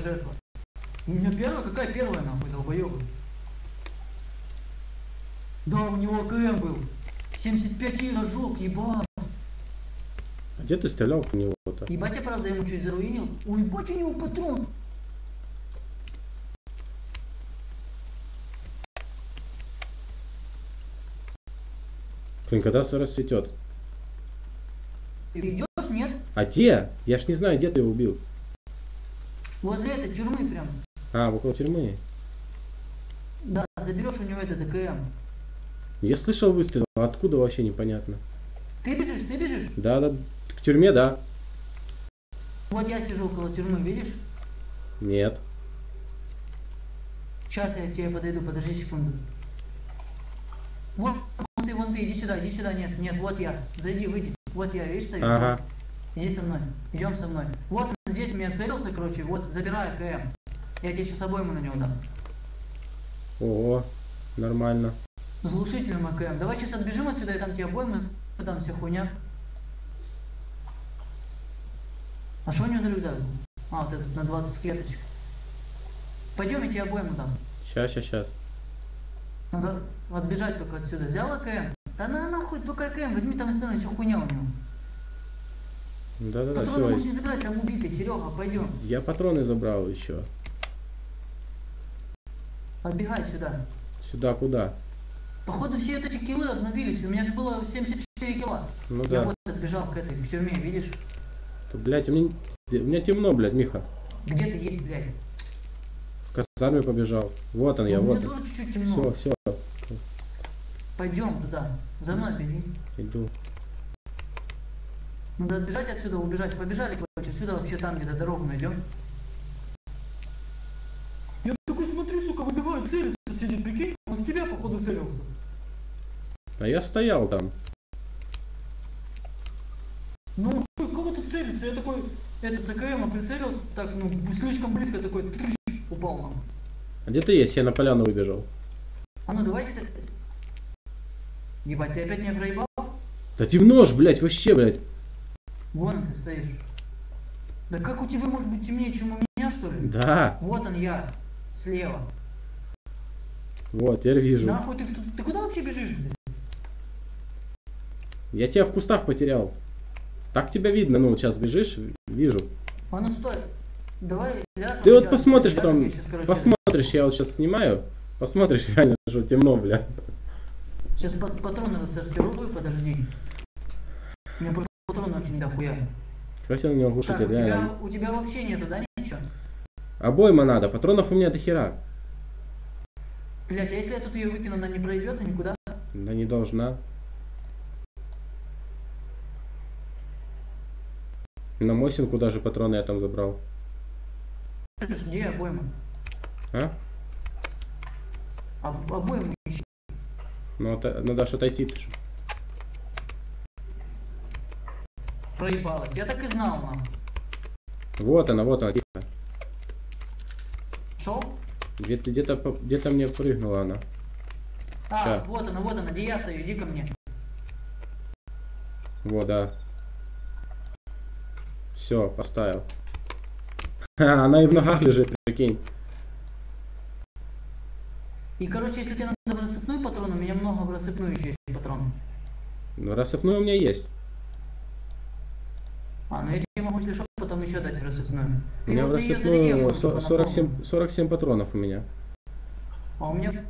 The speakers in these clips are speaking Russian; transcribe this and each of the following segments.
жертва. У меня первая? Какая первая, нахуй, долбоёбы? Да, у него КМ был. 75 рожок, ебать. А где ты стрелял по него-то? Ебать, я правда ему чуть заруинил. Ой, ебать, у него патрон. Блин, когда все расцветет? Ты идешь, нет? А где? Я ж не знаю, где ты его убил. Возле этой тюрьмы прям. А, около тюрьмы. Да, заберешь у него этот АКМ. Я слышал выстрел, а откуда вообще непонятно. Ты бежишь, ты бежишь? Да, да, к тюрьме, да. Вот я сижу около тюрьмы, видишь? Нет. Сейчас я к тебе подойду, подожди секунду. Вот вон ты, иди сюда, нет, вот я. Зайди, выйди. Вот я, видишь, стою? Ага. Иди со мной, идем со мной. Вот он здесь меня целился, короче, вот, забирай АКМ. Я тебе сейчас обойму на него дам. Ого, нормально. С глушителем АКМ. Давай сейчас отбежим отсюда, я там тебе обойму, там вся хуйня. А что у него за рюкзак? А, вот этот на 20 клеточек. Пойдем, я тебе обойму дам. Сейчас. Надо отбежать только отсюда. Взял АКМ? Да на нахуй, только АКМ, возьми там остальное, все хуйня у него. Да-да-да, Патроны все. можешь не забирать, там убитый, Серега, пойдем. Я патроны забрал еще. Отбегай сюда. Сюда куда? Походу все вот эти киллы обновились, у меня же было 74 килла. Ну Я да. вот отбежал к этой в тюрьме, видишь? То, блядь, у меня темно, блядь, Миха. Где ты есть, блядь? В казарме побежал. Вот он я, У вот меня он. тоже чуть-чуть темно. Все. Пойдем туда. За мной беги. Иду. Надо отбежать отсюда, убежать. Побежали, короче, отсюда вообще там где-то дорогу найдем. Я такой смотрю, сука, выбиваю, целится, сидит, прикинь, он в тебя, походу, целился. А я стоял там. Ну, кого тут целится? Я такой, этот с АКМа прицелился, так, ну, слишком близко, такой, упал нам. А где ты есть? Я на поляну выбежал. А ну, давайте ты... Ебать, ты опять меня проебал? Да темно ж, блядь, вообще, блядь. Вон ты стоишь. Да как у тебя может быть темнее, чем у меня, что ли? Да. Вот он я, слева. Вот, теперь вижу. Нахуй ты куда вообще бежишь, блядь? Я тебя в кустах потерял. Так тебя видно, ну вот сейчас бежишь, вижу. А ну стой. Давай ляжем. Ты вот сейчас, посмотришь ляжем, потом, я щас, короче, посмотришь, я вот сейчас снимаю, посмотришь, реально, что темно, бля. Сейчас патроны рассортирую, подожди. У меня просто патроны очень дохуя. Хватит у него Так, глушитель, у реально. тебя вообще нету, да, ничего? Обойма надо, патронов у меня до хера. Блять, а если я тут ее выкину, она не пройдется никуда? Да не должна. На Мосинку даже патроны я там забрал. Где обойма? А? Обойму ищи. Ну, надо что отойти. Ты ж. Проебалась. Я так и знал, мам. Вот она, тихо. Шел? Где-то мне прыгнула она. А, Ща. вот она, где я стою, иди ко мне. Вот, да. Все, поставил. Ха, она и в ногах лежит, прикинь. И, короче, если тебе надо в рассыпную патрон, у меня много в рассыпную еще есть патрон. Ну, рассыпной у меня есть. А, ну я тебе могу, если что, потом еще дать в рассыпную. У меня в вот её заряди, я рассыпную могу, чтобы она полная. 47 патронов у меня. А у меня...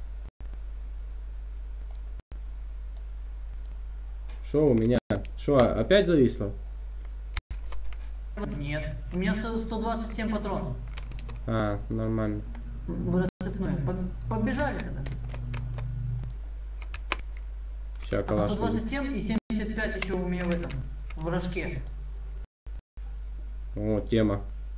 Что у меня? Что, опять зависло? Нет. У меня 127 патронов. А, нормально. В рассыпную. Побежали тогда. Сейчас калаш. 127 и 75 еще у меня в этом. В рожке. О, тема.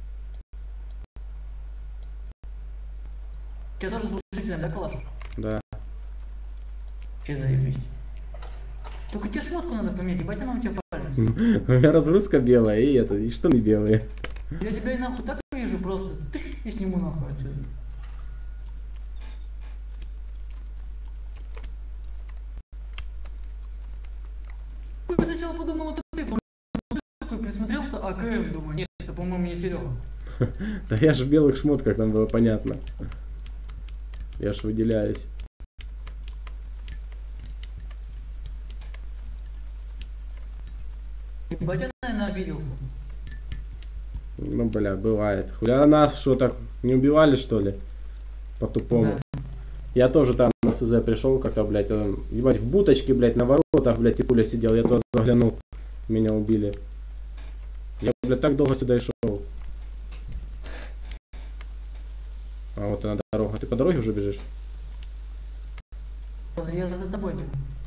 У тебя тоже глушитель, да, калаш? Да. Че заебись. Только тебе шмотку надо поменять, ебать она у тебя палец. У меня разгрузка белая и штаны белые. Я тебя и нахуй так вижу просто. И сниму нахуй отсюда. Я сначала подумал, это ты. Такой присмотрелся, АКМ, думаю, нет, это, по-моему, не Серега. Да я же в белых шмотках, там было понятно. Я ж выделяюсь. Ебать, я, наверное, обиделся. Ну, бля, бывает. Хуля нас что, так не убивали, что ли? По-тупому. Да. Я тоже там на СЗ пришел как-то, блядь, ебать, в буточке, блядь, на воротах, блядь, и пуля сидел. Я туда заглянул. Меня убили. Я, блядь, так долго сюда и шел. А вот она дорога. Ты по дороге уже бежишь? Я за тобой.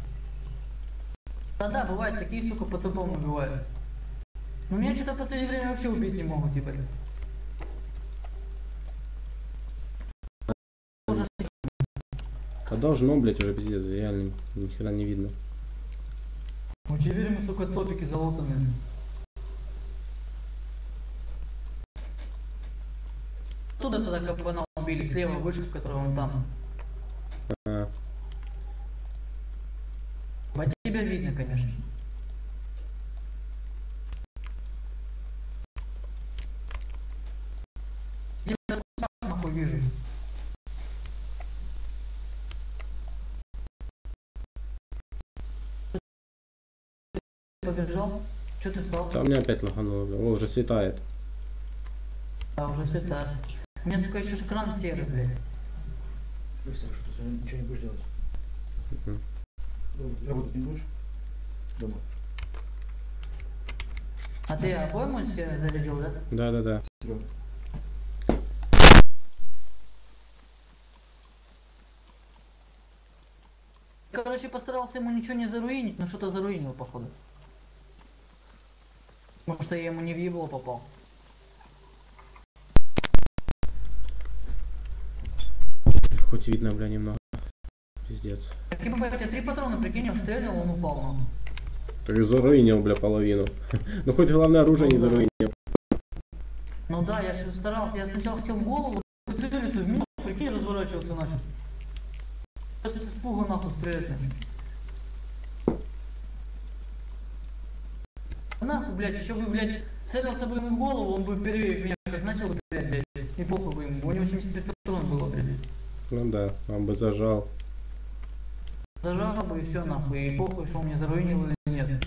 Да, бывает, такие, сука, по-тупому бывают. Но меня что-то в последнее время вообще убить не могут, ебать. А должно, блядь, уже пиздец, реально, ни хера не видно. Мы теперь мы, сука, топики залутанные. Оттуда тогда капана убили, слева вышка, которая вон там. А, По тебя видно, конечно. Я нахуй вижу. Побежал? Че ты стал? там меня опять лагануло, бля. О, уже светает. Да, уже светает. У меня, сука, еще ж кран серый, блядь. Слышь, Саша, что сегодня ничего не будешь делать? Мгм. Работать не будешь? Дома. А ты обойму себе зарядил, да? Да-да-да. Серега. Короче, постарался ему ничего не заруинить, но что-то заруинил, походу. Может, я ему не в ебло попал. Хоть видно, бля, немного. Пиздец. Так типа, я 3 патрона, прикинь, он стрелял, он упал, ну. Так и заруинил, бля, половину. Ну хоть главное оружие не заруинил. Ну да, я же старался, я сначала хотел в голову целиться, в минус, прикинь, разворачивался начал. Сейчас с испуга нахуй стрелять начал. Нахуй, блядь, еще бы, блядь, целился бы ему в голову, он бы первее меня как начал бы стрелять, блядь, и похуй бы ему, у него 75 патрон было, блядь. Ну да, он бы зажал. Зажал бы и все нахуй, и похуй, что он мне заруинил или нет.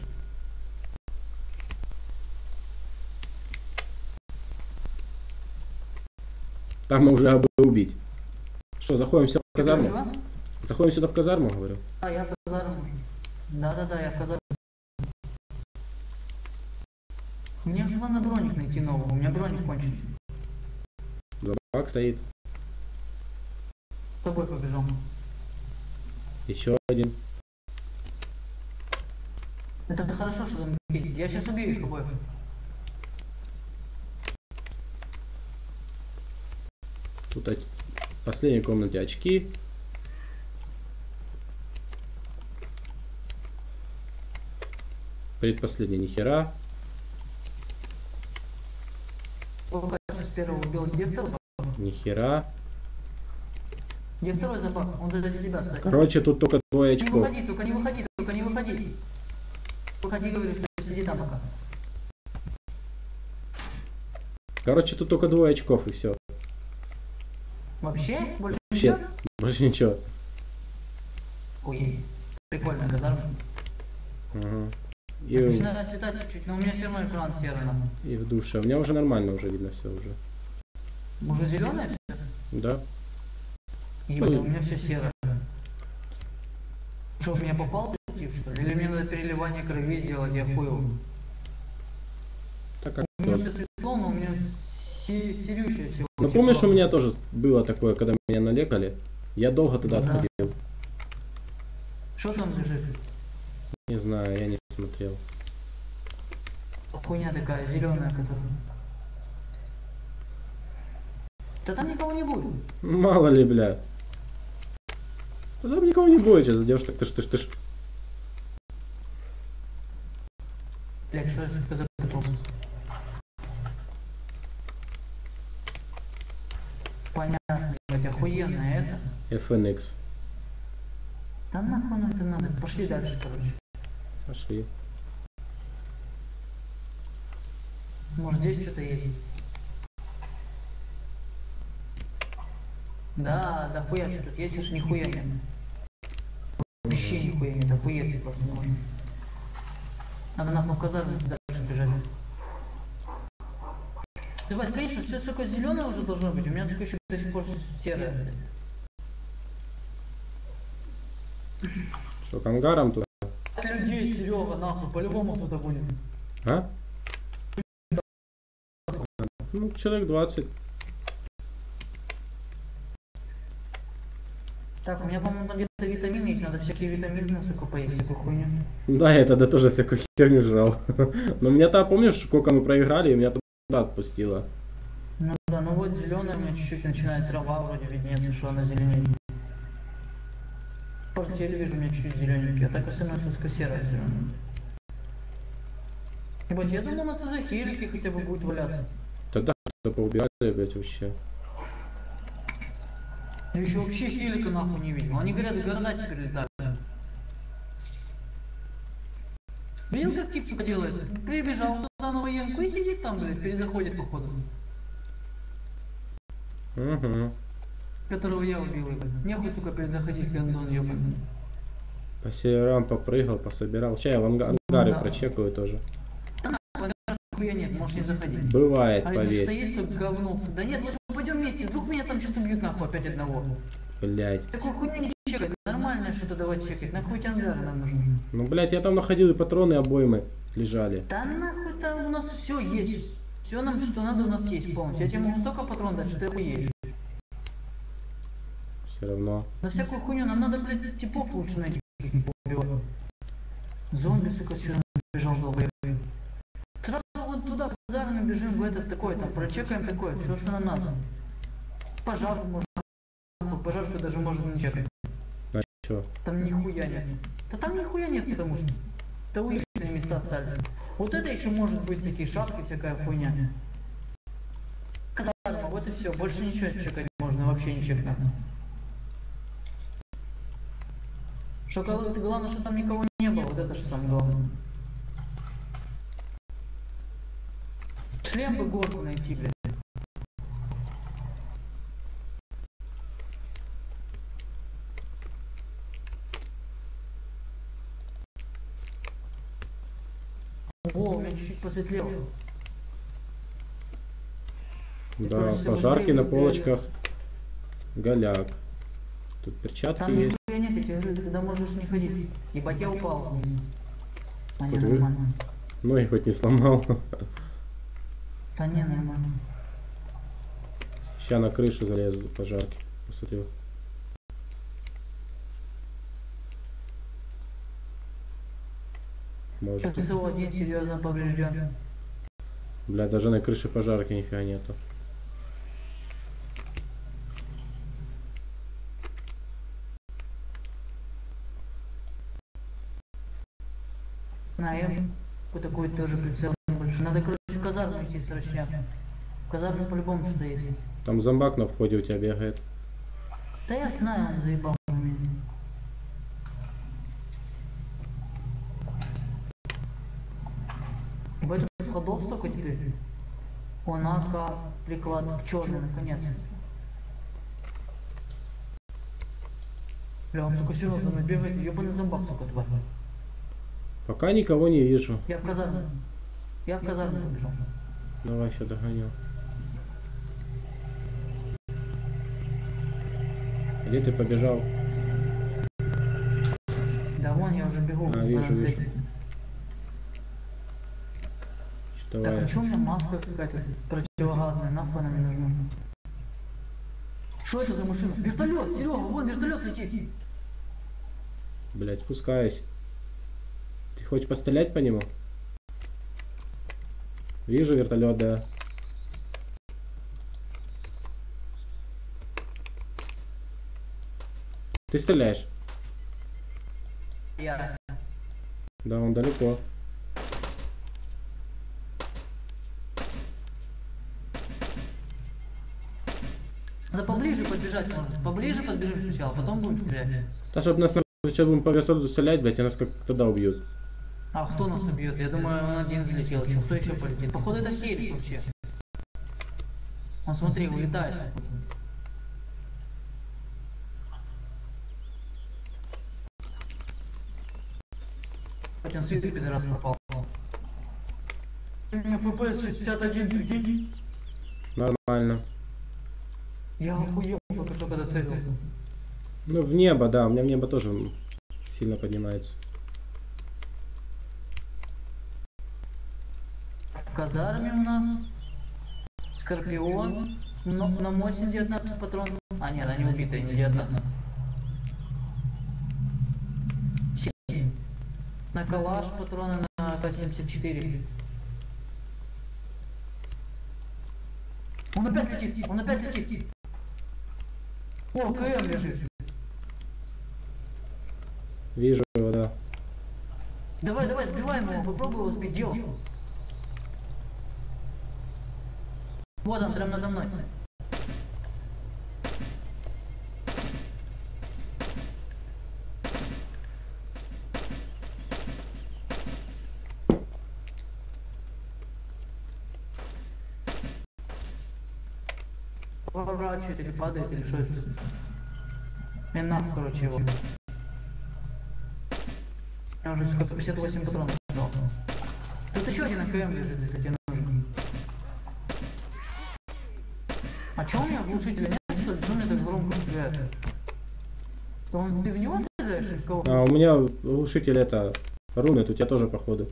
Там мы уже бы убить. Что, заходим сюда в казарму? Чего? Заходим сюда в казарму, говорю. А, я в казарму. Да-да-да, я в казарму. Мне главное броник найти новый, у меня броник кончен. Зубак стоит. С тобой побежал. Еще один. Это хорошо, что там едет. Я сейчас убью их обоих. Тут в последней комнате очки. Предпоследний нихера. Сколько я сейчас первого убил? Где второй? Нихера. Где второй запах? Он за тебя стоит. Короче, тут только двое Не очков. выходи, только не выходи, только не выходи. Выходи, говорю, что сиди там пока. Короче, тут только двое очков и все. Вообще? Больше Вообще, ничего? больше ничего. Ой, прикольная казарма. Ага. Начинает цветать чуть-чуть, но у меня все равно экран серый нахуй. И в душе. У меня уже нормально уже видно все уже. Уже зеленое все? Да. Ебать, у меня все серое. Что, в меня попал тип, что ли? Или мне надо переливание крови сделать, я хуел. Так как У меня вот. все светло, но у меня серющее всего. Ну помнишь, у меня тоже было такое, когда меня налекали? Я долго туда Ну да. отходил. Что там лежит? Не знаю, я не смотрел. Хуйня такая, зеленая, которая. Да там никого не будет. Мало ли, бля. Да там никого не будет, сейчас зайдешь, так ты ж. Блять, что я сука запутался? Понятно, блять, охуенно это. FNX. Да нахуй нам это надо? Пошли дальше, короче. Пошли. Может здесь что-то есть? Да, да хуя что тут есть, уж нихуя нет. Вообще нихуя нет, охуеть просто не можно. Надо нахуй в казарму дальше бежать. Ты, Вать, конечно, все такое зеленое уже должно быть, у меня такое еще до сих пор серое. Что, к ангарам туда? Людей, Серега, нахуй, по-любому кто-то будет. А? Ну, человек 20. Так, у меня, по-моему, там где-то витамины есть, надо всякие витамины, сука, поесть, всякую хуйню. Да, я тогда тоже всякую херню жрал. Но меня тогда, помнишь, сколько мы проиграли, и меня туда отпустило. Ну да, ну вот зеленая у меня чуть-чуть начинает трава вроде виднеться, что она зеленее. Портфель вижу, у меня чуть-чуть зелененький, а так остальное все серое зеленое. Ебать, я думал, на ЦЗ хелики хотя бы будет валяться. Тогда что поубирали, блядь, вообще. Я еще вообще хелика нахуй не видел. Они говорят, города теперь летают. Видел, как тип, сука, делает? Прибежал туда на военку и сидит там, блядь, перезаходит походу. Угу. Которого я убил, ебать. Нехуй, сука, перезаходить, гандон, ебаный. По серверам попрыгал, пособирал. Сейчас я в ангаре Да. прочекаю тоже. Нихуя нет, можешь не заходить. Бывает, А если что поверь. есть, то говно. Да нет, лучше пойдем вместе, вдруг меня там сейчас убьют нахуй опять одного. Блять. Такую хуйню не чекать, нормальное что-то давать чекать, нахуй эти ангары нам нужны. Ну, блять, я там находил и патроны, и обоймы лежали. Да нахуй там у нас все есть. Все нам, что надо, у нас есть полностью. Я тебе могу столько патронов дать, что ты охуеешь. Все равно. На всякую хуйню нам надо, блядь, типов лучше найти, каких-нибудь поубивать. Зомби, сука, что бежал долго. Сразу вот туда, в казарму бежим, в этот такой, там, прочекаем такое, все, что нам надо. Пожарку можно, пожарку даже можно не чекать. А чё? Там нихуя нет. Да там нихуя нет, потому что это уличные места стали. Вот это еще может быть всякие шапки, всякая хуйня. Казарма, вот и все, больше ничего чекать можно, вообще не чекать. Что главное, что там никого не было, вот это что там главное. Шлем бы горку найти, блядь. О, у меня чуть-чуть посветлело. Да, кажется, пожарки быстрее на сделали. полочках. Голяк. Тут перчатки Там есть. нихуя нет, я тебе говорю, ты туда можешь не ходить. Ебать, я упал вниз. А не, Тут вы- нормально. Ноги хоть не сломал. Да не, нормально. Сейчас на крышу залезу пожарки. Посмотрю. Может. ПСО-1 серьезно поврежден. Бля, даже на крыше пожарки нифига нету. На М. Вот такой тоже прицел больше. Надо, короче, в казарму идти срочно. В казарму по-любому что есть. Там зомбак на входе у тебя бегает. Да я знаю, он заебал меня. В этом входов столько теперь. Он АК, приклад черный, наконец. Бля, он, сука, серьезно, мной бегает, ебаный зомбак, сука, тварь. Пока никого не вижу. Я в казарму. Я в казарму побежал. Давай еще догоню. Где ты побежал? Да вон, я уже бегу. А, вижу, на вижу. третий. Так, Давай. а что у меня маска какая-то противогазная, нахуй она мне нужна? Что это за машина? Вертолет, Серега, вон вертолет летит. Блять, спускаюсь. Ты хочешь пострелять по нему? Вижу вертолет, да. Ты стреляешь? Я. Да, он далеко. Надо поближе подбежать, может. Поближе подбежим сначала, потом будем стрелять. Да, чтобы нас сейчас будем по вертолету стрелять, блять, и нас как тогда убьют. А кто нас убьет? Я думаю, он один залетел. Че, кто еще полетит? Походу это хелик вообще. Он смотри, улетает. Он свет пидорас попал. У меня FPS 61, прикинь. Нормально. Я охуел только что когда целился. Ну, в небо, да, у меня в небо тоже сильно поднимается. В казарме у нас Скорпион, но на мощь 19 патронов. А нет, они убитые, не 19. 7. На калаш патроны на АК-74. Он опять летит, он опять летит. О, КМ лежит. Вижу его, да. Давай, давай, сбиваем его, попробуй его сбить, делай. Вот он, прям надо мной. Поворачивает или падает, или что это? Мне нахуй, короче, его. Я уже 58 патронов дал. Тут еще один АКМ лежит, если тебе нужен. А чё у меня глушителя нет, что ли? Чё у меня так громко стреляет? То он, ты в него стреляешь или в кого? А у меня глушитель это рунет, у тебя тоже походу.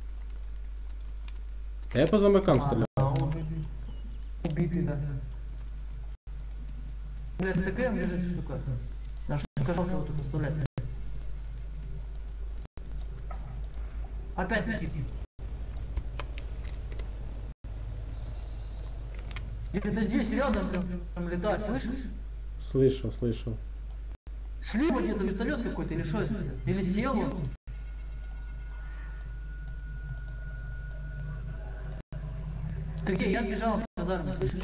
А я по зомбакам стрелял. Убитый, да. Блядь, ТКМ лежит, штука. Даже скажу, что его тут оставлять. Опять летит. Где-то здесь рядом прям летает, слышишь? Слышал, слышал. Слева где-то вертолет какой-то или что это? Или сел он? Ты где? Я отбежал в казарму, слышишь?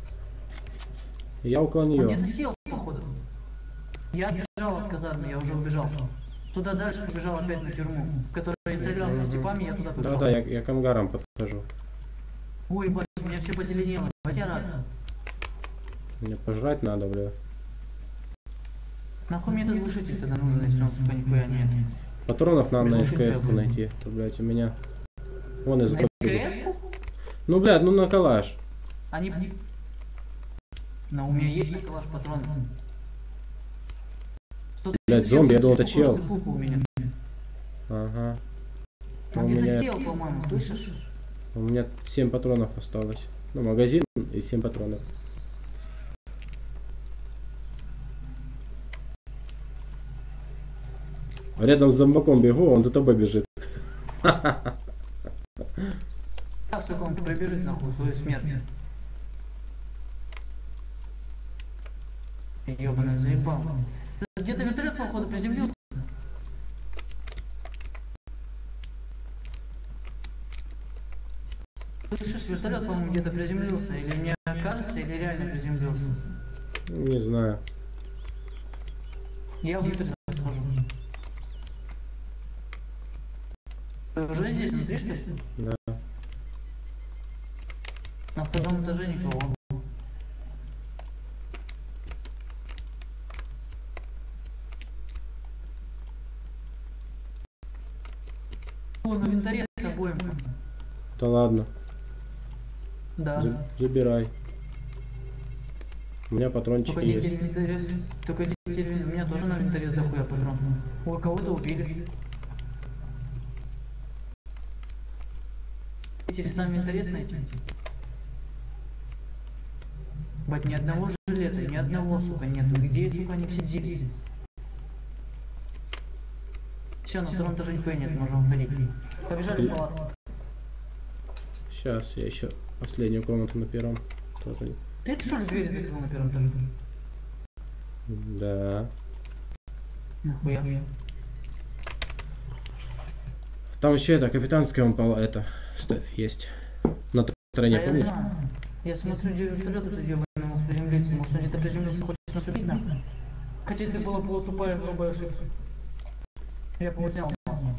Я около Он нее. где-то сел, походу. Я отбежал от казармы, я уже убежал. Туда дальше побежал опять на тюрьму, в которой я стрелял со степами, я туда побежал. Да-да, я к ангарам подхожу. Ой, бать, у меня все позеленело. Бать, я рад. Мне пожрать надо, бля. Нахуй мне этот глушитель тогда нужен, если он, сука, нихуя нет. Патронов надо на Глушитель СКС-ку я буду. найти. То, блядь, у меня... Вон из На СКС? Ну, блядь, ну на калаш. Они... Но у меня есть на калаш патроны. Блядь, зомби, я думал, это чел. У меня. Ага. Он У где-то меня- сел, по-моему, слышишь? У меня 7 патронов осталось. Ну, магазин и 7 патронов. Рядом с зомбаком бегу, он за тобой бежит. Сейчас, сука, он пробежит нахуй свою смерть. Ёбаный, заебал. Где-то вертолет, походу, приземлился. Слышишь, вертолет, по-моему, где-то приземлился. Или мне кажется, или реально приземлился. Не знаю. Я внутрь схожу. Ты уже здесь, внутри, что ли? Да. На втором этаже никого. О, на винторе с обоим. Да ладно. Да. Забирай. У меня патрончики Только дети есть. винторез. Только дети у меня тоже на винторез дохуя патрон. Ой, кого-то убили. Теперь сам винторез найти. Бать, ни одного жилета, ни одного, сука, нету. Где, сука, они все делись? Все, на втором этаже нихуя нет, можем уходить. Побежали в палатку. Сейчас я еще последнюю комнату на первом. Тоже. Ты что ли двери закрыл на первом этаже? Да. Нахуя? Там еще это капитанская это есть. На стороне, Да, я помнишь? знаю. Я смотрю, где вертолет этот ебаный мог приземлиться. Может, он где-то приземлился, хочет нас убить, нахуй? Хотя это была полутупая, грубая ошибка. Я бы его снял.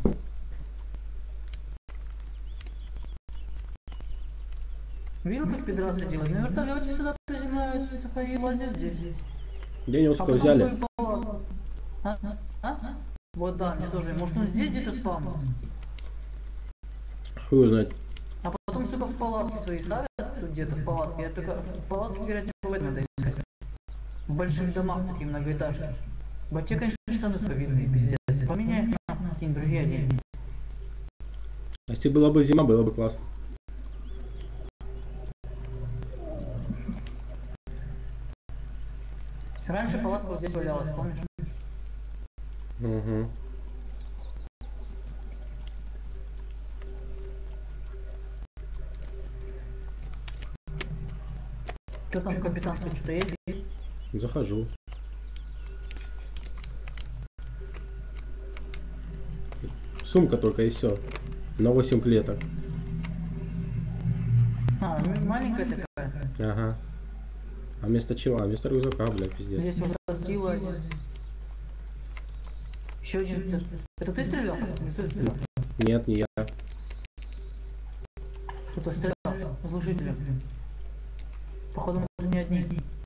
Видел, как пидорасы делают? На вертолете сюда приземляются, сука, и лазят здесь. Где его А сука потом взяли? свою палатку. А? Вот да, мне тоже. Может, он здесь где-то спавнился? Хуй знает. А потом, сука, в палатки свои ставят, тут где-то в палатке. Я только в палатке, говорят, не бывает, надо искать. В больших домах, такие многоэтажки. Те, конечно, штаны свои видны, пиздец. Поменяй их на какие-нибудь другие одень. А если была бы зима, было бы классно. Раньше палатка вот здесь валялась, помнишь? Угу. Что там в капитанской, что-то есть? Захожу. Сумка только и все. На 8 клеток. А, маленькая такая. Ага. А вместо чего? А вместо рюкзака, блядь, пиздец. Здесь вот тортила один. Еще один. Это ты стрелял? Или ты стрелял? Нет, не я. Кто-то стрелял. Слушатели. Походу, мы не одни.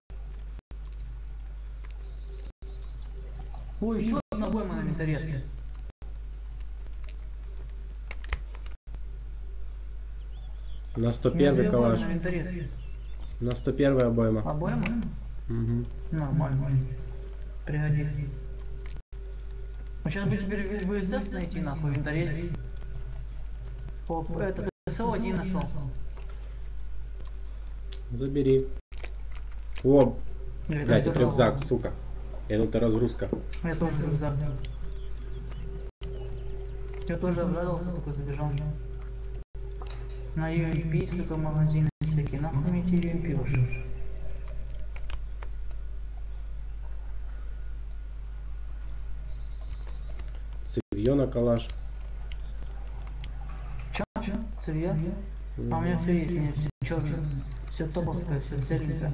Ой, еще одна обойма на винторезке. На 101 калаш. На винторезке. На 101 обойма. Обойма? Угу. Нормально. Пригодится. Ну сейчас бы теперь ВСС найти нахуй, винторез. Оп, этот СО-1 нашел. Забери. О, Или блядь, там это рюкзак, сука. Это разгрузка. Я тоже рюкзак. Я тоже обрадовался, такой забежал. На UMP есть только магазины всякие. Нахуй мне эти UMP ваши? Цевьё на калаш. Чё? Цевья? А у меня все есть, у меня все черное. Все топовское, все целенькое.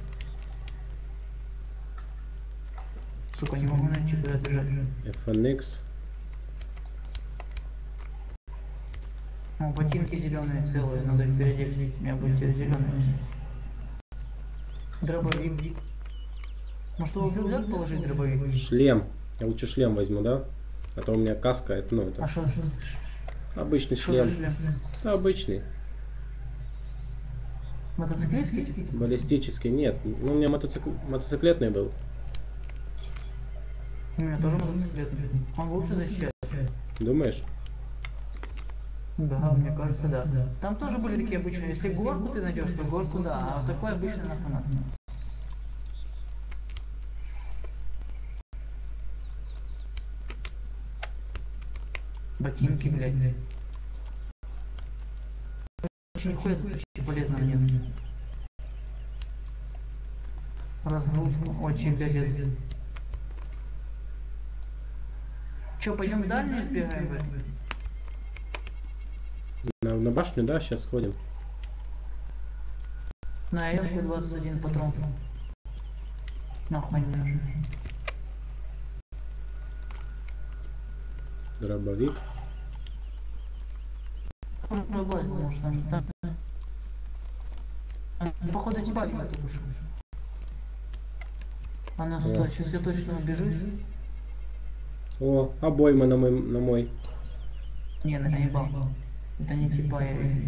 Сука, не могу найти, куда бежать. FNX. О, ботинки зеленые целые, надо их переодеть. У меня будет теперь зеленые. Дробовик. Может его в рюкзак положить дробовик? Шлем. Я лучше шлем возьму, да? А то у меня каска, это, ну, это А что? обычный Что шлем. за шлем? Да, обычный. Мотоциклистский? Баллистический, нет. Ну, у меня мотоциклетный был. У меня тоже мотоциклетный. Он лучше защищает. Думаешь? Да, мне кажется, да. Там тоже были такие обычные. Если горку ты найдешь, то горку да, а вот такой обычный нахуй надо. Ботинки, блядь. Очень нихуя тут почти полезного нет. Разгрузка, очень гадет. Че, пойдем в дальнюю сбегаем в эту? На башню, да, сейчас сходим. На М 21 патрон. Нахуй не нужен. Дробовик. Может, там. Походу эти баги только что. Она сюда, сейчас я точно убежу. О, обойма на мой. Не, наебал. Это не типа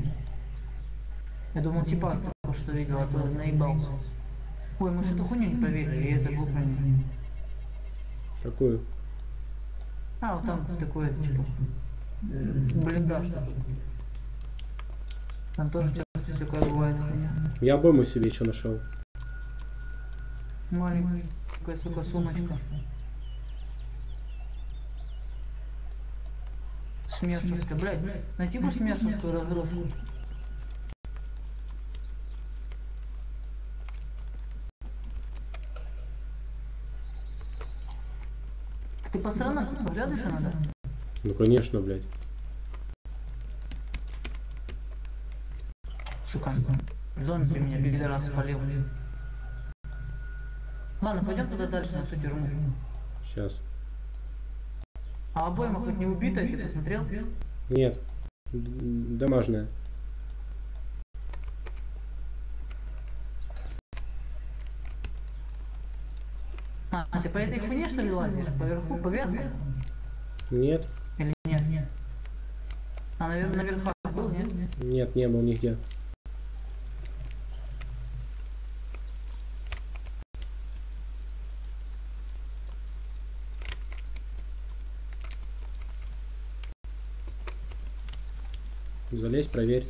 я думал типа только что видел, а то наебался. Ой, мы что-то хуйню не проверили, я забыл про нее. Какую? А, вот там такое, типа, блиндаж такой. Там тоже часто всякое бывает хуйня. Я обойму себе еще нашел. Маленькая, сука, сумочка. Смершевская, блядь, найти бы смершевскую разгрузку. Ты по сторонам поглядываешь иногда? Ну конечно, блядь. Сука, зомби меня пидорас спалил. Ладно, пойдем туда дальше, на ту тюрьму. Сейчас. А обойма хоть не убитая, ты посмотрел? Нет. Домашняя. А ты по этой хуйне что ли лазишь? Поверху, поверху? Нет. Или нет? А наверное, на верхах был, нет? Нет, не был нигде. Залезь, проверь.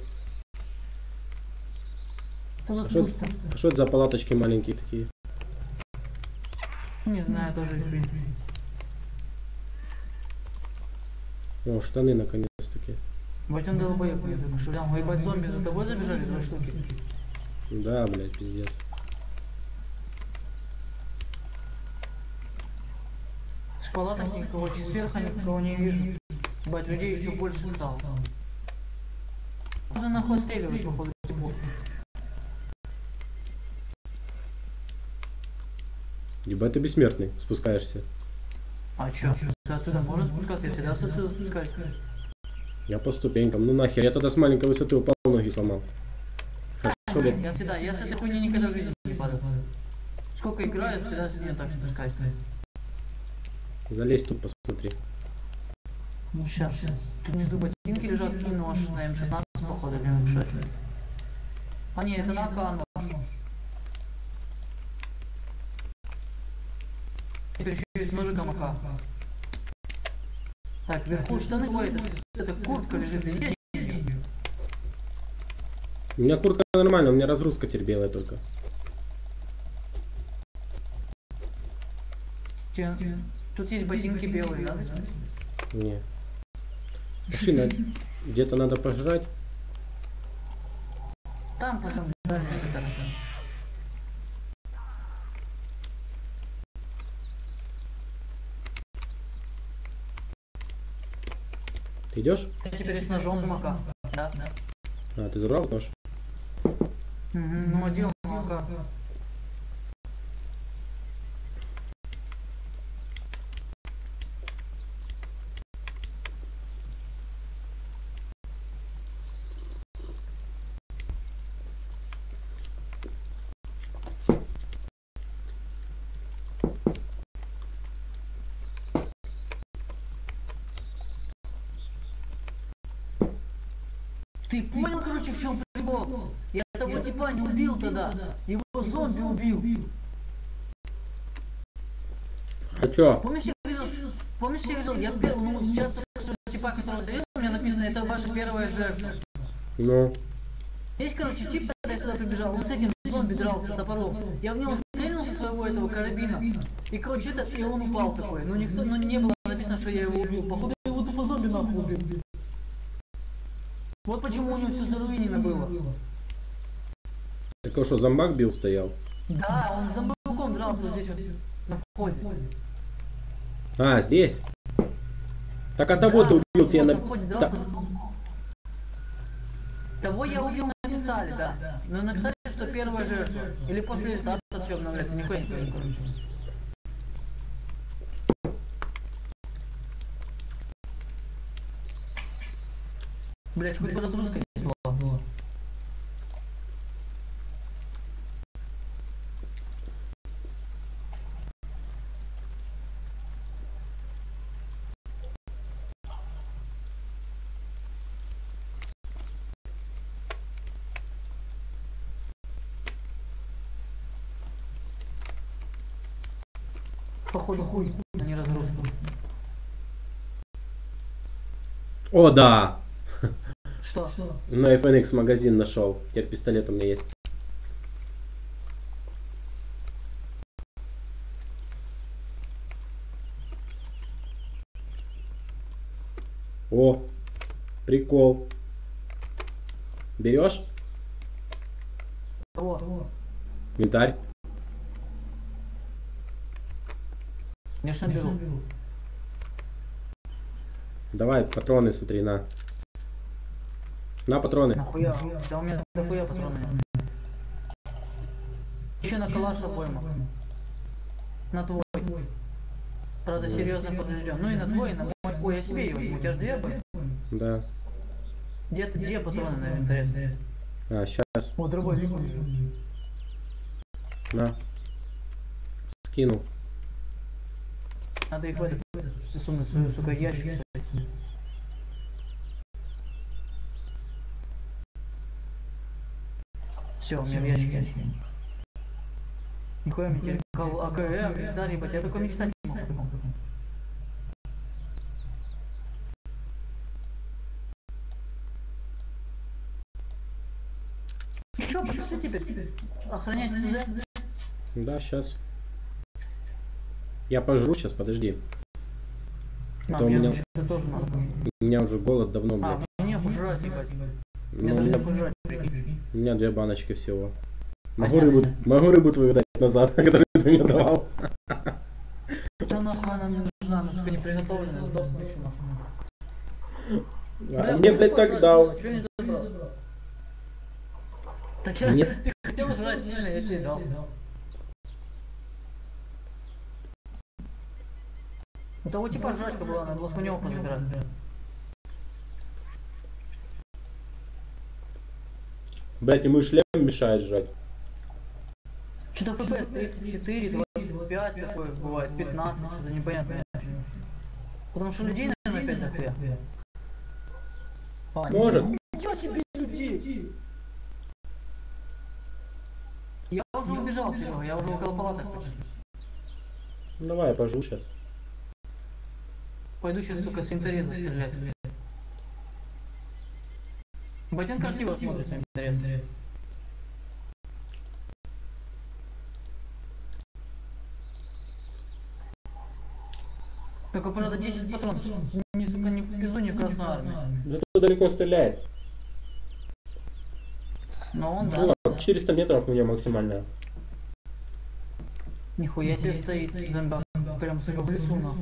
Тут Что пусто. это за палаточки маленькие такие? Не знаю, тоже их видно. О, штаны наконец-таки. Вот он долбоеб, я думаю, что там, ебать, зомби за тобой забежали 2 штуки. Да, блядь, пиздец. С палаток никого, сверху никого не вижу. Ебать, людей еще больше стало. Можно нахуй стреливать, походу, типа. Ебать, ты бессмертный, спускаешься. А чё? Ты отсюда можешь спускаться? Я всегда отсюда спускаюсь. Я по ступенькам. Ну нахер, я тогда с маленькой высоты упал, ноги сломал. Хорошо, блядь. Я с этой хуйни никогда в жизни не падал. Сколько играю, всегда не так спускаюсь. Залезь тут, посмотри. Ну сейчас. Тут внизу ботинки лежат и нож на М16, походу, для мешать. А не, это на АК нож. Теперь еще есть ножиком АК. Так, вверху штаны, ой, это куртка лежит, я не видел. У меня куртка нормальная, у меня разгрузка теперь белая только. Тут есть ботинки белые, да? Не. Машина, где-то надо пожрать. Там, пожалуйста, да, это. Ты идешь? Я теперь с ножом мака. Да. А, ты забрал нож? Ну, одел мака. Ты понял, короче, в чем прикол? Я того типа не убил тогда. Его зомби убил. А чё? Помнишь, я говорил, я первый, ну сейчас только что типа, которого зарезал, у меня написано, это ваша первая жертва. Ну. Здесь, короче, тип, когда я сюда прибежал, он с этим зомби дрался топором. Я в него стрельнул со своего этого карабина. И, короче, и он упал такой. Но никто, не было написано, что я его убил. Походу, я его тупо зомби нахуй убил. Вот почему у него все заруинено было. Так что, зомбак бил стоял? Да, он с зомбаком дрался вот здесь вот на входе. А, здесь? Так а того Да, ты убил, тебе вот на... на входе дрался Того я убил, написали, да. Но написали, что первая жертва. Или после старта все обновляется, никакой не понял. Блять, хоть бы разгрузка не была. Походу хуй, а не разгрузку. О, да! Что? На FNX магазин нашел. Теперь пистолет у меня есть. О, прикол. Берешь? Кого? Инвентарь. Конечно, беру. Давай, патроны, смотри, на. На патроны. Нахуя? Да у меня нахуя патроны. Еще на калаш обойма. На твой. Правда, серьезно подождем. Ну и на твой, и на мой. Ой, я себе ее возьму. У тебя же 2 были? Да. Где патроны на инвентаре? А, сейчас. О, другой лежит. На. Скинул. Надо их в этот засунуть, сука, ящик. Все, у меня в ящике. Нихуя мне теперь АКМ, да, ебать, я только мечтать не мог. Чё, пошли теперь? Охранять СЗ? Да, сейчас. Я пожру сейчас, подожди. А, то у мне меня- вообще-то тоже надо. У меня уже голод давно, А, блядь. мне нехуй жрать, ебать. Мне Ну, у даже меня, нехуй жрать, прикинь. у меня 2 баночки всего. Понятно. Могу рыбу твою дать назад, которую ты мне давал. Да нахуй она мне нужна, она сука не приготовленная, сдохну еще нахуй. А мне, блядь, так дал. Чё не забрал? Так я, Мне- ты хотел жрать сильно, я тебе дал. У того типа жрачка была, надо было с него позабирать. Блядь, ему и шлем мешает жрать. Что-то FPS 34, 25 такое бывает, 15, что-то непонятное. Потому что людей, наверное, опять дохуя. А, Может. нихуя себе людей! Я уже убежал, Серега, я уже около палаток почти. Ну, давай, я пожру сейчас. Пойду сейчас, сука, с винтореза стрелять. Батин красиво смотрится, винторез. Только, правда, 10 патронов. Ни, сука, ни в пизду, ни в Красную Армию. Зато далеко стреляет. Но он, Ну, да. 400 метров у меня максимальная. Нихуя себе стоит зомбак. Прям, сука, в лесу, нахуй.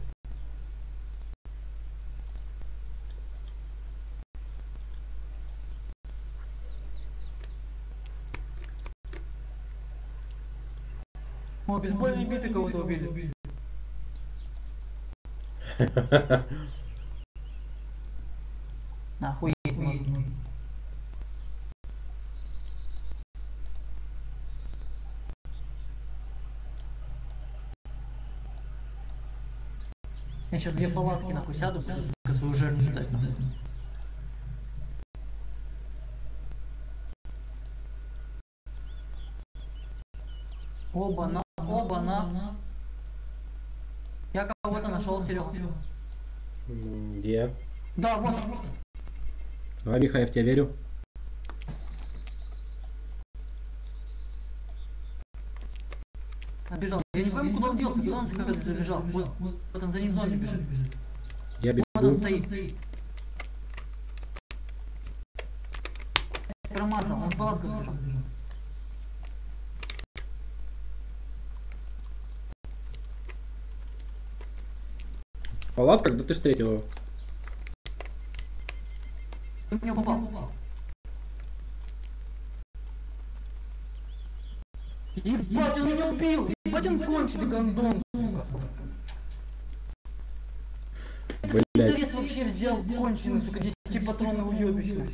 О, бейсбольные биты кого-то убили. Охуеть можно. Я сейчас 2 палатки нахуй сяду, буду, сука, свою жертву ждать, нахуй. Оба-на, оба-на. Я кого-то нашел, Серега. Где? Да, вот. А, Миха, я в тебя верю. Отбежал. Я не пойму, куда он делся, куда он как забежал. Вот он за ним зомби бежит. Я Вот он бегу. стоит. Промазал, он в палатку сбежал. Палатка, когда ты встретил его? Ты в него попал. Ебать, он меня убил! Ебать, он конченый гондон, сука! Блять. Интерес вообще взял конченый, сука, 10-патронный уебищный.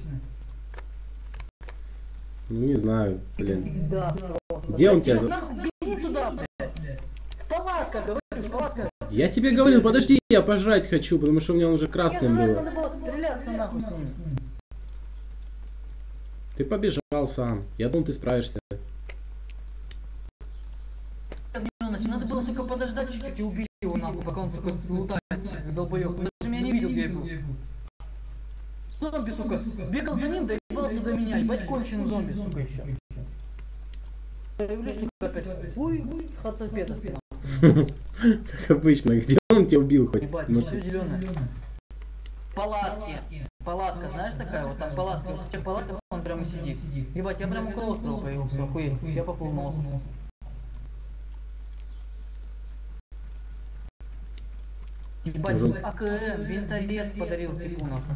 Ну не знаю, блин. Да, Где он тебя нахуй, беги туда, блядь! В палатка, говоришь, палатка! Я тебе говорил, подожди, я пожрать хочу, потому что у меня он уже красным Нет, было. надо было стреляться нахуй с ним. Ты побежал сам. Я думал, ты справишься. Надо было, сука, подождать чуть-чуть и убить его нахуй, пока он, сука, лутает, долбоёб. Он даже меня не видел, где я был. Зомби, сука, бегал за ним, доебался до меня, ебать конченый зомби, сука, еще. Появлюсь, сука, опять. Ой, хацапеда. Как обычно, где он тебя убил хоть? Ебать, Ну, все зеленое. Палатки. Палатка, знаешь такая? Вот там палатка. Вот в тех палатках он прямо сидит. Ебать, я прямо около острова появился, охуеть. Я поплыл на остров. Ебать, Уже- АКМ, винторез подарил типу нахуй.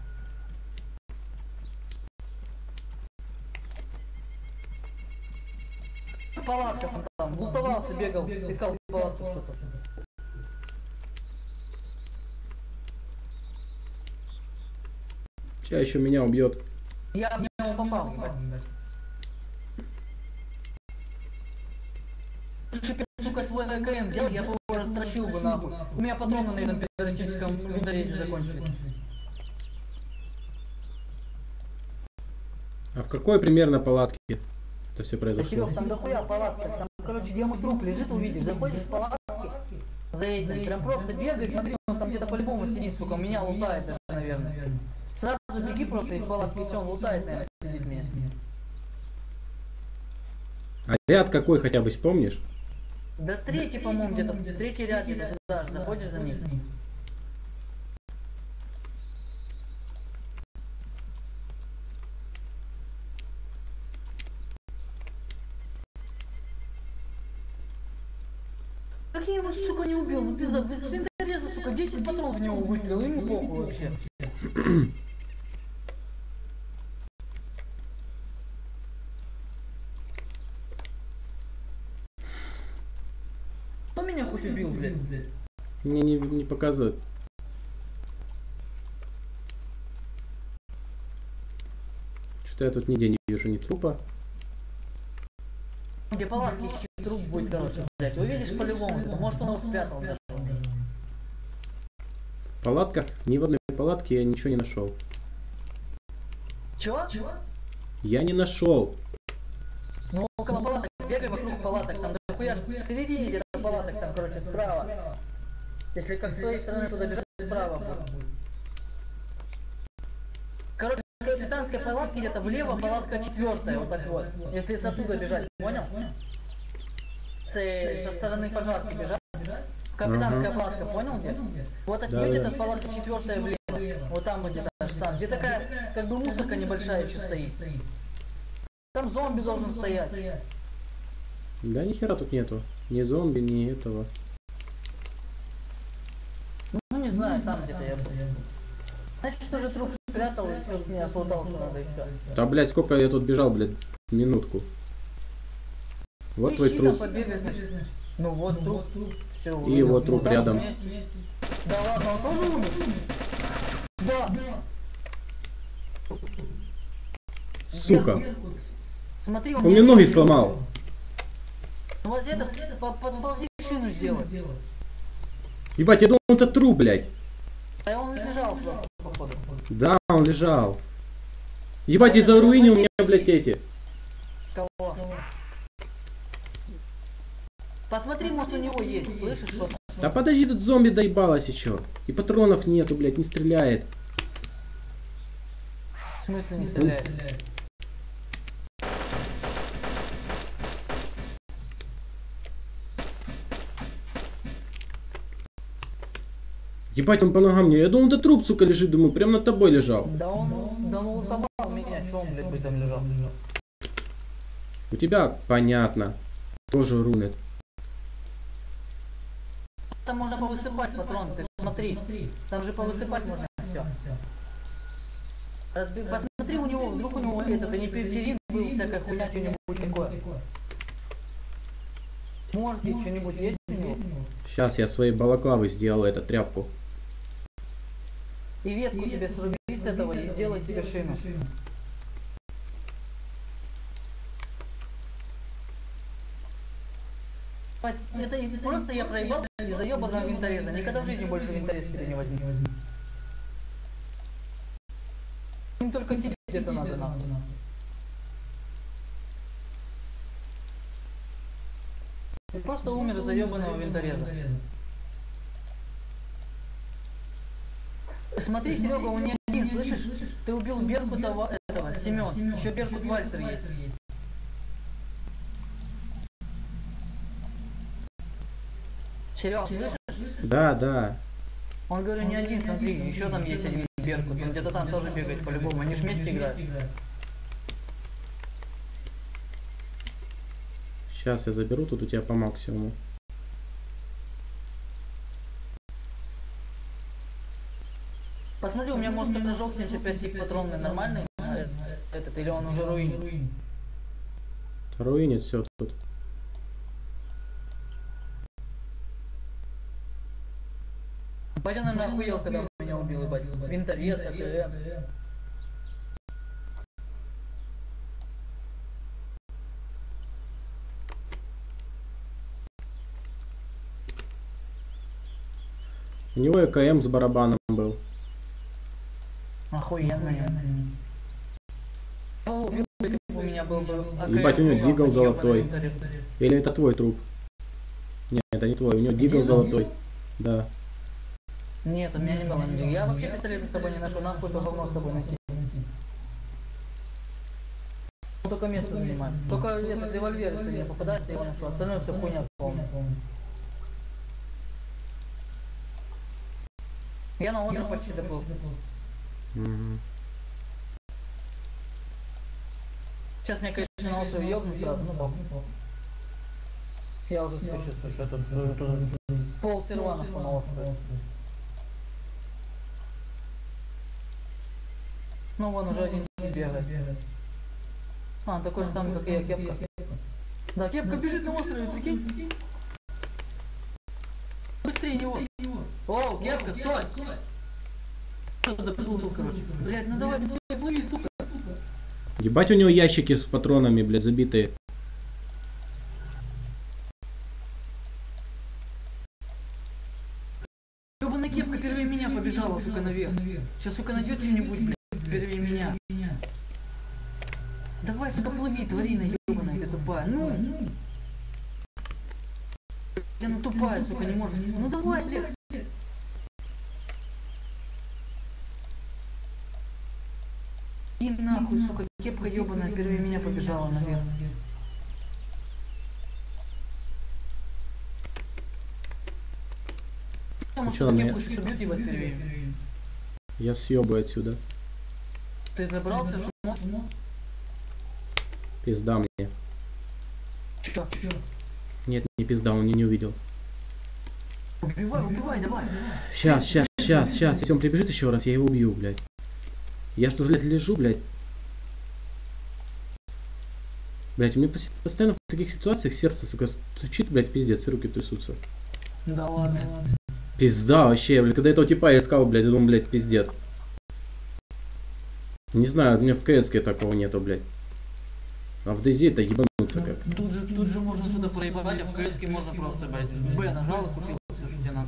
В палатках он там лутовался, бегал, искал палатку что-то. Сейчас еще меня убьет. Я в него попал, ебать. Лучше бы, сука, свой АКМ взял, я бы его растращил бы нахуй. У меня патроны на этом педорастическом винторезе закончились. А в какой примерно палатке это все Да, произошло? Серег, там дохуя палатка. Там, короче, где мой труп лежит, увидишь. Заходишь в палатки за этим. Прям просто бегай, смотри, он там где-то по-любому сидит, сука. Меня лутает даже, наверное. Сразу беги просто и в палатке, и он лутает, наверное, сидит меня. А ряд какой хотя бы помнишь? Да третий, по-моему, где-то. Третий ряд где-то туда же. Заходишь за ним. Как я его, сука, не убил? Ну, пизда, без винтореза, сука, 10 патронов в него выстрелил, ему похуй вообще. Кто меня хоть убил, блядь? Мне не показывает. Что-то я тут нигде не вижу ни трупа. Где палатки ищи, труп будет, короче, блядь. Увидишь по-любому, может он его спрятал даже. В палатках, ни в одной палатке я ничего не нашел. Чего? Я не нашел. Ну, около палаток, бегай вокруг палаток, там дохуя, в середине где-то палаток, там, короче, справа. Если как с твоей стороны туда бежать, справа будет. Короче, в капитанской палатке где-то влево, палатка 4-я, вот так вот. Если с оттуда бежать, понял? Со стороны пожарки бежать. Капитанская палатка, понял где? Вот от Да, нее да. где-то палатка 4-я влево. Вот там вот где-то аж сам. Где такая, как бы мусорка небольшая еще стоит. Там зомби должен стоять. Да ни хера тут нету. Ни зомби, ни этого. Ну не знаю, там где-то я был. Значит, что же труп спрятал и все, меня слутал, что надо и все. Да, блядь, сколько я тут бежал, блядь, минутку. Вот твой труп. Побегай, значит. Ну вот труп. Все, И его труп рядом. Да ладно, он тоже умер? Да. Сука. Смотри, Он мне ноги сломал. Ну вот где-то подползи шину сделать. Ебать, я думал, это труп, блядь. А он лежал просто, походу. Да, он лежал. Ебать, и заруинил меня, блядь, эти. Кого? Посмотри, может у него есть, слышишь что-то? Да подожди, тут зомби доебалось еще. И патронов нету, блядь, не стреляет. В смысле не стреляет? Ебать, он по ногам мне. Я думал, это труп, сука, лежит, думаю, прям над тобой лежал. Да он лутовал меня, что он, блядь, бы там лежал? У тебя понятно. Тоже рунет. Там можно повысыпать патроны, ты смотри. Там же повысыпать можно все. Посмотри у него, вдруг у него этот, не периферин был, всякая хуйня, что-нибудь такое. Морки, что-нибудь есть у него? Сейчас я своей балаклавы сделал эту тряпку. И ветку себе сруби с этого и сделай себе шину. Это просто я проебал из-за ебаного винтореза. Никогда в жизни больше винторез себе не возьму. Им только себе где-то надо нахуй. Ты просто умер из-за ебаного винтореза. Смотри, Серега, он не один, слышишь? Ты убил Беркута этого, Семен. Еще Беркут Вальтер есть. Серега, слышишь? Да, да. Он, говорю, не один, смотри, еще там есть один Беркут. Он где-то там тоже бегает по-любому. Они ж вместе играют. Сейчас я заберу тут у тебя по максимуму. Посмотри, у меня может прыжок 75 тип патронный нормальный, этот, или он уже руинит. Руинит все тут. Батя, наверное, охуел, когда меня убил, ебать. Винторез, АКМ. У него ЭКМ с барабаном был. Охуенно. Убил у меня был бы... Ебать, у него АКМ, дигл ебаный золотой. инвентарь. Или это твой труп? Нет, это не твой, у него дигл золотой. Да. Нет, у меня не было нигде. Я вообще пистолет с собой не ношу, нахуй то говно с собой носить. Только место занимает. Только этот револьвер, если мне попадается, я его ношу. Остальное все хуйня полная. Я на отдых почти доплыл. Мгм. Сейчас мне, конечно, на остров ёбнут сразу, ну похуй. Я уже все чувствую, что тут пол серванов на острове. Ну вон уже один бегает. А, он такой же самый, как и я, кепка. Да, кепка бежит на острове, прикинь. Быстрее него. О, кепка, стой! Что-то доплыл, короче. Блядь, ну давай быстрее плыви, сука. Ебать, у него ящики с патронами, блядь, забитые. Ёбаная кепка первее меня побежала, сука, наверх. Сейчас, сука, найдет что-нибудь, блядь, первее меня. Давай, сука, плыви, тварина ёбаная, ты тупая. Ну! Она тупая, сука, не может. Ну давай, блядь. И нахуй, сука, кепка ёбаная, первее меня побежала наверх. Потому чё что мне? кепку сейчас убьют, ебать, первее. Я съебаю отсюда. Ты забрался, шумок? Пизда мне. Чё? Нет, не пизда, он меня не увидел. Убивай, давай. Сейчас. Если он прибежит еще раз, я его убью, блядь. Я что, блядь, лежу, блядь. Блядь, у меня постоянно в таких ситуациях сердце, сука, стучит, блядь, пиздец, и руки трясутся. Да ладно. Пизда вообще, блядь, когда этого типа я искал, блядь, я думал, блядь, пиздец. Не знаю, у меня в КС-ке такого нету, блядь. А в ДЗ это ебануться как. Тут же можно что-то проебать, а в КС можно просто, блядь, Б нажал и купил все, что тебе надо.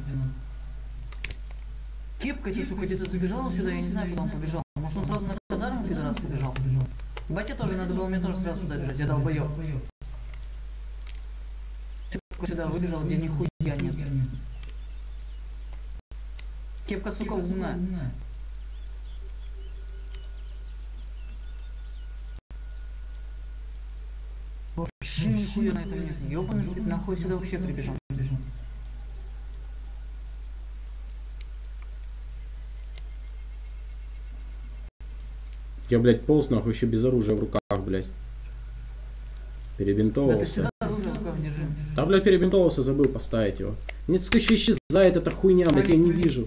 Кепка, ты, сука, где-то забежала сюда, я не знаю, куда он побежал. Может, он сразу на казарму пидорас побежал? Батя тоже надо было мне тоже сразу сюда бежать, я долбоёб. Кепка сюда выбежал, где нихуя нет. Кепка, сука, умная. Вообще нихуя на этом нет. Ёбаный стыд, нахуй сюда вообще прибежал. Я, блядь, полз нахуй еще без оружия в руках, блядь. Да ты Перебинтовался. всегда оружие в руках держи. Да, блядь, перебинтовался, забыл поставить его. Нет, сука, еще исчезает эта хуйня, блядь, я не вижу.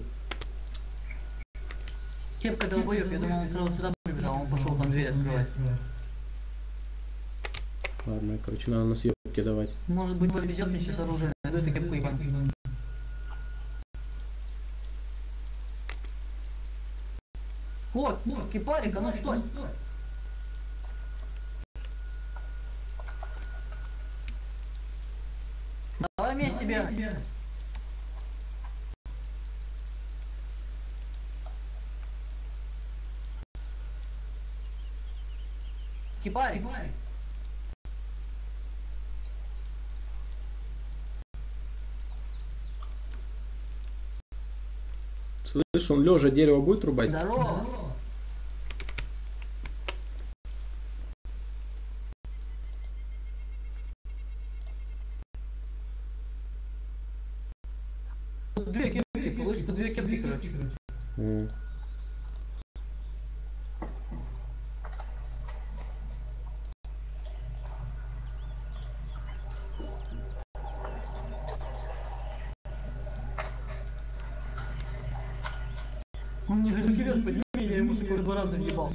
Кепка долбоёб, я думал, он сразу сюда прибежал, он пошел там дверь открывать. Ладно, короче, надо на съебки давать. Может быть, повезет мне сейчас оружие, найду эту кепку ебан. Вот, кипарик, а ну стой. Давай вместе бегать. Кипарик. Слышь, он лежа дерево будет рубать? Здорово. Тут две кепки, получится две кепки, короче. М. Он мне говорит, руки вверх подними, я ему, сука, уже 2 раза въебал.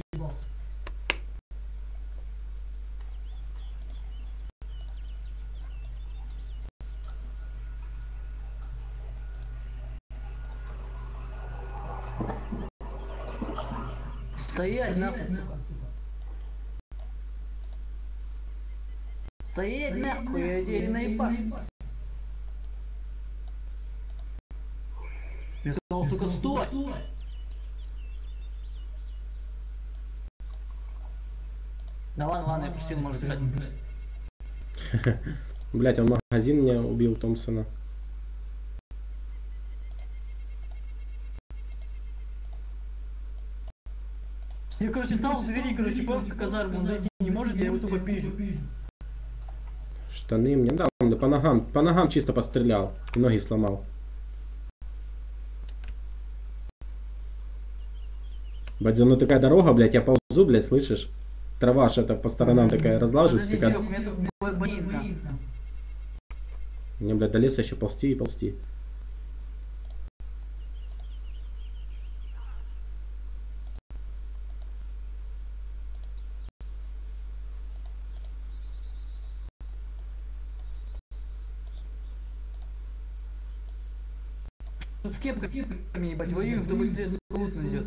Стоять нахуй, сука. Стоять нахуй, я тебе наебашу. Я сказал, сука, стой! Да ладно, ладно, я пустил, может бежать. Блять, он магазин мне убил, Томпсона. Я, короче, стал в двери, короче, понял, в казарму, он зайти не может, я его тупо пизжу. Штаны мне, да, он по ногам чисто пострелял. И ноги сломал. Блять, за мной такая дорога, блять, я ползу, блять, слышишь? Трава ж это по сторонам такая разлаживается. Подожди, Такая... Серег, у меня тут боится. Мне, блядь, до леса еще ползти и ползти. Тут с кепками, ебать, воюем, кто быстрее за лут найдет.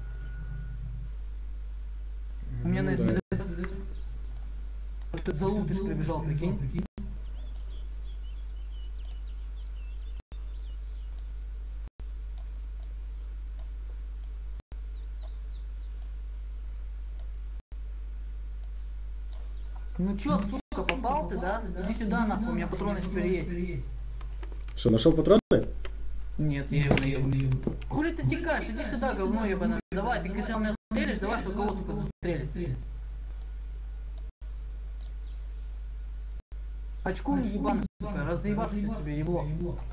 У меня на СВД... Тут за лутыш прибежал, прикинь. Ну чё, сука, попал ты, да? Иди сюда, нахуй, у меня патроны теперь есть. Что, нашел патроны? Нет, я его наебал. Хули ты текаешь? Иди сюда, говно ебаное. Давай, ты если у меня застрелишь, давай кто кого, сука, застрелит. Очком ебаный, сука, разъебашься себе, ебло.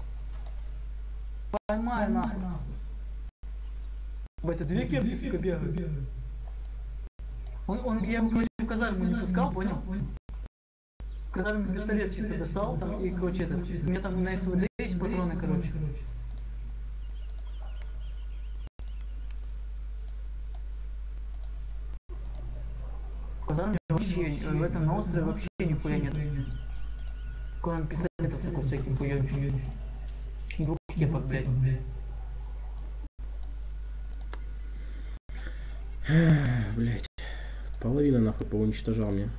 Поймай нахуй. Это две кепки, сука, бегают. Я его, короче, в казарму не пускал, понял? В казарме пистолет чисто достал, там, и, короче, у меня там на СВД есть патроны, короче. В казарме вообще, в этом на острове вообще нихуя нет. Кроме пистолетов, такой всяких хуёвищ. Двух кепок, блядь. Блять. Половина нахуй поуничтожал мне.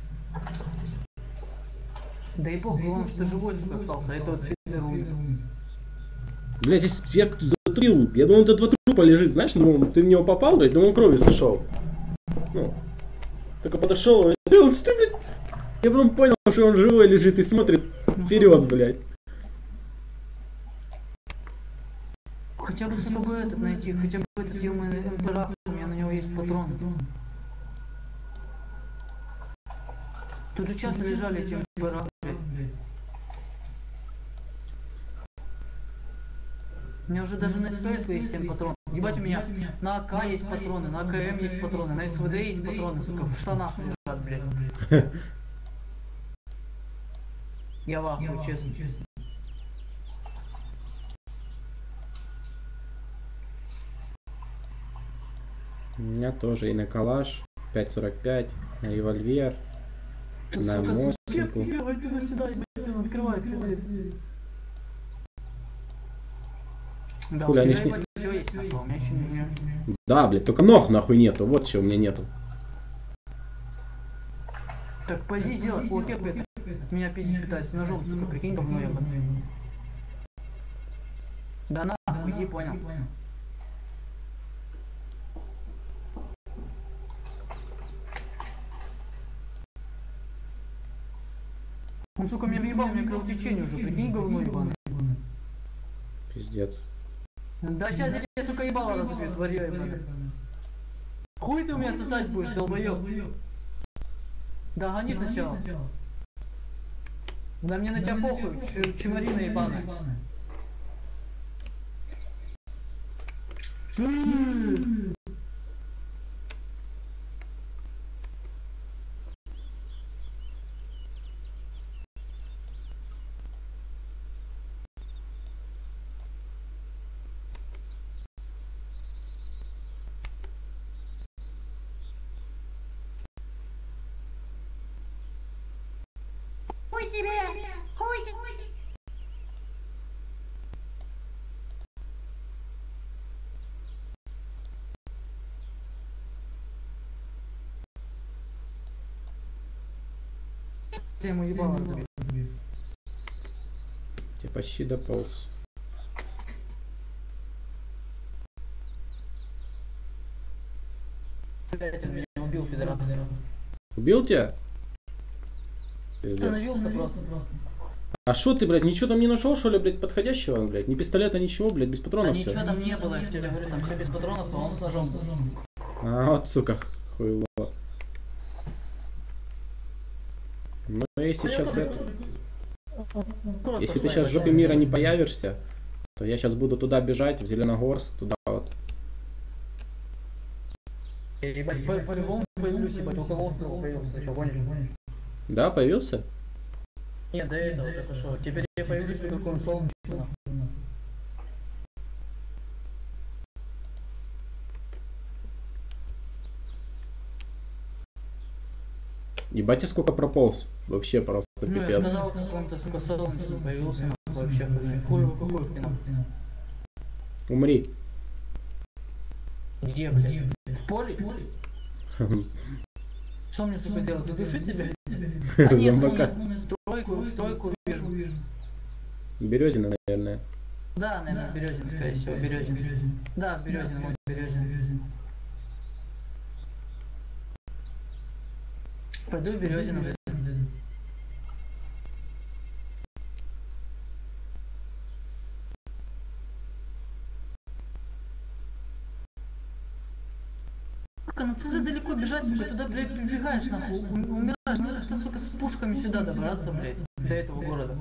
Да и похуй, он что живой, сука, остался, а это вот пидор умер. Блять, я тут затурил. Я думал, тут два трупа лежит, знаешь, думал, ты в него попал, блять, думал, кровью сошел. Ну, только подошел, и он, что, блядь? Я потом понял, что он живой лежит и смотрит вперед, блядь. Хотя бы, сука, бы этот найти, хотя бы этот МПРА, у меня на него есть патроны. Тут же часто лежали эти МПРА, блядь. У меня уже даже на СПС есть 7 патронов. Ебать, у меня на АК есть патроны, на АКМ есть патроны, на СВД есть патроны, сука, в штанах лежат, блядь. Я в ахуе, честно. У меня тоже и на калаш 5.45, на револьвер, на мостику. Он открывает все двери. Да, Хуля, у они тебя, ж не- ебать, всё есть, нахуй, у меня еще не... Да, блядь, только ног нахуй нету, вот чего у меня нету. Так, пойди сделай, о, кепка это. Меня пиздить пытается ножом, сука, прикинь, говно ебаное. Да нахуй, иди, понял. Он, сука, меня въебал, у меня кровотечение уже, прикинь, говно ебаное. Пиздец. Да сейчас я тебе, сука, ебало разобью, тварь ебаная. Хуй ты у меня сосать будешь, долбоёб. Да гони сначала. Да мне на тебя похуй, чмарина ебаная. Хуй тебе! Хуй тебе! Я ему ебало разобью. Я почти дополз. Блять, он меня убил, пидорас. Убил тебя? Пиздец. Остановился просто. А шо ты, блядь, ничего там не нашел, что ли, блядь, подходящего, блядь? Ни пистолета, ничего, блядь, без Да патронов ничего все. там не было, я же тебе говорю, там все без патронов, но он с ножом. А вот, сука, хуйло. Ну, если сейчас это... Если ты сейчас в жопе мира не появишься, то я сейчас буду туда бежать, в Зеленогорск, туда вот. Ебать, по-любому появлюсь, ебать, около острова появился, ты что, гонишь? Да, появился? Нет, до этого, это что, теперь я появлюсь в каком солнечном. Ебать, я сколько прополз. Вообще просто Ну, я пипец. сказал, в каком-то, сука, солнечном появился, нахуй, вообще, хуй его какой в кино. Умри. Где, блядь? В поле? Что мне, сука, делать? Задушить тебя? А нет, Зомбака. стройку вижу. Березина, наверное. Да, наверное, Березин, скорее всего, Березин. Да, Березин, мой Березин. Пойду в Березин. Сука, ну ты далеко бежать, сука, туда, блядь, прибегаешь, нахуй, умираешь, надо ты, сука, с пушками сюда добраться, блядь, до этого города.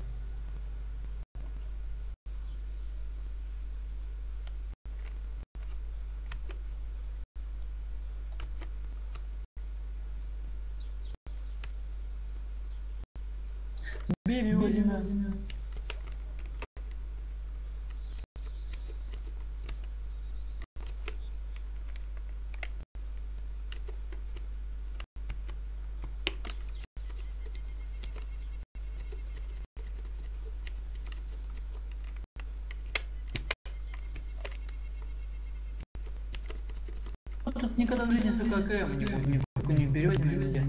Березина. Тут никогда в жизни, сука, АКМ не будет, ни в Березине, нигде.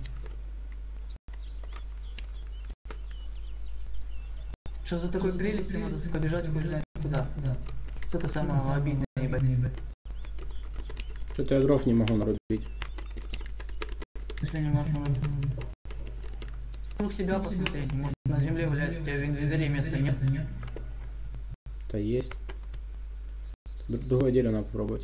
Что за такой прелестью надо, сука, бежать хуй знает куда. Это самое обидное, ебать. Что-то я дров не могу нарубить. Если не можешь, вокруг себя посмотреть, может на земле валяется, у тебя в инвентаре места нет. Да есть. Другое дело надо попробовать.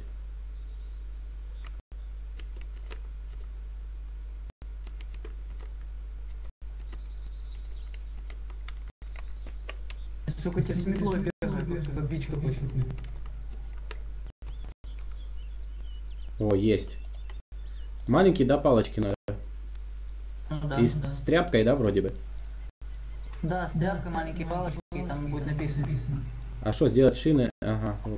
Сука, тебе с метлой бегает, сука, бич какой-то. О, есть. Маленькие, да, палочки надо. Да, И с тряпкой, да, вроде бы. да, с тряпкой, маленькие палочки, и там будет написано. А что сделать шины? Ага, вот.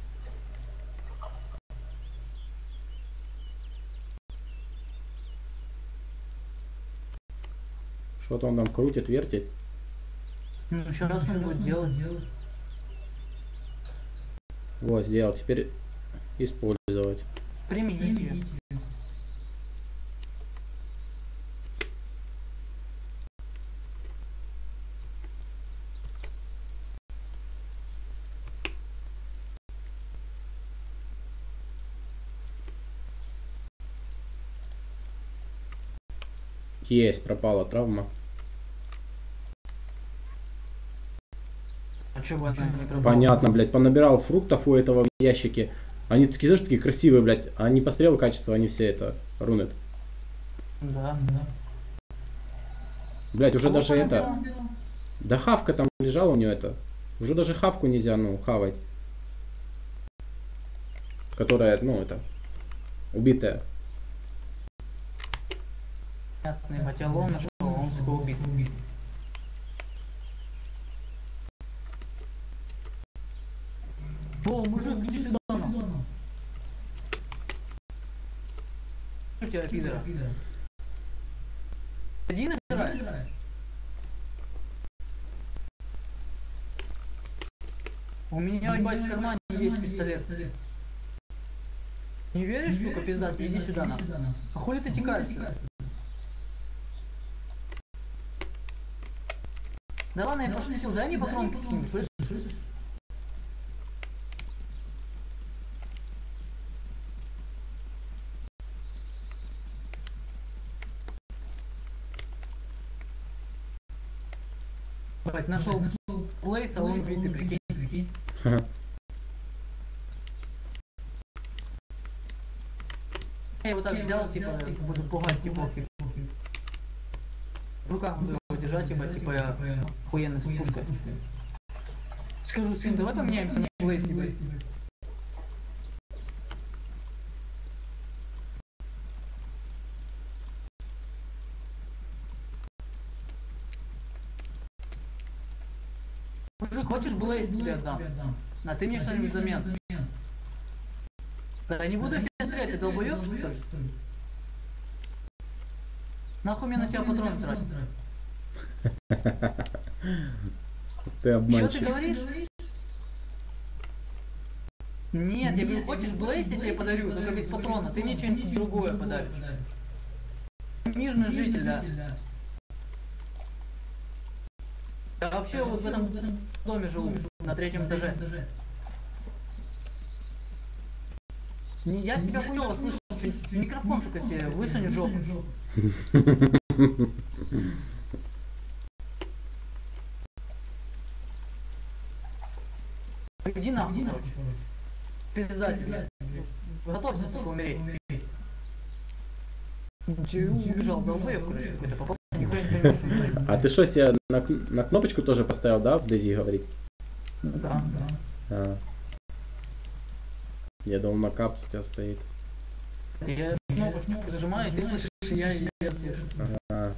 Что-то он там крутит, вертит. Ну, сейчас он будет делать. Вот, сделал. Теперь использовать. Применить ее. Есть, пропала травма. А чё бы она не пропала? Понятно, блядь, понабирал фруктов у этого в ящике. Они такие, знаешь, такие красивые, блядь. А не по стрелу качества, они все это рунят. Да. Блядь, уже Кого даже это... понабирал? Да хавка там лежала у нее это. Уже даже хавку нельзя, ну, хавать. Которая, ну, это... Убитая. Понятный батялон нашел, он сука убит. О, мужик, иди сюда. Что у тебя, пидора? Один играешь? У меня, ебать, в кармане есть пистолет. Не веришь, сука, пизда, ты иди сюда, нахуй. А хули ты текаешь-то? Да ладно, я пошутил, дай мне патронки какие-нибудь, слышишь? Бать, нашел Блейс, а он битый, прикинь. Ха. Я его так взял, типа, буду пугать, типа, в руках буду его держать, типа я охуенный с пушкой. Скажу, Свин, давай поменяемся на Блейс, типа. Мужик, хочешь Блейс тебе отдам? А ты мне что-нибудь взамен? Да я не буду тебя стрелять, ты долбоёб, что ли? Нахуй мне на тебя патроны тратить? Ты Что обманщик. ты говоришь? Нет, я говорю, хочешь Блейс, я тебе подарю, только без патрона, ты мне что-нибудь другое подаришь. Мирный житель, да. Я вообще вот в этом доме живу, на 3-м этаже. Я тебя хуёво слышу, микрофон, сука, тебе высунь в жопу. Иди нахуй, короче. Пизда тебе. Готовься, сука, умереть. Убежал долбоёб, короче, какой-то попал. Нихуя не понимаю, что он творит. А ты что, себе на кнопочку тоже поставил, да, в Дези говорить? Да. А. Я думал, на капс у тебя стоит. Я кнопочку зажимаю, и ты слышишь, я слышу. Ага.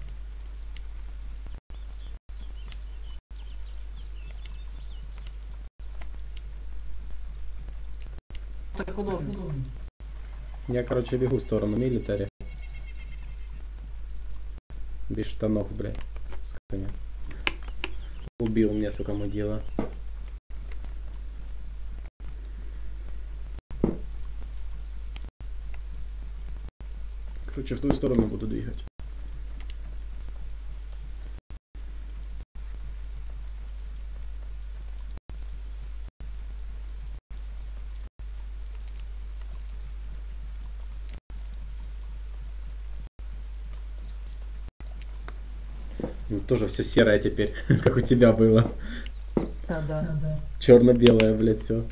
Так удобно. Я, короче, бегу в сторону милитари. Без штанов, блядь. С коня. Убил мне, сука, мудила. Короче, в ту сторону буду двигать. Ну, тоже все серое теперь, как у тебя было. Да. Черно-белое, блядь, все.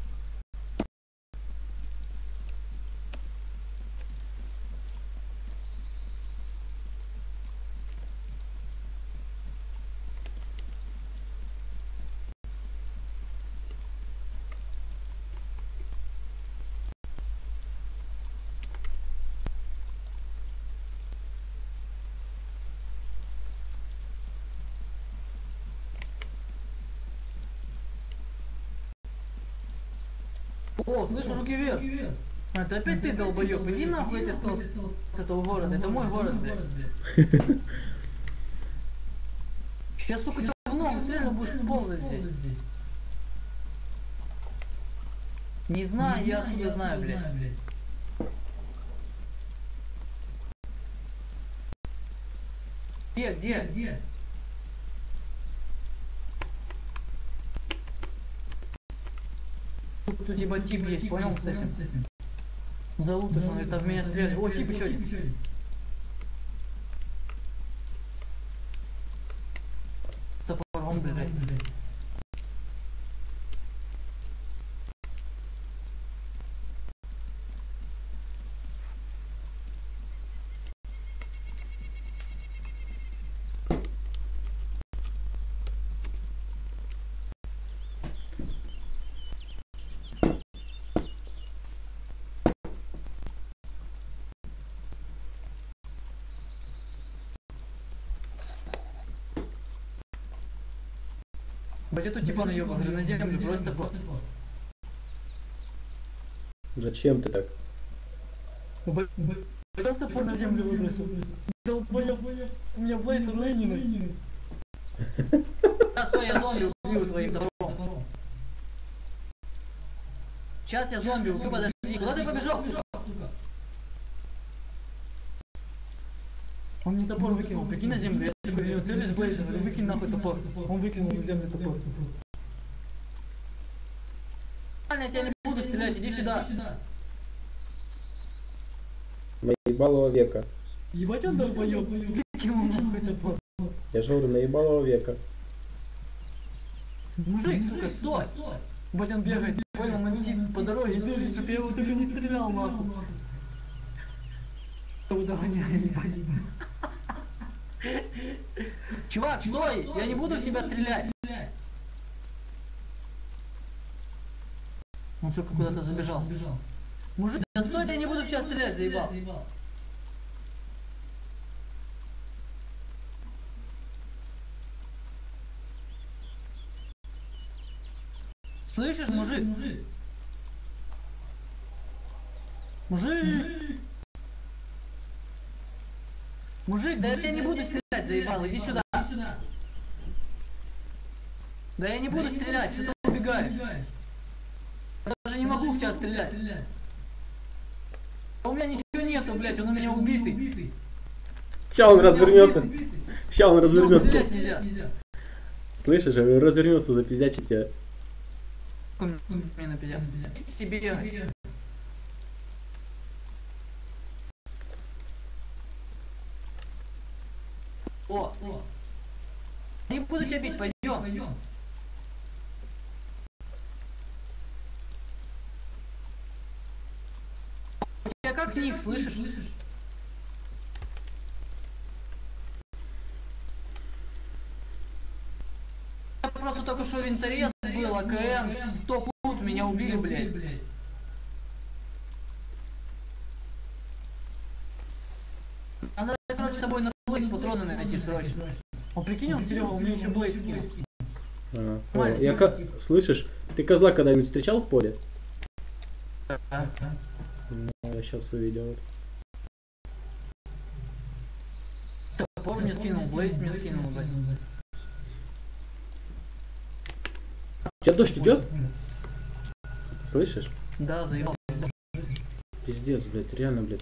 О, слышу, руки вверх. Это опять ты, долбоёб, иди нахуй ты с этого города, это мой город, блядь. Сейчас, сука, тебя в ногу стрельну, будешь ползать здесь. Не знаю, я откуда знаю, блядь. Где? Тут типа тип есть, понял, с этим? Зовут, что он это в меня стреляет. О, тип еще один. Топором, блядь. Блять, эту типа наебал, говорю, на землю брось топор. Зачем ты так? Блять, топор на землю выбросил. Долбоёб, у меня Блейз раненый. Сейчас я зомби убью твоим топором. Сейчас я зомби убью, подожди, куда ты побежал, сука? Он мне топор выкинул, прикинь, на землю, я такой, я целюсь в Блейза, говорю, выкинь нахуй топор. Он выкинул на землю топор. Я тебя не буду стрелять, иди сюда. Наебалого века. Ебать он долбоёб, выкинул нахуй топор. Я же говорю, наебалого века. Мужик, сука, стой! Будь он бегает, понял, мансит по дороге бежит, чтобы я его только не стрелял, нахуй. Удогоняю, ебать. Чувак, стой! Я не буду в тебя стрелять! Он, сука, куда-то забежал. Мужик, да стой, я не буду в тебя стрелять, заебал. Слышишь, мужик? Мужик! Мужик, да я тебя не буду стрелять, заебал, иди сюда. Да я не буду стрелять, что ты убегаешь? Я даже не могу в тебя стрелять. А у меня ничего нету, блядь, он у меня убитый. Ща он развернется. Ща он развернется. Стрелять нельзя. Слышишь, развернется, запиздячит тебя. Мне на 50. Тебе. О! Не буду тебя бить, пойдем. У тебя как ник, слышишь? Я просто только что винторез был, АКМ, 100 пут, меня убили, блядь. Надо, короче, с тобой на Блейз патроны найти срочно. Он прикинь, он Серега, у меня еще Блейз скинул. Я как... Слышишь, ты козла когда-нибудь встречал в поле? Я сейчас увидел. Топор мне скинул, Блейз мне скинул, блядь. У тебя дождь идет? Слышишь? Да, заебал. Пиздец, блядь, реально, блядь.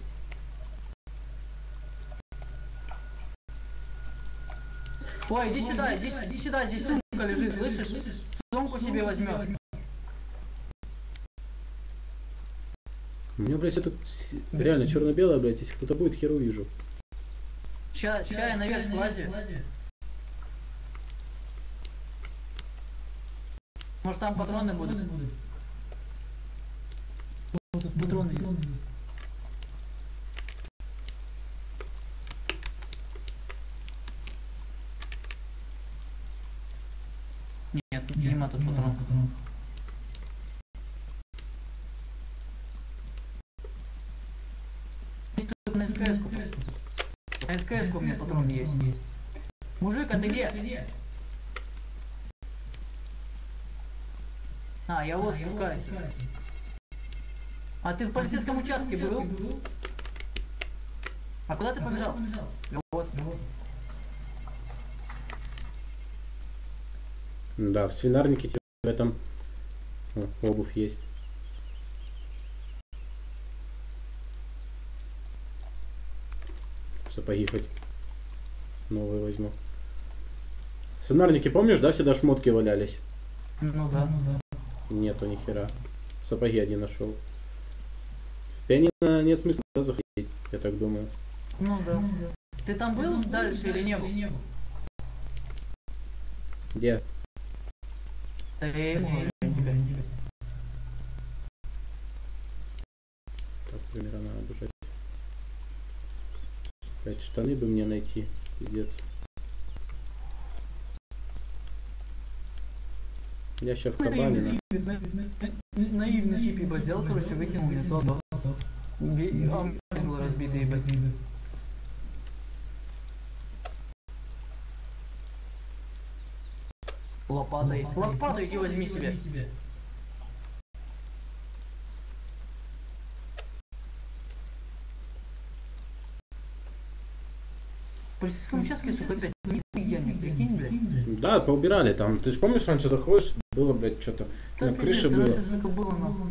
Ой, иди сюда, здесь сумка лежит, слышишь? Сумку себе возьмешь. У меня, блядь, это реально черно-белое, блядь, если кто-то будет, хер увижу. Ща я наверх слазю. Может там патроны будут? Тут патроны. Нет, тут нема тут патронов. На СКС-ку. На СКС-ку у меня патрон есть. Мужик, а ты где? А, я вот спускаюсь. А ты в полицейском участке был? А куда ты побежал? Вот. Да, в свинарнике тебе там обувь есть. Сапоги хоть новые возьму. В свинарнике, помнишь, да, всегда шмотки валялись? Ну да. Нету ни хера. Сапоги один нашел. В пианино нет смысла, да, заходить, я так думаю. Ну да. Ты там был дальше или не был? Где? Да я ему говорю тебя. Так, примерно надо бежать. Блять, штаны бы мне найти, пиздец. Я сейчас в кабане. Наивный тип, ебать, взял, короче, выкинул мне то. А был разбитый, ебать. Лопатой. Лопату иди возьми себе. В полицейском участке, сука, опять нихуя нет, прикинь, блядь. Да, поубирали там. Ты же помнишь, раньше заходишь, было, блядь, что-то на крыше было. Короче, сука, было нахуй.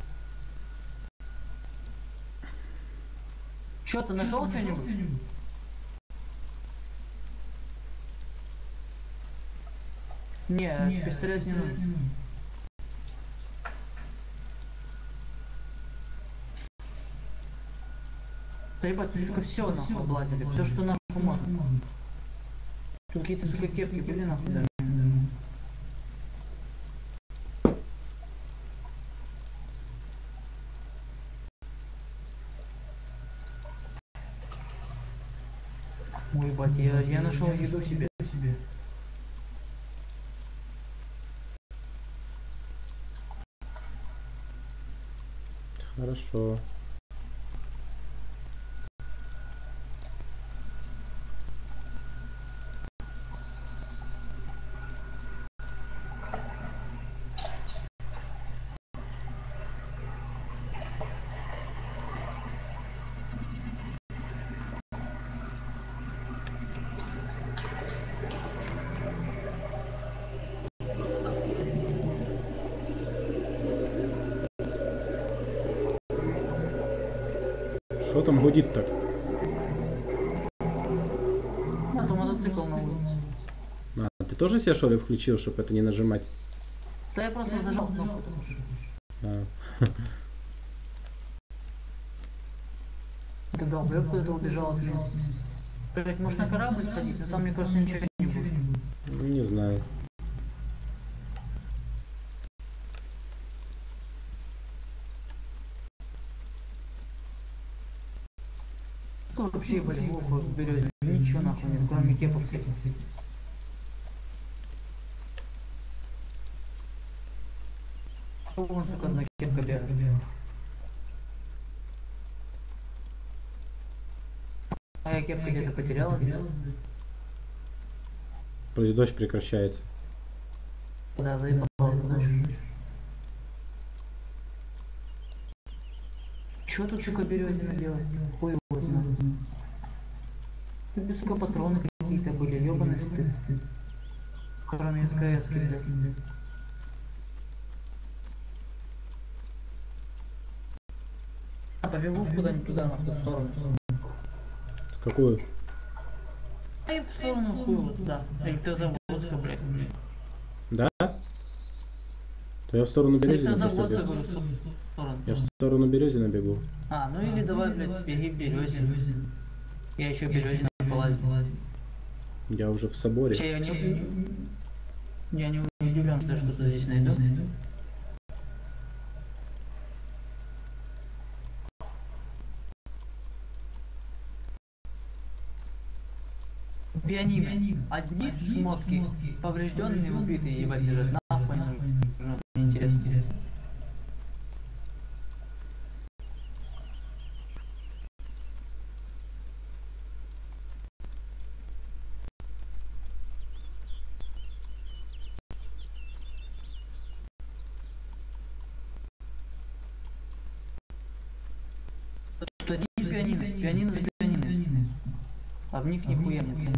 Чё, ты нашел что-нибудь? Не, пистолет не нужен. Да ебать, тут, сука, все нахуй облазили, все, что нахуй можно. Тут какие-то, сука, кепки были нахуй, да. Ой, ебать, я нашел еду себе. Хорошо. Что там гудит так? А то мотоцикл на улице. А, ты тоже себе что ли включил, чтобы это не нажимать? Да я просто зажал кнопку, потому что... А. Ты долбёб куда-то убежал от меня. Блять, может на корабль сходить, но там, мне кажется, ничего не будет. Ну, не знаю. Что вообще, блядь, глухо в березе? Ничего нахуй нет, кроме кепов всяких. Вон, сука, одна кепка бегает. А я кепка где-то потеряла, блядь. Вроде дождь прекращается. Да, заебал эту дочь. Чё тут, сука, березина делать? Хуй его знает. Тут бы, сука, патроны какие-то были, ёбаный стыд. Кроме СКС-ки, блядь. Побегу куда-нибудь туда, на ту сторону. Какую? А я в сторону хуй вот туда. Электрозаводска, блядь. Да? То я в сторону Березина Электрозаводска, просто говорю, бегу. в сторону. Я в сторону Березина бегу. А, ну или давай, блядь, беги в Березин. Я еще Березина полазил. Я уже в соборе. Вообще, я не удивлен, что я что-то здесь найду. Пианино. Одни шмотки, поврежденные, убитые, ебать, лежат. Нахуй нужно, мне интересно. Тут одни пианино за пианино. А в них нихуя нет.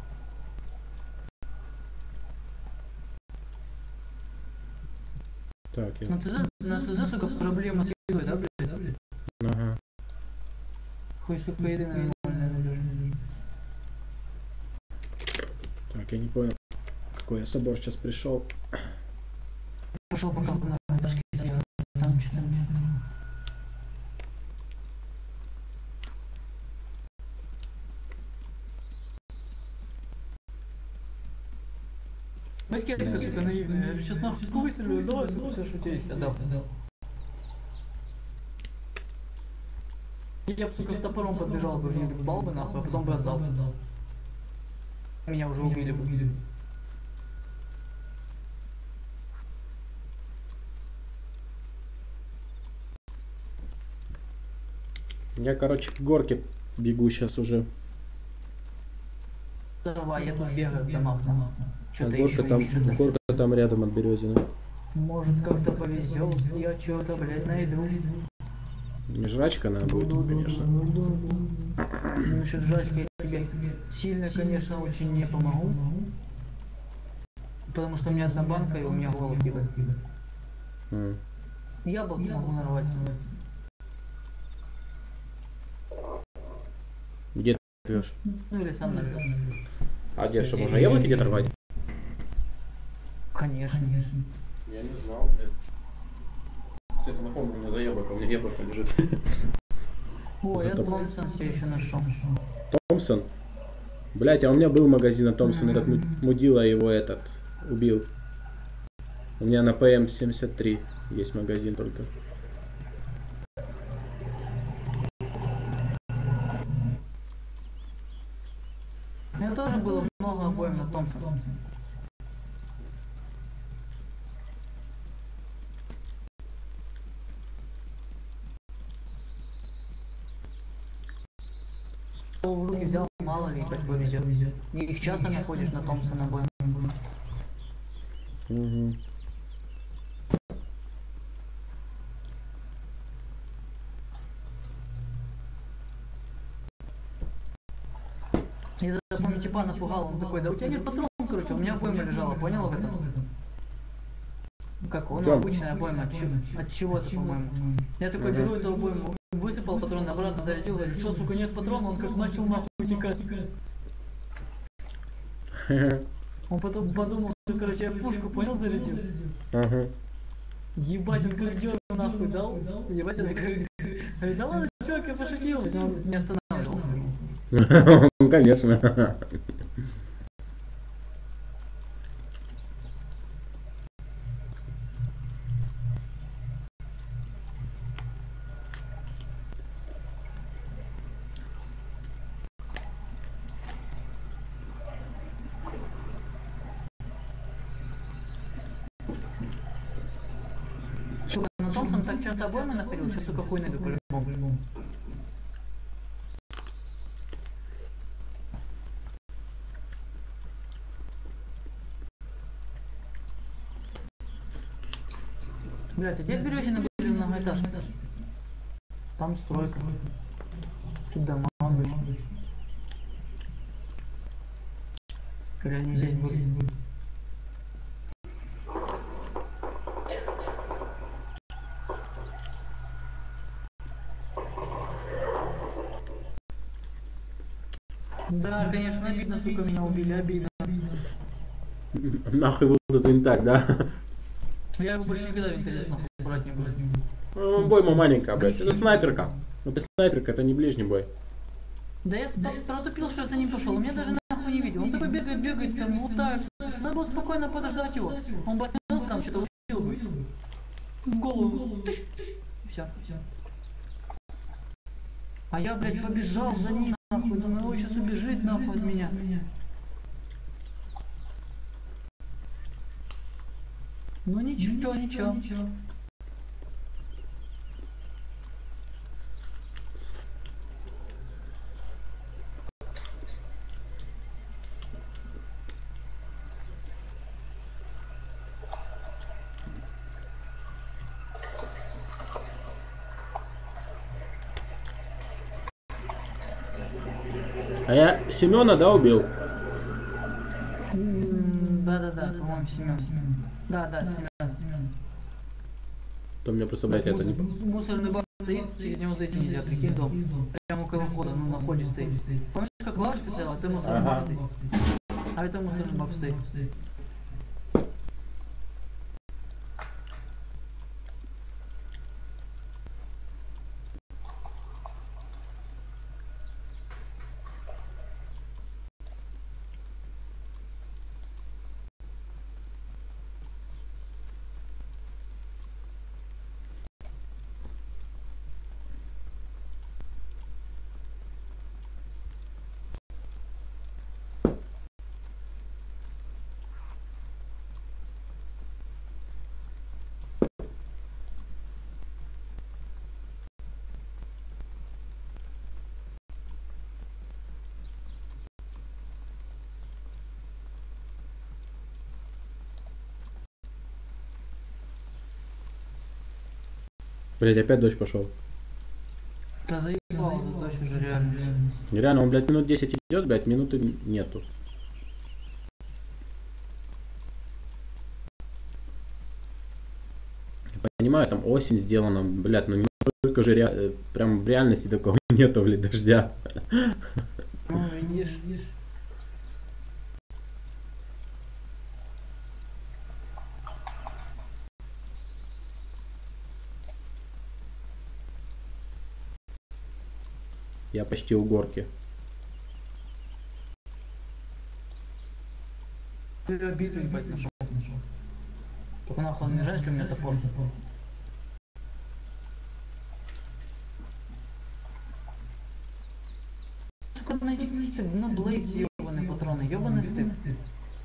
Так, я... На ТЗ, сука, проблема с едой, да, блядь? Ага. Хуй, сука, еды нормально даже. Так, я не понял, какой я собор сейчас пришел. Пошел пока на дошке, там что-то нет. Маскетка, сука, наивная. Я сейчас нахуй выстрелю, давай, сука, все, что у тебя есть, отдал. Я бы, сука, с топором подбежал бы, въебал бы нахуй, а потом бы отдал. Меня уже убили бы. Я, короче, к горке бегу сейчас уже. Давай, я тут бегаю в домах, что-то Горка там рядом от Березина. Может, как-то повезет, я что-то, блядь, найду. Не жрачка надо будет, конечно. Насчет жрачки я тебе сильно, конечно, очень не помогу. Потому что у меня одна банка и у меня голод ебать. Яблоки могу нарвать. Где ты рвешь? Ну или сам нарвешь. А где, что, можно яблоки где-то рвать? Конечно. Я не знал, блядь. Кстати, напомню мне за яблоко, у меня яблоко лежит. О, я Томпсон все еще нашел. Томпсон? Блять, а у меня был магазин от Томпсон, этот мудила его этот убил. У меня на ПМ-73 есть магазин только. Томпсон. В руки взял, мало ли, как повезет. Их часто находишь на Томпсона обойму. Угу. Я даже помню, типа напугал, он такой, да у тебя нет патронов, короче, у меня обойма лежала, понял об этом? Ну как, он Чем? обычная обойма, от чего-то, по-моему. Я такой беру эту обойму, высыпал патрон, обратно зарядил, говорю, что, сука, нет патрона, он как начал нахуй утекать. Он потом подумал, что, короче, я пушку, понял, зарядил. Ага. Ебать, он как дёру нахуй дал, ебать, я такой, говорю, да ладно, чувак, я пошутил, он не останавливался. Ну, конечно. Сука, на Томпсон так часто обоймы находил, что, сука, хуй найду по-любому. Блядь, а где в Березино были многоэтажки? Там стройка. Тут дома обычно. Когда они здесь были. Да, конечно, обидно, сука, меня убили, обидно. Нахуй будут им так, да? Я его больше никогда в интерес нахуй брать не буду. Ну, бойма маленькая, блядь. Это снайперка. Это снайперка, это не ближний бой. Да я протупил, что я за ним пошел, он меня даже нахуй не видел. Он такой бегает, там лутает. Надо было спокойно подождать его. Он бы остановился, там что-то убил бы. В голову. Тыщ. И все. А я, блядь, побежал за ним, нахуй. Думаю, он сейчас убежит, нахуй, от меня. Ну ничего, ничего. А я Семена, да, убил? Да-да-да, по-моему, Семен. Да, Семен. То мне просто, блядь, это не... Мусорный бак стоит, через него зайти нельзя, прикинь, дом. Прямо около входа, ну, на входе стоит. Помнишь, как лавочка стояла, а это мусорный бак стоит. А это мусорный бак стоит. Блядь, опять дождь пошел. Да заебал, это дождь уже реально. Реально, он, блядь, минут 10 идет, блядь, минуты нету. Понимаю, там осень сделана, блядь, но не только же прям в реальности такого нету, блядь, дождя. Ну, видишь. Я почти у горки. Ты обиду ебать нашел. Только нахуй он не женский, у меня топор. Сука, найди на Блейз ебаные патроны, ебаный стыд.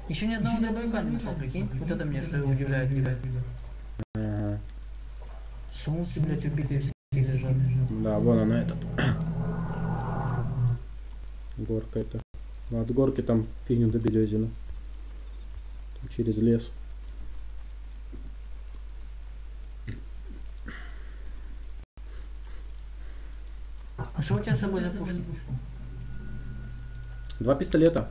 Еще ни одного дробовика не нашел, прикинь? Вот это мне что удивляет тебя. Ага. Сумки, блядь, убитые всякие лежат. Да, вон она этот. Горка это. Ну, от горки там фигню до Березина. Там через лес. А что у тебя с собой за пушки? 2 пистолета.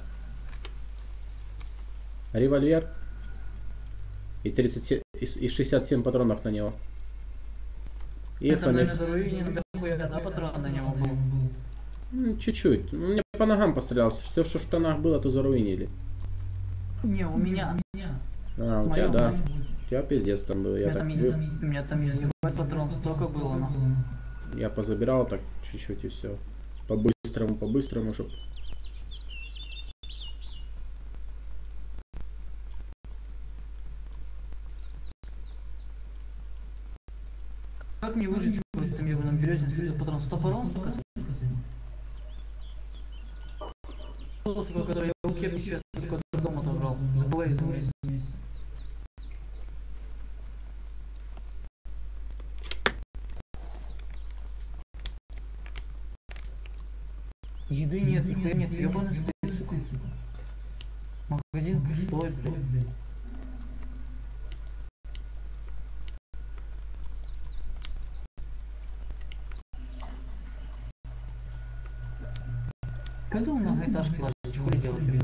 Револьвер. И 37, и 67 патронов на него. И Это, наверное, FNX. за руине дохуя, да, патрон на него был? Чуть-чуть. Ну, мне по ногам пострелялся. Все, что в штанах было, то заруинили. Не, у меня. А, у тебя, да. У тебя пиздец там был. Я У так меня там ебать патрон столько было, нахуй. я позабирал так чуть-чуть и все. По-быстрому, чтоб. Как мне выжить в этом ебаном березе, если патрон с топором, сука? Сука, который я у кепки сейчас только дома отобрал. С Блейзом вместе. Еды нет, нихуя нет, ебаный стыд, сука. Магазин пустой, блядь. Пойду на многоэтажке ложить, хуй делать, блин.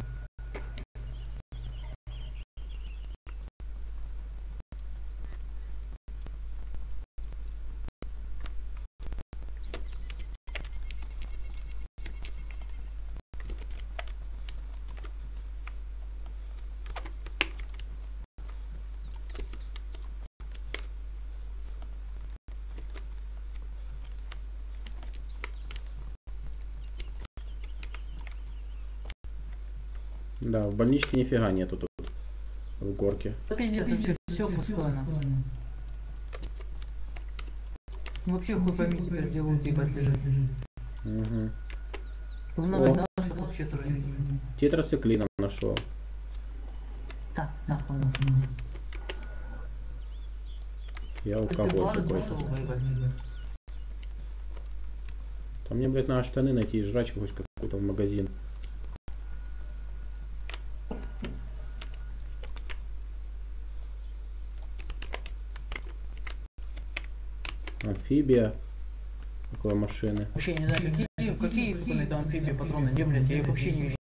Да, в больничке нифига нету тут. В горке. Да пиздец, вообще все пустое, нахуй. Вообще хуй пойми теперь, где лут ебать лежит. Угу. В многоэтажках вообще тоже не видно. Тетрациклином нашел. Так, нахуй. Я алкоголь какой-то. Там мне, блядь, надо штаны найти и жрачку хоть какую-то в магазин. Амфибия. Такой машины. Вообще не знаю, какие ебаные там амфибии патроны, где, блядь, я их вообще не вижу.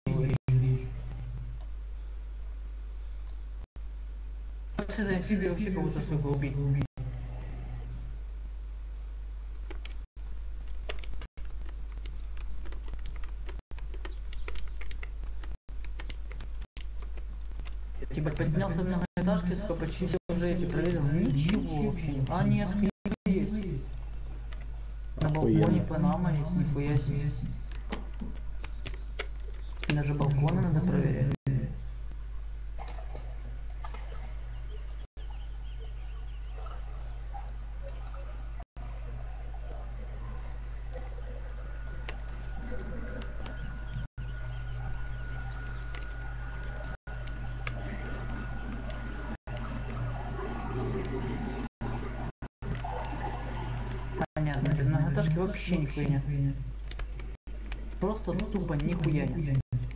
Как с этой амфибией вообще кого-то, сука, убить? Типа поднялся в многоэтажке, сука, почти все уже эти проверил. Ничего вообще не. А нет, книга есть. На балконе Охуенно. Панама есть, нихуя себе. Даже балконы надо проверять. Понятно, без многоэтажки вообще нихуя нет. Просто тупо нихуя нет.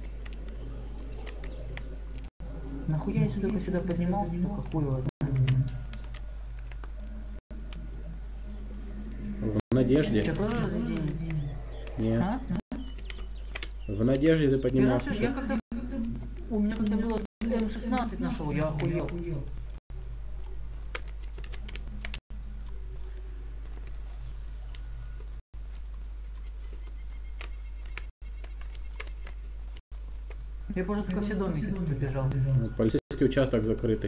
Нахуя я сюда поднимался, ну какую его знает. В надежде. Что, тоже разведение? Не. А? В надежде ты поднимался. Я когда... У меня когда было М16 нашел, я охуел. Я просто ко все домики побежал. Полицейский участок закрытый.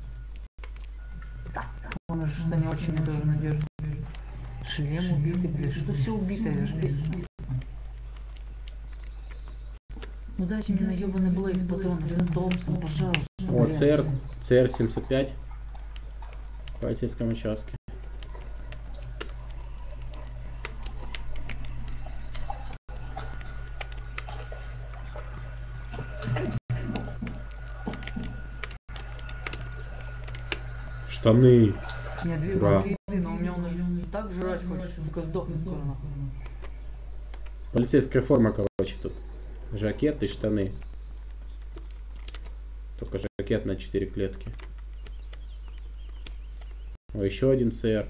Он же что не очень мне тоже надежда. Шлем убитый, блядь. Что все убитое, я ж бесит. Ну дайте мне на ебаный Блейз патрон, это Томпсон, пожалуйста. О, блядь. CR-75. В полицейском участке. Штаны. Мне две Ура. еды, но у меня он уже так жрать хочет, что сука сдохнет скоро нахуй. Полицейская форма, короче, тут. Жакет и штаны. Только жакет на 4 клетки. О, еще один СР.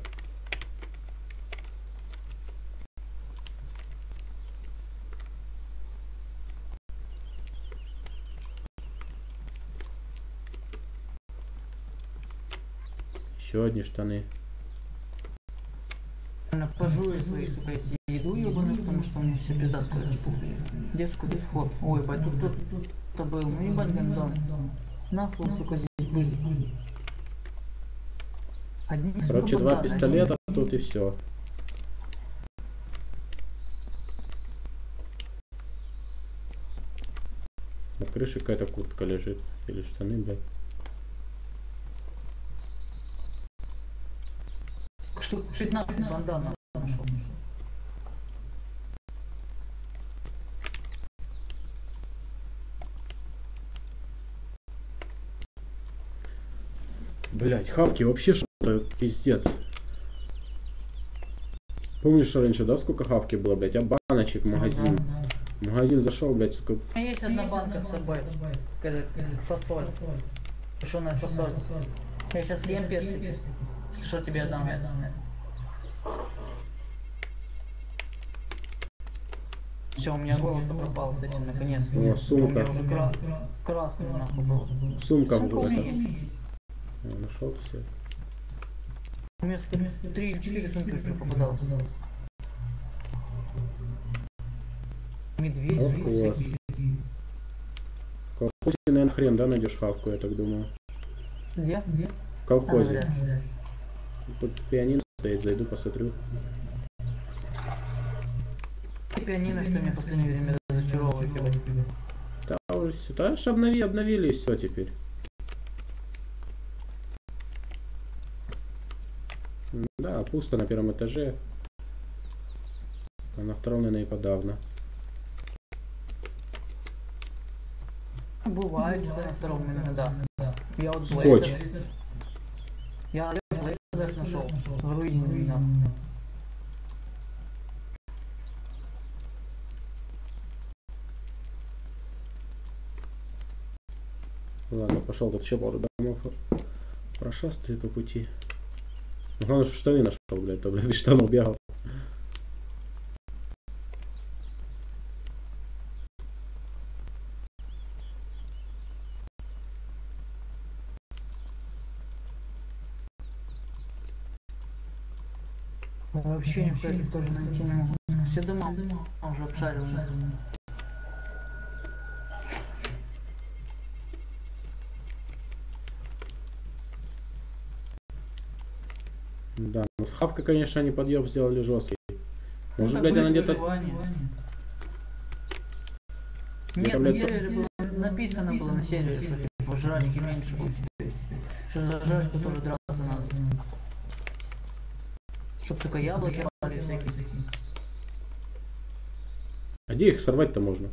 Еще одни штаны. Наверное, пожую свои, сука, эти еду ебаную, потому что мне все пизда скоро чпухли. Где, сука, здесь вход? Ой, бать, тут кто-то был. Ну ебать гандон. Нахуй, сука, здесь были. Одни, сука, Короче, 2 банданы, пистолета одни. тут и все. На крыше какая-то куртка лежит. Или штаны, блядь. Штук 15 бандан нашел. Блять, хавки вообще что-то пиздец. Помнишь раньше, да, сколько хавки было, блять? А баночек в магазин. В магазин зашел, блять, сука. У меня есть одна банка с собой. Фасоль. Тушеная фасоль. Я сейчас съем персик. Что тебе отдам? Все, у меня голод пропал с этим наконец. О, сумка. У меня уже красный нахуй был. Сумка Сумка в у этом. меня. Нашел все. У меня 3 или 4 сумки уже попадалось. Медведь, Ох, зверь у вас. всякие. В колхозе, наверное, хрен, да, найдешь хавку, я так думаю. Где? В колхозе. вряд. Тут пианино стоит, зайду, посмотрю. Пианино, что меня в последнее время разочаровывает. Да, уже все. Да, ж обновили и все теперь. Да, пусто на первом этаже. А на втором, наверное, и подавно. Бывает, что на втором иногда. Я вот Скотч. Блейзер. Я Блейзер даже нашел. В руине, да. Ладно, пошел тут еще пару домов прошастаю по пути. Ну, главное, что штаны нашел, блядь, то, блядь, без штанов бегал. Я вообще никаких тоже найти не могу. Все дома уже обшариваны. Да, ну с хавкой, конечно, они подъем сделали жесткий. Может, Это блядь, она будет где-то... выживание. Где-то, Нет, на блядь, сервере было написано было на сервере, что типа жрачки меньше будет. Что за жрачку тоже драться надо. Чтоб только яблоки пали всякие. А где их сорвать-то можно?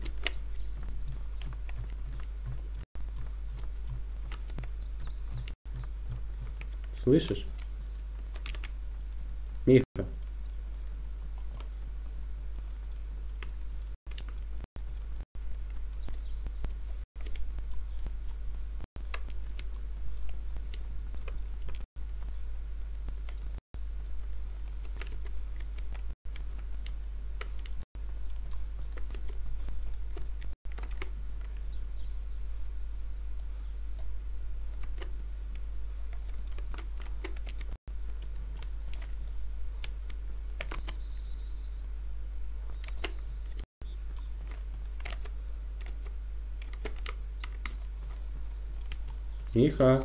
Слышишь? Миха. Миха.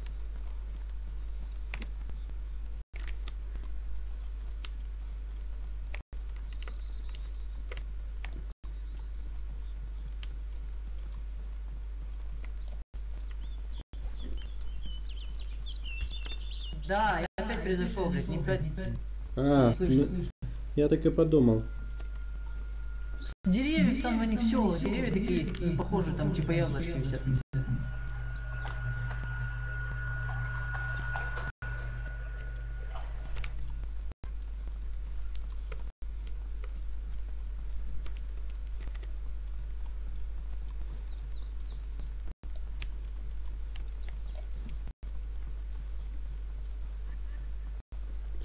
Да, я опять произошел, блядь, не 5. А, Слышно. ну, я так и подумал. С деревьев там они все, деревья такие есть, не похожи, там типа яблочки висят.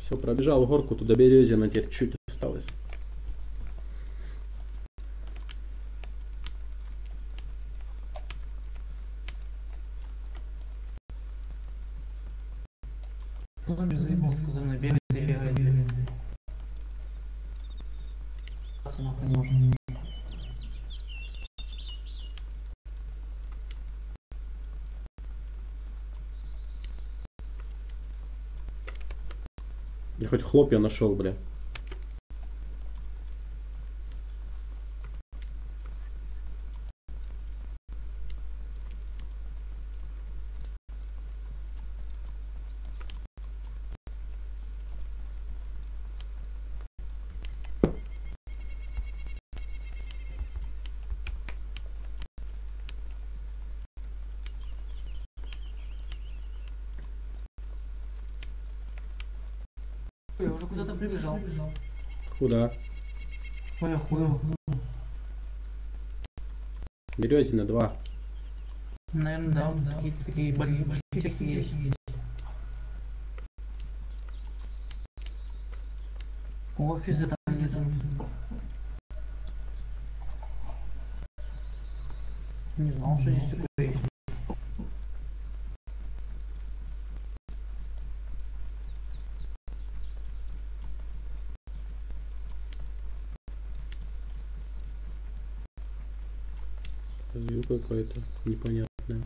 Все, пробежал горку, туда Березина теперь чуть осталось. Зомби заебался за мной, бегает и бегает, бегает. Нахуй не можно. Я хоть хлопья нашел, бля. Я уже куда-то прибежал. Куда? Ой, охуел. Березина 2. Наверное, да. Какие-то такие башки всякие есть. Офиса там нету. Не знал, что здесь такое есть. Звук какой-то непонятный.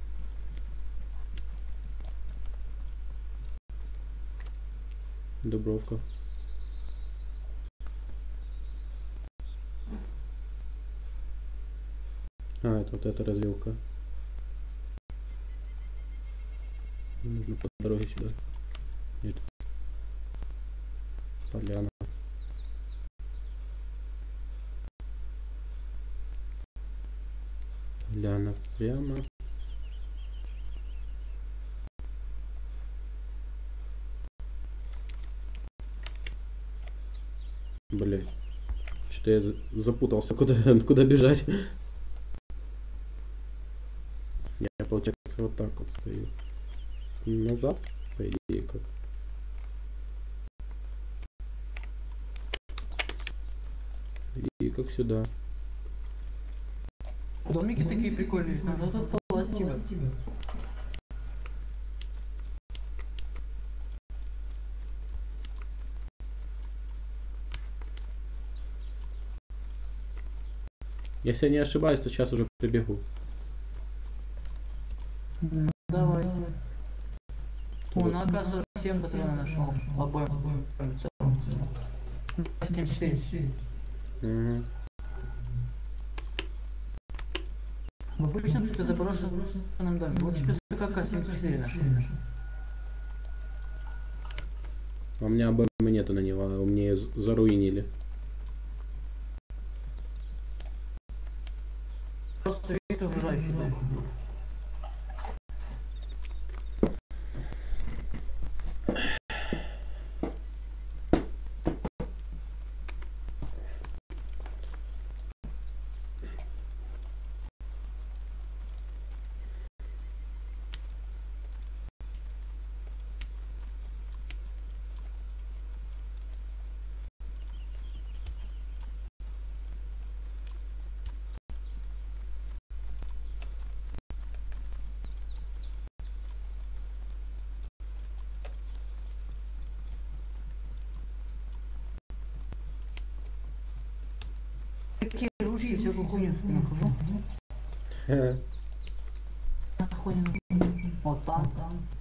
Дубровка. А, это вот эта развилка. Нужно по дороге сюда. Нет. Поляна. Поляна прямо. Блять. Что-то я запутался, куда бежать. Я, получается, вот так вот стою. Назад, по идее, как. И как сюда. Домики такие прикольные, надо тут полазить тебя. Если я не ошибаюсь, то сейчас уже прибегу. Давай. О, на оказывается 7 патронов нашел. Обоим. 74. Угу. В обычном что-то заброшенном доме. Вот тебе КК-74 нашел. А у меня АБМ нету на него, а у меня заруинили. Просто вид угрожающий, да. Такие ружья и всякую хуйню нахожу. Нахуй не нужно. Вот там.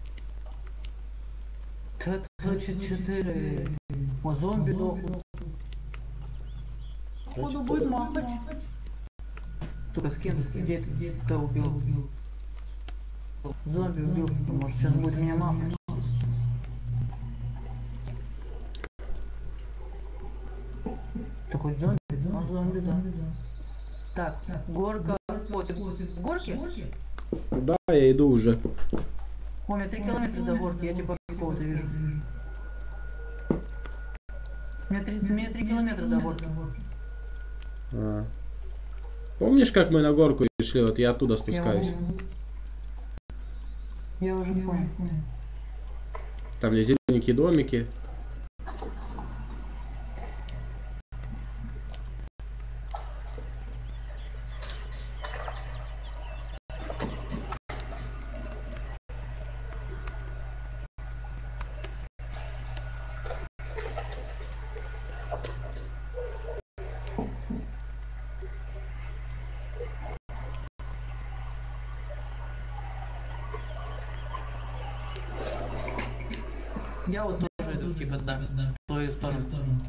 Т-34. О, зомби дохнут. Походу будет махач. Только с кем? Где ты? Кто убил? Зомби убил. Может сейчас будет меня махать. Ты хоть зомби? Ну, зомби, да. Так, горка. Вот, ты в горке? Да, я иду уже. О, у меня 3 километра до горки, я тебя какого-то вижу. У меня 3 километра до горки. А. Помнишь, как мы на горку шли? Вот я оттуда спускаюсь. Я уже понял. Там где зелененькие домики. Я вот тоже иду, типа, да, в твою сторону.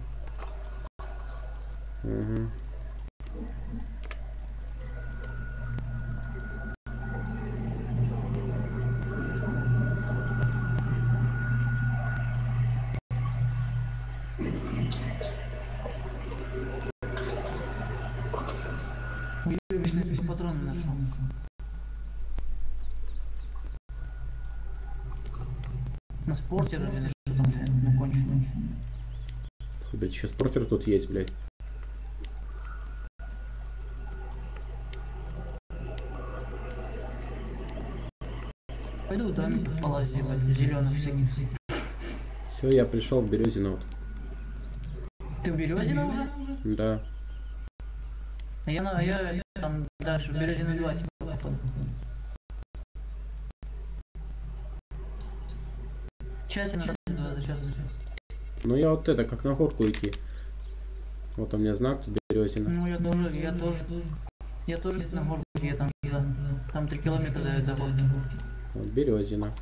Угу. Уебищные патроны нашел. На спортер или на что там, на конченый. Блять, еще спортер тут есть, блядь. Пойду в домик полазить, зеленых всяких. Все, я пришел в Березино. Ты в Березино уже? Да. А я там дальше в Березино 2 типа походу. Час надо сейчас. Ну я вот это, как на горку идти. Вот у меня знак тут Березино. Ну я тоже на горку, я там 3 километра до горки. Вот Березино.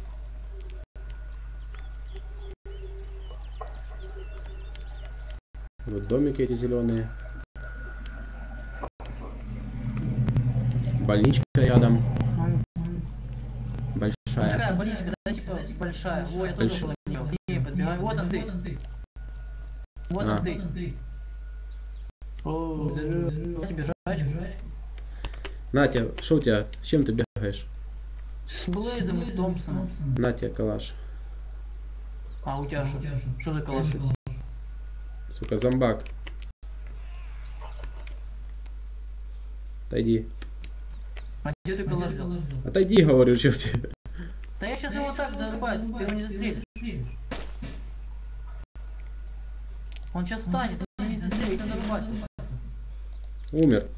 Вот домики эти зеленые. Больничка рядом. Большая. Такая больничка, да, типа большая. О, я тоже был на нее. Не, подбегай. Вот он ты. Вот он ты. О, тебе жрачку. Натя, что у тебя? С чем ты бегаешь? С Блейзом и с Томпсоном. Натя, калаш. А у тебя что? Что за калаши? Сука, зомбак. Отойди. А где ты калаш взял? Отойди, говорю, что тебе. Да я сейчас его так зарубаю, ты его не застрелишь. Он сейчас встанет, он не застрелит, надо рубать. Умер.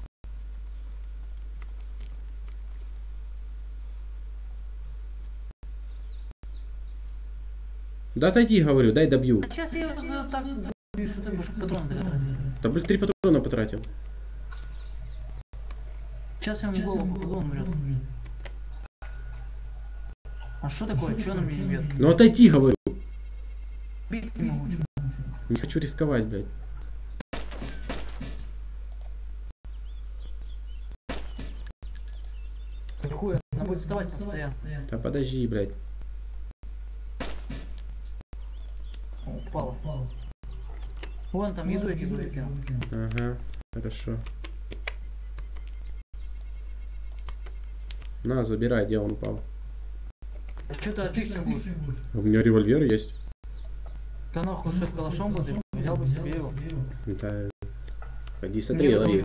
Да отойди, говорю, дай добью. А сейчас я его так убью, что ты будешь патроны тратить. Да, блин, 3 патрона потратил. Сейчас я ему в голову попаду, он умрет. А что такое? Чего он меня не бьет? Ну отойди, говорю. Бить не могу, чё? Не хочу рисковать, блядь. Хуя, она будет вставать постоянно. Да подожди, блядь. О, упала. Вон там еду эти бурики. Ага, хорошо. На, забирай, где он упал. Что ты, а ты с чем будешь? У меня револьвер есть. Да нахуй, что с калашом будешь? Взял бы себе его. Да. Ходи, смотри, лови.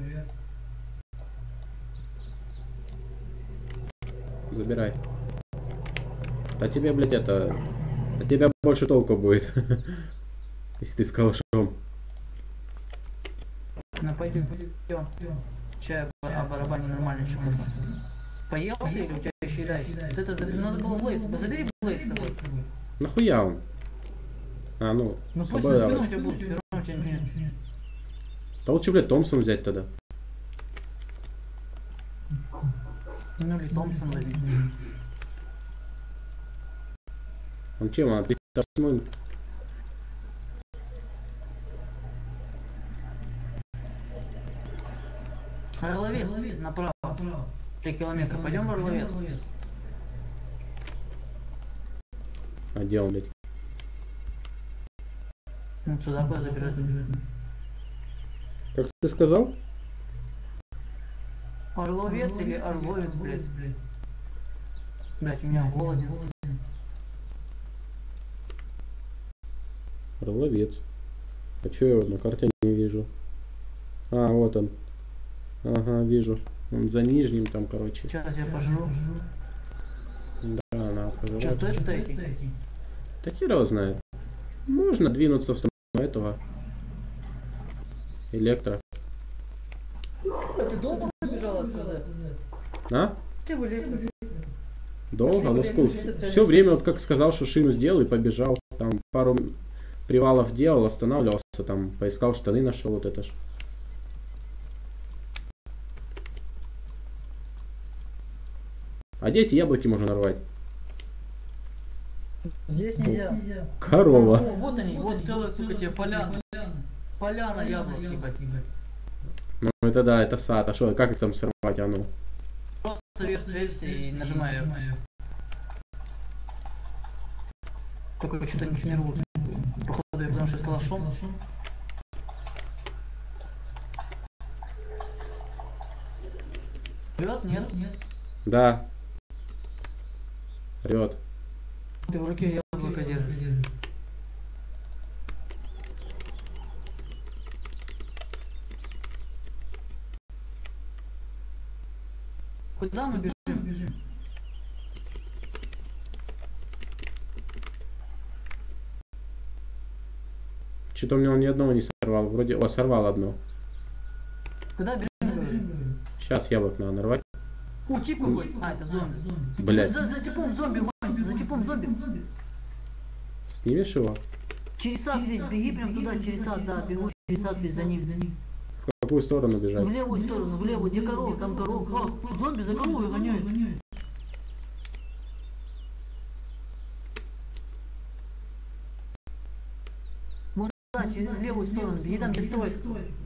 Забирай. А тебе, блядь, это... От тебя больше толку будет. Если ты с калашом. Ну пойдем. Чай о барабане нормально еще можно. Поел ты или у тебя еще еда есть? Вот это надо было Блейз. Забери Блейз с собой. Нахуя он? А, ну, Ну с пусть собой за спину у давай. тебя будет, все равно у тебя нет. Да лучше, блядь, Томпсон взять тогда. Ну или Томпсон возьми. Он чем, он 38-й? Орловец, направо. 3 километра. Пойдем в Орловец. А где он, блядь? Ну сюда куда забежать? Как ты сказал? Орловец или Орловец, блядь. Блядь, у меня голоден. Орловец. А чё я его на карте не вижу? А, вот он. Ага, вижу. Он за нижним там, короче. Сейчас я пожру. Да, надо пожрать. Что стоит что идти? Да хер его знает. Можно двинуться в сторону этого. Электро. Ты долго побежал отсюда? А? Ты вылез. Долго? Ну время сколько? это Все время, вот как сказал, что шину сделал и побежал. Там пару привалов делал, останавливался, там поискал штаны, нашел вот это ж. А где эти яблоки можно нарвать? Здесь нельзя. Корова. О, вот они, вот целая, сука, тебе поляна. Поляна яблок, ебать. Ну это да, это сад. А что, как их там сорвать, а ну? Просто вверх целься и нажимай её. Только что-то не рвут. Походу я потому что с калашом. Вперед, нет? Да. Орёт. Ты в руке яблоко держишь. Куда мы бежим? Что-то у меня он ни одного не сорвал. Вроде, о, сорвал одно. Куда бежим? Сейчас яблок надо нарвать. О, тип какой. А, это зомби. Блядь. За типом зомби гонится, за типом зомби. Снимешь его? Через сад весь, беги прям туда, через сад, да, бегу через сад весь за ним. В какую сторону бежать? В левую сторону, в левую, где корова, там корова. А, зомби за коровой гоняются. Вот да, через левую сторону, беги там, где стройка.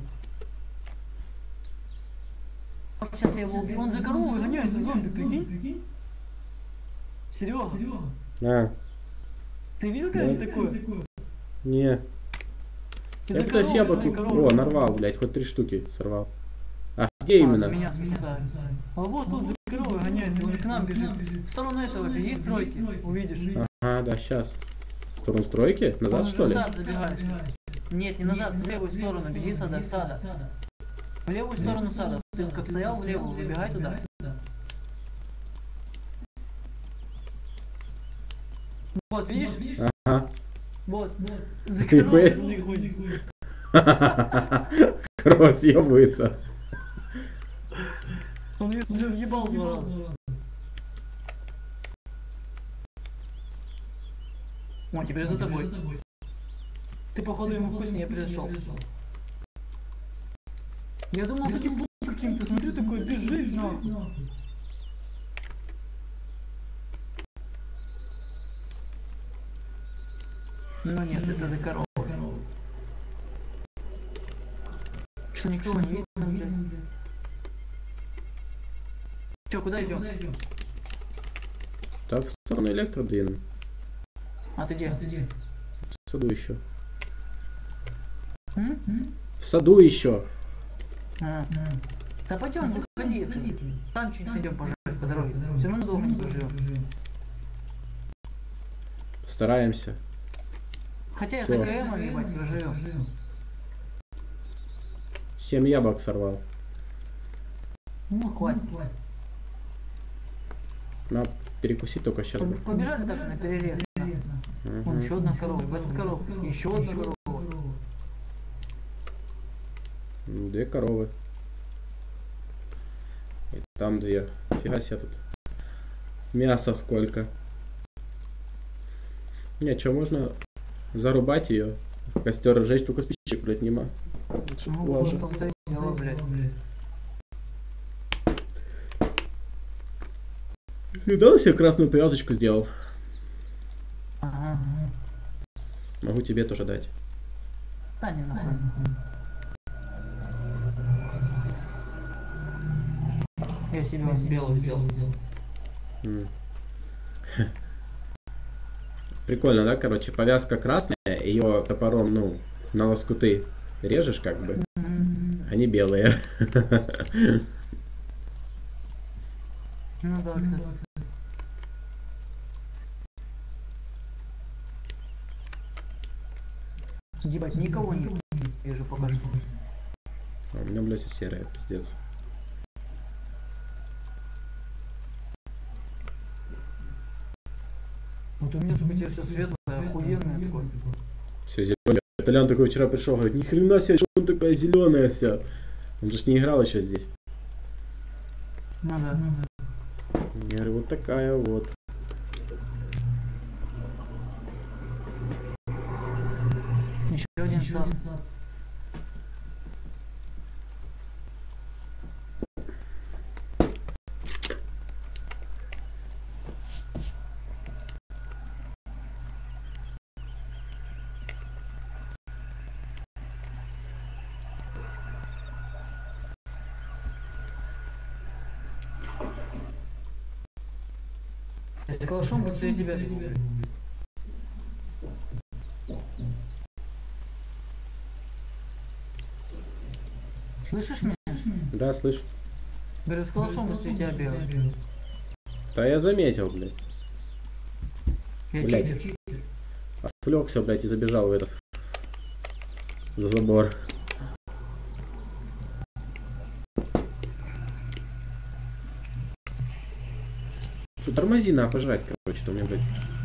Сейчас я его убью. Он за коровой гоняется, зомби, прикинь? Серега, А, ты видел когда-нибудь такое? не. Ты Я за пытаюсь коровой, яблоки... за коровой. О, нарвал, блядь, хоть 3 штуки сорвал. А где именно? Меня спасают. А вот он за коровой гоняется, он к нам бежит. В сторону этого беги, стройки, увидишь. Ага, да, сейчас. В сторону стройки? Назад, Он что ли? назад забегаешь. Нет, не назад, в левую сторону, беги сада, сада. В левую сторону сада. Ты как стоял в левую, выбегай туда. Вот, видишь? Ага. Вот. За Ты коровой пояс- смотри, ходит. Корова съебывается. Он ее уже въебал 2 раза. О, теперь за тобой. Ты, походу, ему вкуснее пришел. Я думал, за теплом каким-то, смотрю, такой бежит, нахуй. Ну нет, это за корову. Что, никого не видно, блядь? Че, куда идем? Так, в сторону электро двинем. А ты где? В саду еще. М? В саду еще. А. Да пойдем, выходи. Там чуть найдем пожрать по дороге. Все равно долго не проживем. Стараемся. Хотя я Всё. за КМ, ебать, проживем. 7 яблок сорвал. Ну, хватит. Надо перекусить только сейчас. Побежали так на перерез. Вон еще одна корова, в этот коров. Еще одна корова. 2 коровы. И там 2. Фига себе тут. Мяса сколько. Не, что, можно зарубать ее, в костер разжечь, только спичек, блядь, нема. Лучше Ну, положу. вот там-то и дело, блядь. Недавно себе красную повязочку сделал. Ага. Могу тебе тоже дать. Да не нахуй. Я себе вот белую сделал. М. Прикольно, да, короче, повязка красная, ее топором, ну, на лоскуты режешь, как бы, они белые. Ну да, кстати. Ебать, никого не вижу пока что. А у меня, блядь, серая, пиздец. Вот у меня, сука, теперь все светлое, охуенное такое. Все зеленое. Толян такой вчера пришел, говорит, ни хрена себе, что он такая зеленая вся. Он же ж не играл еще здесь. Ну да. Я говорю, вот такая вот. Еще один сад. Я с калашом быстрее тебя бегу. Слышишь меня? Да, слышу. Говорю, с калашом быстрее тебя бегаю. Да я заметил, блядь. Я Блядь. читер. Отвлекся, блядь, и забежал в этот... За забор. Что, тормози на пожрать, короче, то у меня, блядь.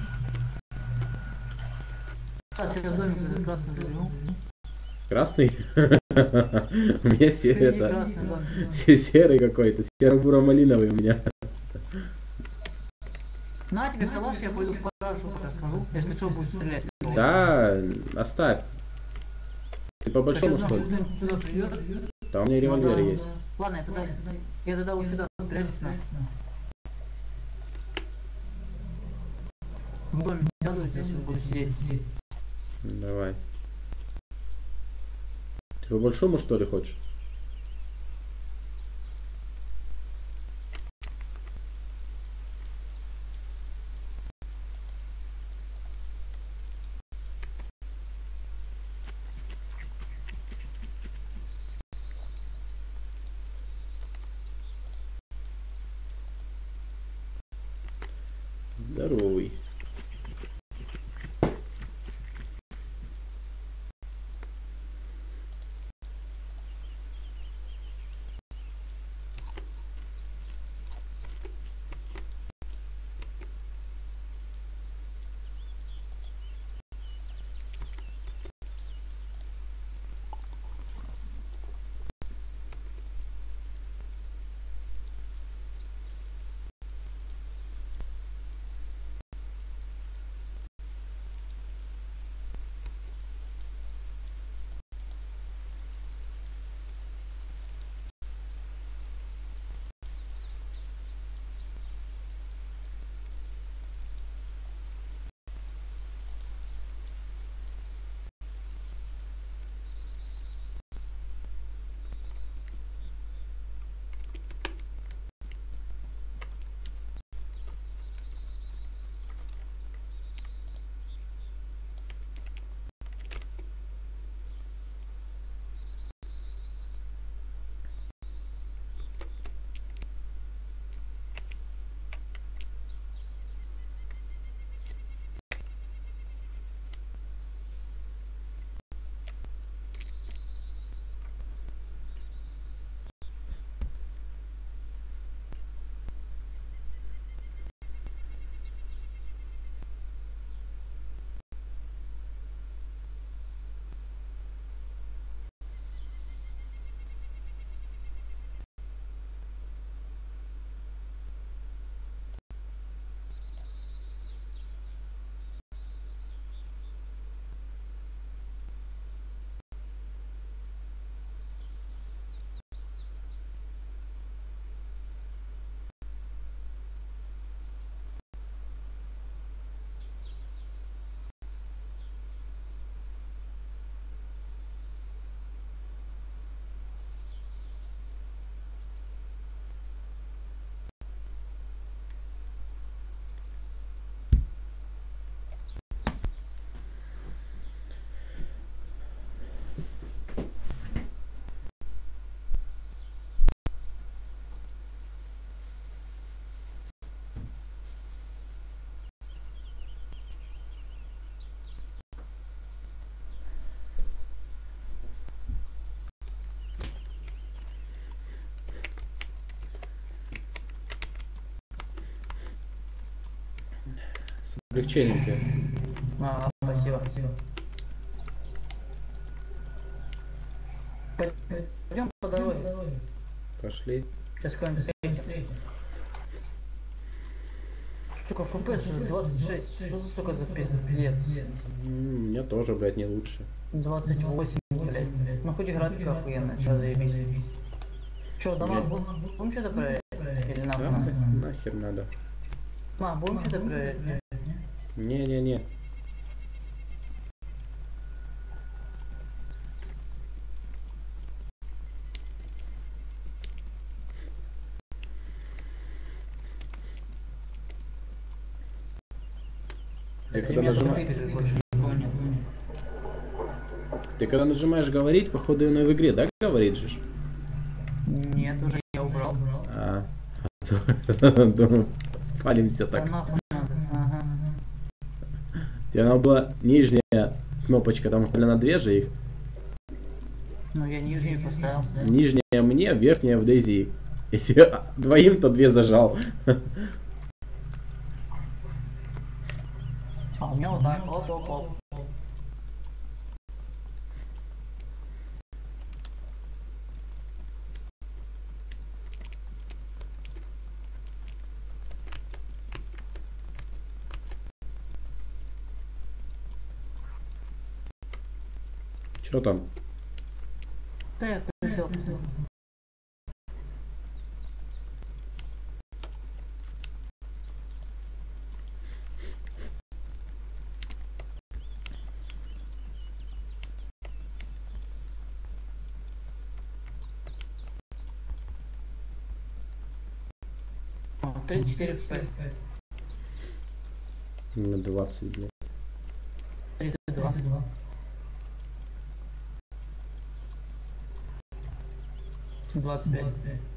Сейчас я в домик этот красный заберу. Красный? У меня серый, Впереди это... красный домик. Серый какой-то, серо-буро-малиновый у меня. На тебе калаш, я пойду в парашу пока схожу. Если что, будешь стрелять. Да, оставь. Ты по большому, Сейчас что нахуй ли? кто-нибудь сюда придет. Да, у меня револьвер есть. Ладно, я тогда вот сюда спрячусь на. В доме сяду, здесь буду сидеть. Давай. Ты по большому, что ли, хочешь? Здоровый. Облегчением тебе. Спасибо. Пойдем по дороге. Пошли. Сейчас кого-нибудь встретим. Сука, ФПС же 26. Что за, сука, за пиздец? У меня тоже, блядь, не лучше. 28, блядь. Ну хоть графика охуенная, сейчас заебись. Че, дома, будем что-то проверять? Или Да, нахуй? нахер надо. Будем что-то проверять? Не-не-не. Ты И когда меня только нажимаешь... ты бежишь, больше никого нет. Ты когда нажимаешь говорить, походу иной в игре, да, говорит же? Нет, уже я убрал. А то думаю, спалимся Да так. нахуй надо. Ага. Тебе надо была нижняя кнопочка, там на две же их. Ну я нижнюю поставил. Нижняя мне, верхняя в Дейзи. Если двоим, то две зажал. А у меня вот так, оп. Что там? Да я прилетел. О, 34 FPS. 20, блядь. 32. Двадцать пять.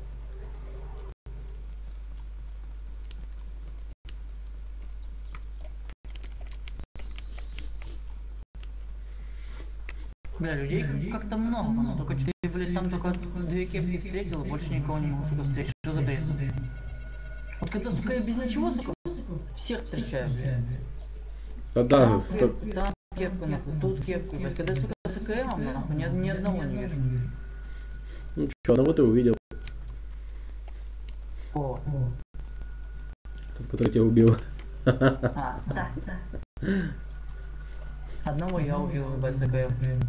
Бля, людей как-то много, но только что ты, блядь, там только две кепки встретил, и больше никого не могу, сука, встретить. Что за бред? Вот когда, сука, я без ничего, сука, всех встречаю, блядь. Да, Там кепка, нахуй, тут кепка, блядь. Когда, сука, с АКМом, нахуй, ни одного не вижу. ну что, одного ты увидел. О, Тот, который тебя убил. да. Одного я убил, ебать, с АКМ.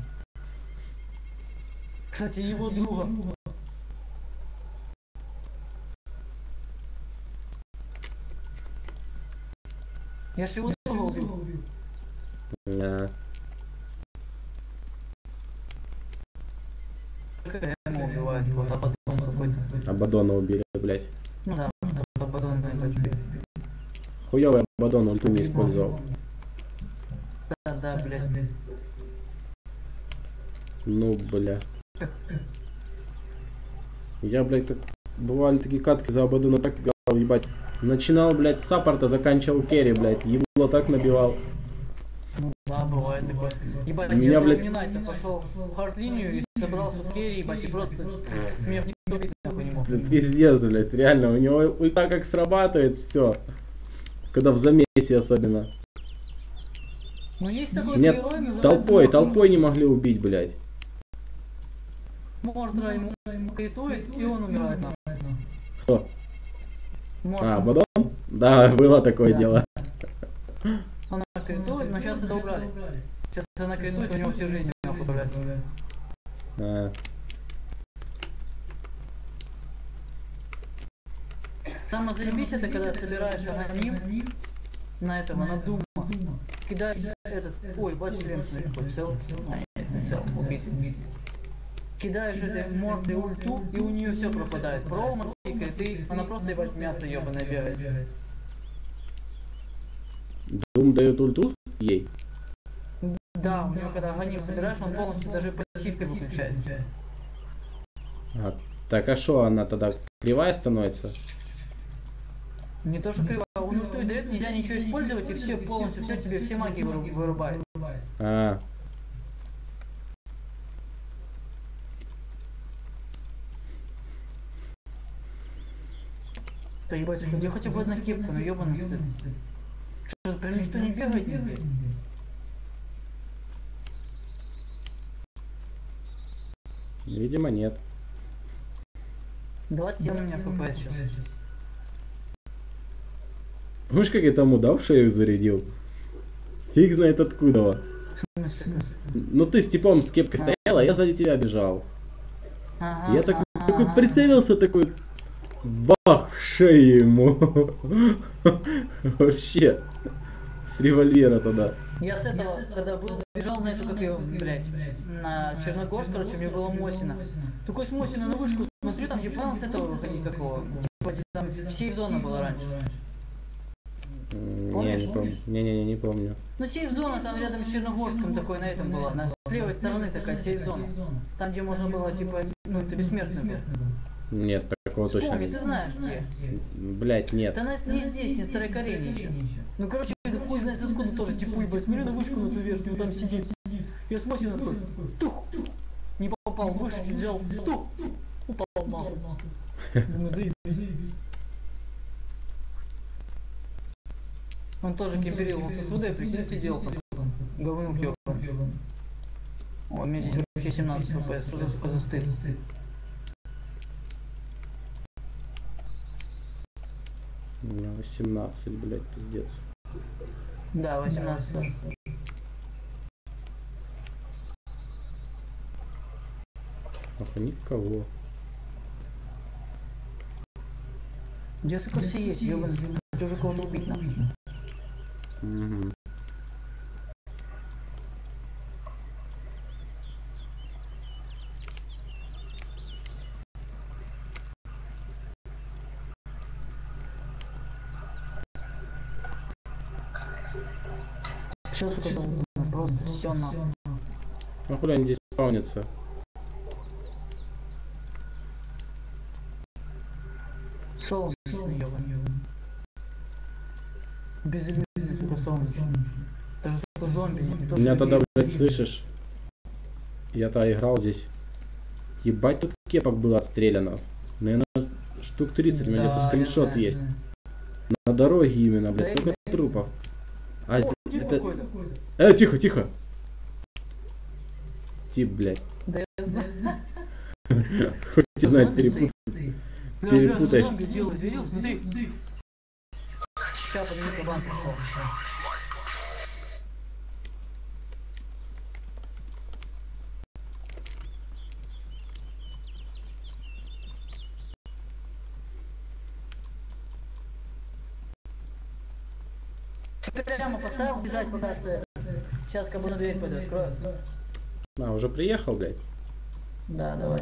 Кстати, его друга. Я ж его друга убил. Да. АКМ убивает, вот, а потом какой-то. Абадона убили, блядь. Ну да, Абадон, блядь. Хуёвый Абадон ульту не использовал. Да, блядь. Ну, бля. Я, блядь, как... Бывали такие катки за Абадона, так играл, ебать. Начинал, блядь, с саппорта, заканчивал керри, блядь. Ебло так набивал. Ну да, бывает такое. Ебать, Меня, я блядь- Юнайтед пошел в хард-линию и собрался в керри, ебать, и просто меня никто бить нахуй не мог. Это пиздец, блядь, реально. У него ульта как срабатывает, все. Когда в замесе особенно. Ну есть такой Меня герой, называется толпой не могли убить, блядь. Мордра ему критует, и он умирает нахуй. Кто? Мордра. А, Абадон? Да, было такое Да. дело. Она критует, но сейчас это убрали. Сейчас она критует, у него всю жизнь нахуй, блядь. А, Самое заебись это когда собираешь аганим на этого, на дума. Кидаешь этот, ой, бачишь шлем, смотри, какой цел. А, нет, не цел, убит. Кидаешь этой мордой ульту, и у нее все пропадает. Промахи, криты, она просто, ебать, мясо ебаное бегает. Дум дает ульту ей. Да, у него когда аганим собираешь, он полностью даже пассивкой выключает. А, так, а шо она тогда кривая становится? Не то что криво, он ульту дает, нельзя ничего использовать, и все полностью, все тебе, все маги вырубает. А, Да ебать, где хотя бы одна кепка, ну ебаный стыд. Что, прям никто не бегает нигде? видимо, нет. 27 у меня FPS сейчас. Помнишь, как я тому, да, в шею зарядил? Фиг знает откуда. В смысле? Ну ты с типом с кепкой стоял, а я сзади тебя бежал. Ага, Я такой ага. прицелился, такой бах, в шею ему. Вообще. С револьвера тогда. Я с этого, когда бежал на эту, как ее, блядь, на Черногорск, короче, мне было Мосина. Такой с Мосина на вышку смотрю, там ебал с этого выходить какого. Там всей зона была раньше. Не, не помню. Не-не-не, не помню. Ну, сейф-зона там рядом с Черногорском такой, на этом была. С левой стороны такая сейф-зона. Там, где можно было, типа, ну, ты бессмертный был. Нет, такого точно Вспомни, нет. ты знаешь где. Блять, нет. Да нас не здесь, не в Старой Карелии еще. Ну, короче, это хуй знает откуда тоже, типа, ебать, смотри на вышку на ту верхнюю, там сидит. Я смотрю на такой, тух, не попал в выше, чуть взял, тух, упал нахуй. Думаю, заебись. Он тоже кемперил, он с СВД, прикинь, сидел потом. Говным ёбаным. О, у меня здесь вообще 17 FPS, что за, сука, за стыд? У меня 18, блять, пиздец. Да, 18 тоже. Ах, никого. Где, сука, все есть, ёбаный, хочу же кого-то убить, нахуй. Угу. Все, сука, просто все нахуй. А хули они здесь спаунятся? Солнечный, ёбаный. Безлюдный, сука, солнечный. Даже, сука, зомби не то, У меня что тогда, люди. блядь, слышишь? Я-то играл здесь. Ебать, тут кепок было отстреляно. Наверное, штук 30, у меня Да, где-то я скриншот знаю, есть. знаю. На дороге именно, блядь, Да, сколько да. трупов. А О, здесь... тип это... какой-то. Тихо, тихо. Тип, блядь. Да я знаю. Хоть и знать, Зомби перепутать. стоит. Перепутаешь. Зомби делает, видел? Смотри. Сейчас подниму кабан пошел. Прямо поставил бежать пока что. Сейчас кабу на дверь пойду открою. А, уже приехал, блядь? Да, давай.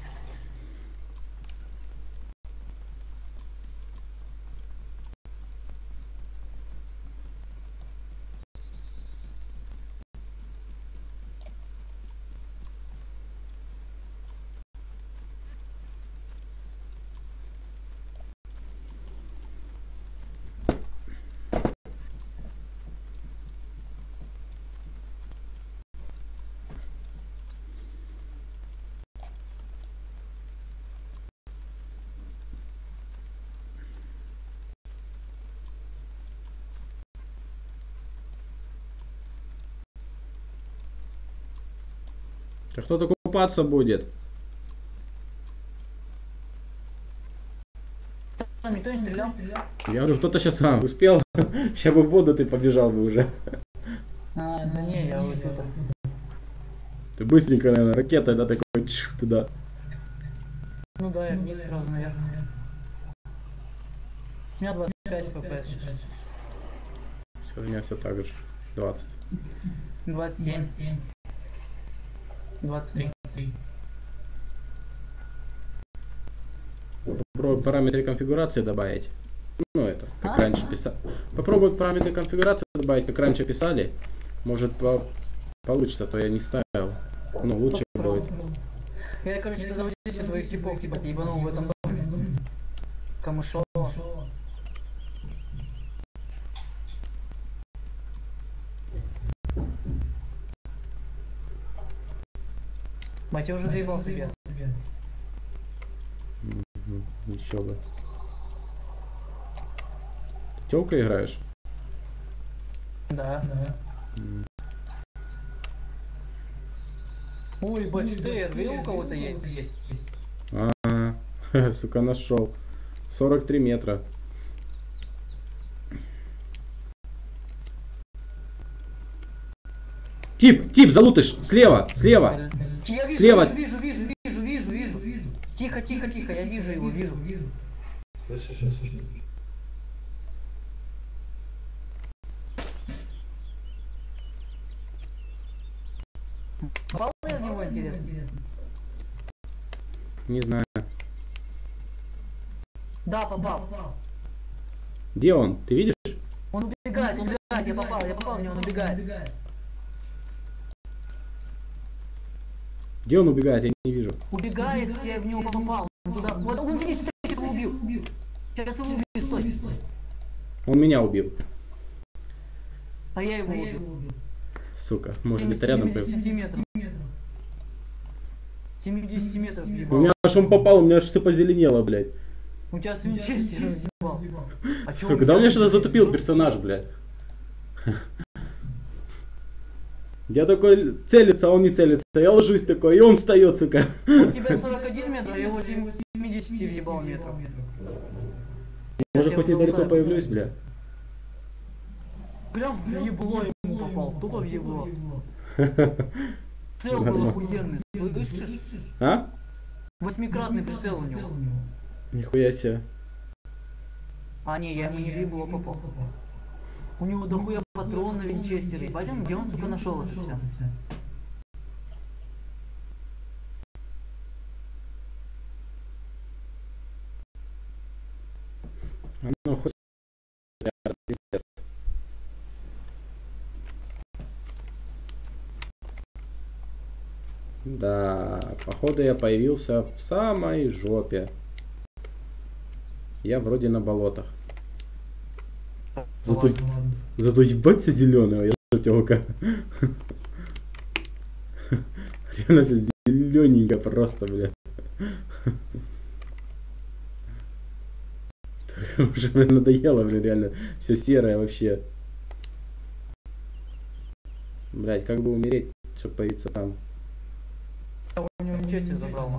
А кто-то купаться будет. Там никто не стрелял? Я говорю, кто-то сейчас сам успел. Сейчас бы в воду ты побежал бы уже. А, да не, я вот это. Ты быстренько, наверное, ракетой, да, такой туда. Ну да, я вниз сразу, наверное. У меня 25 FPS сейчас. Сейчас у меня все так же. 20. 27. 23. Попробуй параметры конфигурации добавить. Ну это, как А? раньше писали. Попробуй параметры конфигурации добавить, как раньше писали. Может получится, то я не ставил. Ну, лучше будет. Я, короче, тогда вот здесь твоих типов, ебать, ебанул в этом доме. Камышова. Мать, я уже заебал себе. Еще бы. Ты тёлка играешь? Да. Ой, бачтейр, видел, у кого-то есть? Сука, нашел. 43 метра. Тип, залутыш, слева. Я вижу, Слева. вижу. Тихо, я вижу его, вижу. Сейчас. Попал я в него, интересно? Не знаю. Да, попал. Где он? Ты видишь? Он убегает, я попал в него, он убегает. Где он убегает? Я не вижу. Убегает, я в него попал. Он туда. Вот он здесь, сейчас его убью. Сейчас его убью, стой. Он меня убил. А я его убил. Сука, может где-то рядом был. 70 метров. 70 метров У въебал. меня аж он попал, у меня аж все позеленело, блядь. У тебя с винчестером въебал. А чё Сука, да у меня что-то затупил персонаж, блядь. Я такой целится, а он не целится. Я ложусь такой, и он встает, сука. У тебя 41 метр, а я его 70 въебал метров. Может хоть недалеко появлюсь, бля. Прям в ебло ему попал, тупо в ебло. Прицел был Нормально. охуенный, слышишь? А? 8-кратный прицел у него. Нихуя себе. А не, я ему не в ебло попал. У него дохуя патрон на винчестере. Пойдем, где он, сука, нашел это все? А ну хоть... пиздец. Да, походу я появился в самой жопе. Я вроде на болотах. Зато ебать все зеленого, я тёлка. Реально все зелененько просто, бля. Уже мне надоело, блин, реально. Все серое вообще. Блять, как бы умереть, чтобы появиться там. У него винчестер забрал.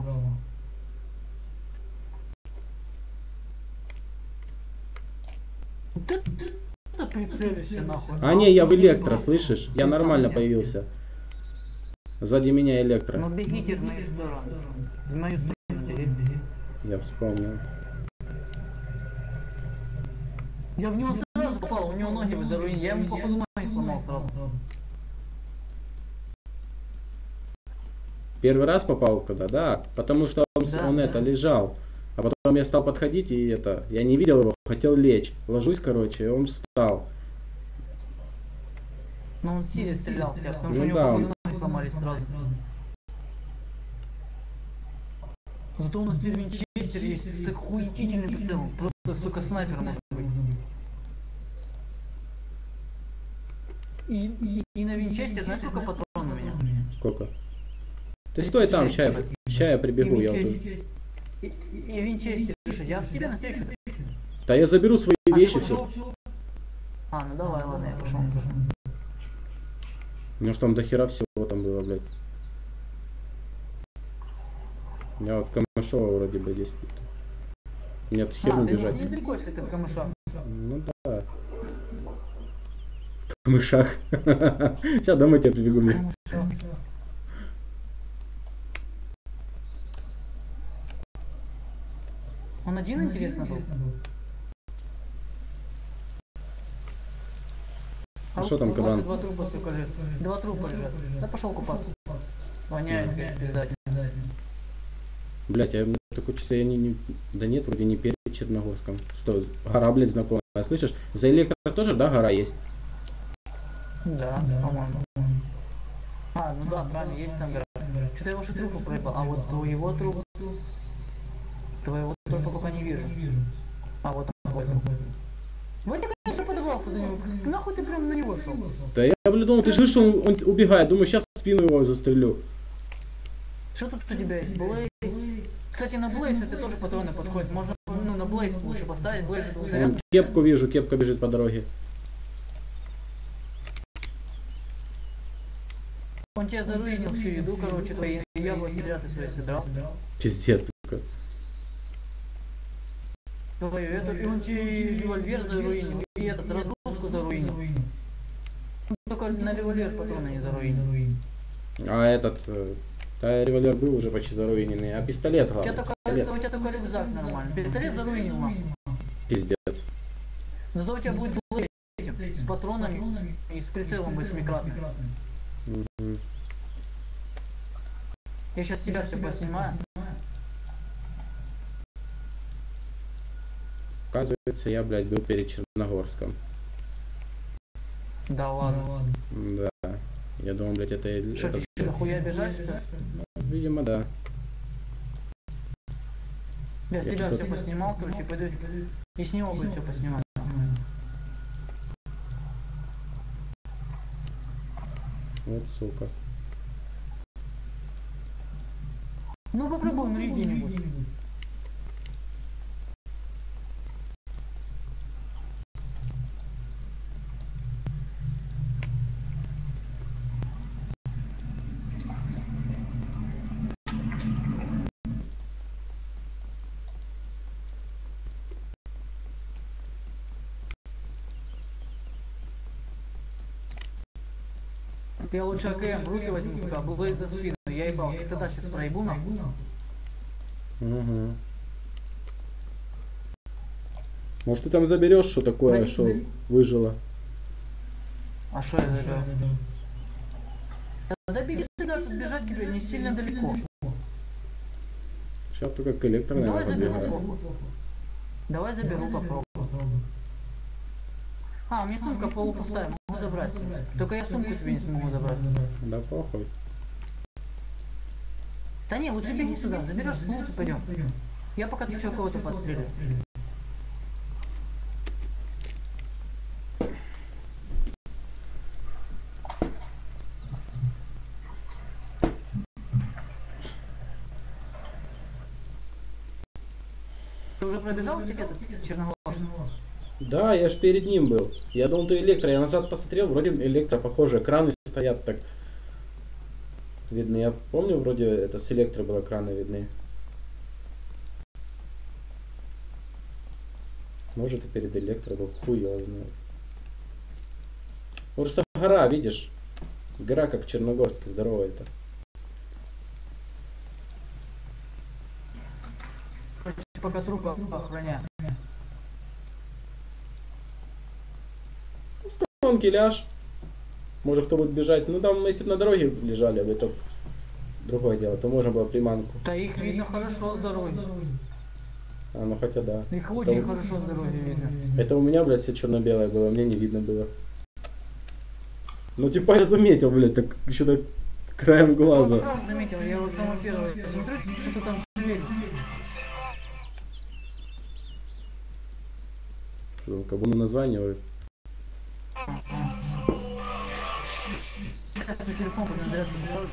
Да прицелишься нахуй. А не, я в электро, слышишь? Я нормально появился. Сзади меня электро. Ну бегите в мою сторону. В мою сторону беги. Я вспомнил. Я в него сразу попал, у него ноги в заруине. Я ему походу ноги сломал сразу. Первый раз попал когда, да? Потому что он Да. это лежал. А потом я стал подходить и это... Я не видел его, хотел лечь. Ложусь, короче, и он встал. Но он сильно стрелял, в тебя, потому что Ну у него да, походу он- ноги сломались сразу. Зато у нас теперь винчестер есть с охуительным прицелом. Просто, сука, снайпер может быть. И на винчестер, знаешь, сколько патронов у меня? Сколько? Ты стой там, ща я прибегу, я вот тут. И винчестер, слушай, я в тебя навстречу. Да я заберу свои А ты вещи пошёл? все. А, ну давай, ладно, я пошел. У меня ж там дохера всего там было, блядь. У меня вот Камышова вроде бы есть. Нет, херню Ты бежать. недалеко, если ты в камышах. Ну да. В камышах. Сейчас домой тебя прибегу, блядь. Он один, интересно, был? А что там, у вас кабан? Два трупа, сука, лежат. Два трупа лежат. Да пошел купаться. Воняет, блядь, передать. Блять, я такое чувство, я не... Да нет, вроде не перед Черногорском. Что, гора, блядь, знакомая. Слышишь? За электро тоже, да, гора есть? Да, по-моему. А, ну да, правильно, есть там гора. Что-то я вашу трупу проебал, а вот твоего трупа... Твоего трупа пока не вижу. А вот он, вот он. Вот я, конечно, подорвался до него. Нахуй ты прям на него шел? Да я, блядь, думал, ты же видишь, что он убегает. Думаю, сейчас в спину его застрелю. Что тут у тебя есть? Блейз? Кстати, на Блейз это тоже патроны подходят. Можно, ну, на Блейз лучше поставить. Блейз это Вон, заряд. кепку вижу, кепка бежит по дороге. Он тебя заруинил всю еду, короче, твои яблоки зря ты свои собирал. Пиздец, сука. Твою эту, и он тебе револьвер заруинил, и этот разгрузку заруинил. Он только на револьвер патроны не заруинил. А этот... Да, револьвер был уже почти заруиненный. А пистолет, У тебя главное, только, пистолет. у тебя только рюкзак нормальный. Пистолет заруинил нахуй. Пиздец. Зато у тебя будет Блейз с патронами и с прицелом 8-кратным. Мгм. Я сейчас себя все поснимаю. Оказывается, я, блядь, был перед Черногорском. Да ладно. Да. Я думал, блядь, это... Что, ты что, нахуя бежать, что ли? Видимо, да. Я Я себя что-то- все поснимал, короче, пойду и с него будет все поснимать. Вот, сука. Ну попробуем в где-нибудь. Я лучше АКМ в руки возьму, пока Блейз за спину. Я ебал, ты тогда сейчас проебу нахуй. Угу. Может, ты там заберешь, что такое, что выжило? А что я заберу? Да беги сюда, тут бежать тебе не сильно далеко. Сейчас только к электро, Давай наверное, заберу, подбегаю. похуй. Давай заберу, попробуй. А, у меня сумка полупустая, могу забрать. Только я сумку тебе не смогу забрать. Да похуй. Да не, лучше беги сюда, заберешь лут и пойдем. Я пока еще кого-то подстрелю. Ты уже пробежал этот черноглаз? Да, я ж перед ним был. Я думал, ты электро. Я назад посмотрел, вроде электро похоже. Краны стоят так. Видно, я помню, вроде это с электро было краны видны. Может и перед электро был, хуй его знает. Просто гора, видишь? Гора как в Черногорске, здоровая это. Пока трупы охраняю. Вон киляж. Может кто будет бежать. Ну там, если бы на дороге лежали, это другое дело, то можно было приманку. Да их видно хорошо с дороги. А, ну хотя да. Их очень Это- хорошо с дороги видно. Это у меня, блядь, все черно-белое было, мне не видно было. Ну типа я заметил, блядь, так еще так краем Я глаза. сразу заметил, я вот самое первое смотрю, что там шевелит. Что, как бы названивают. Сейчас свой телефон под зарядку поставлю.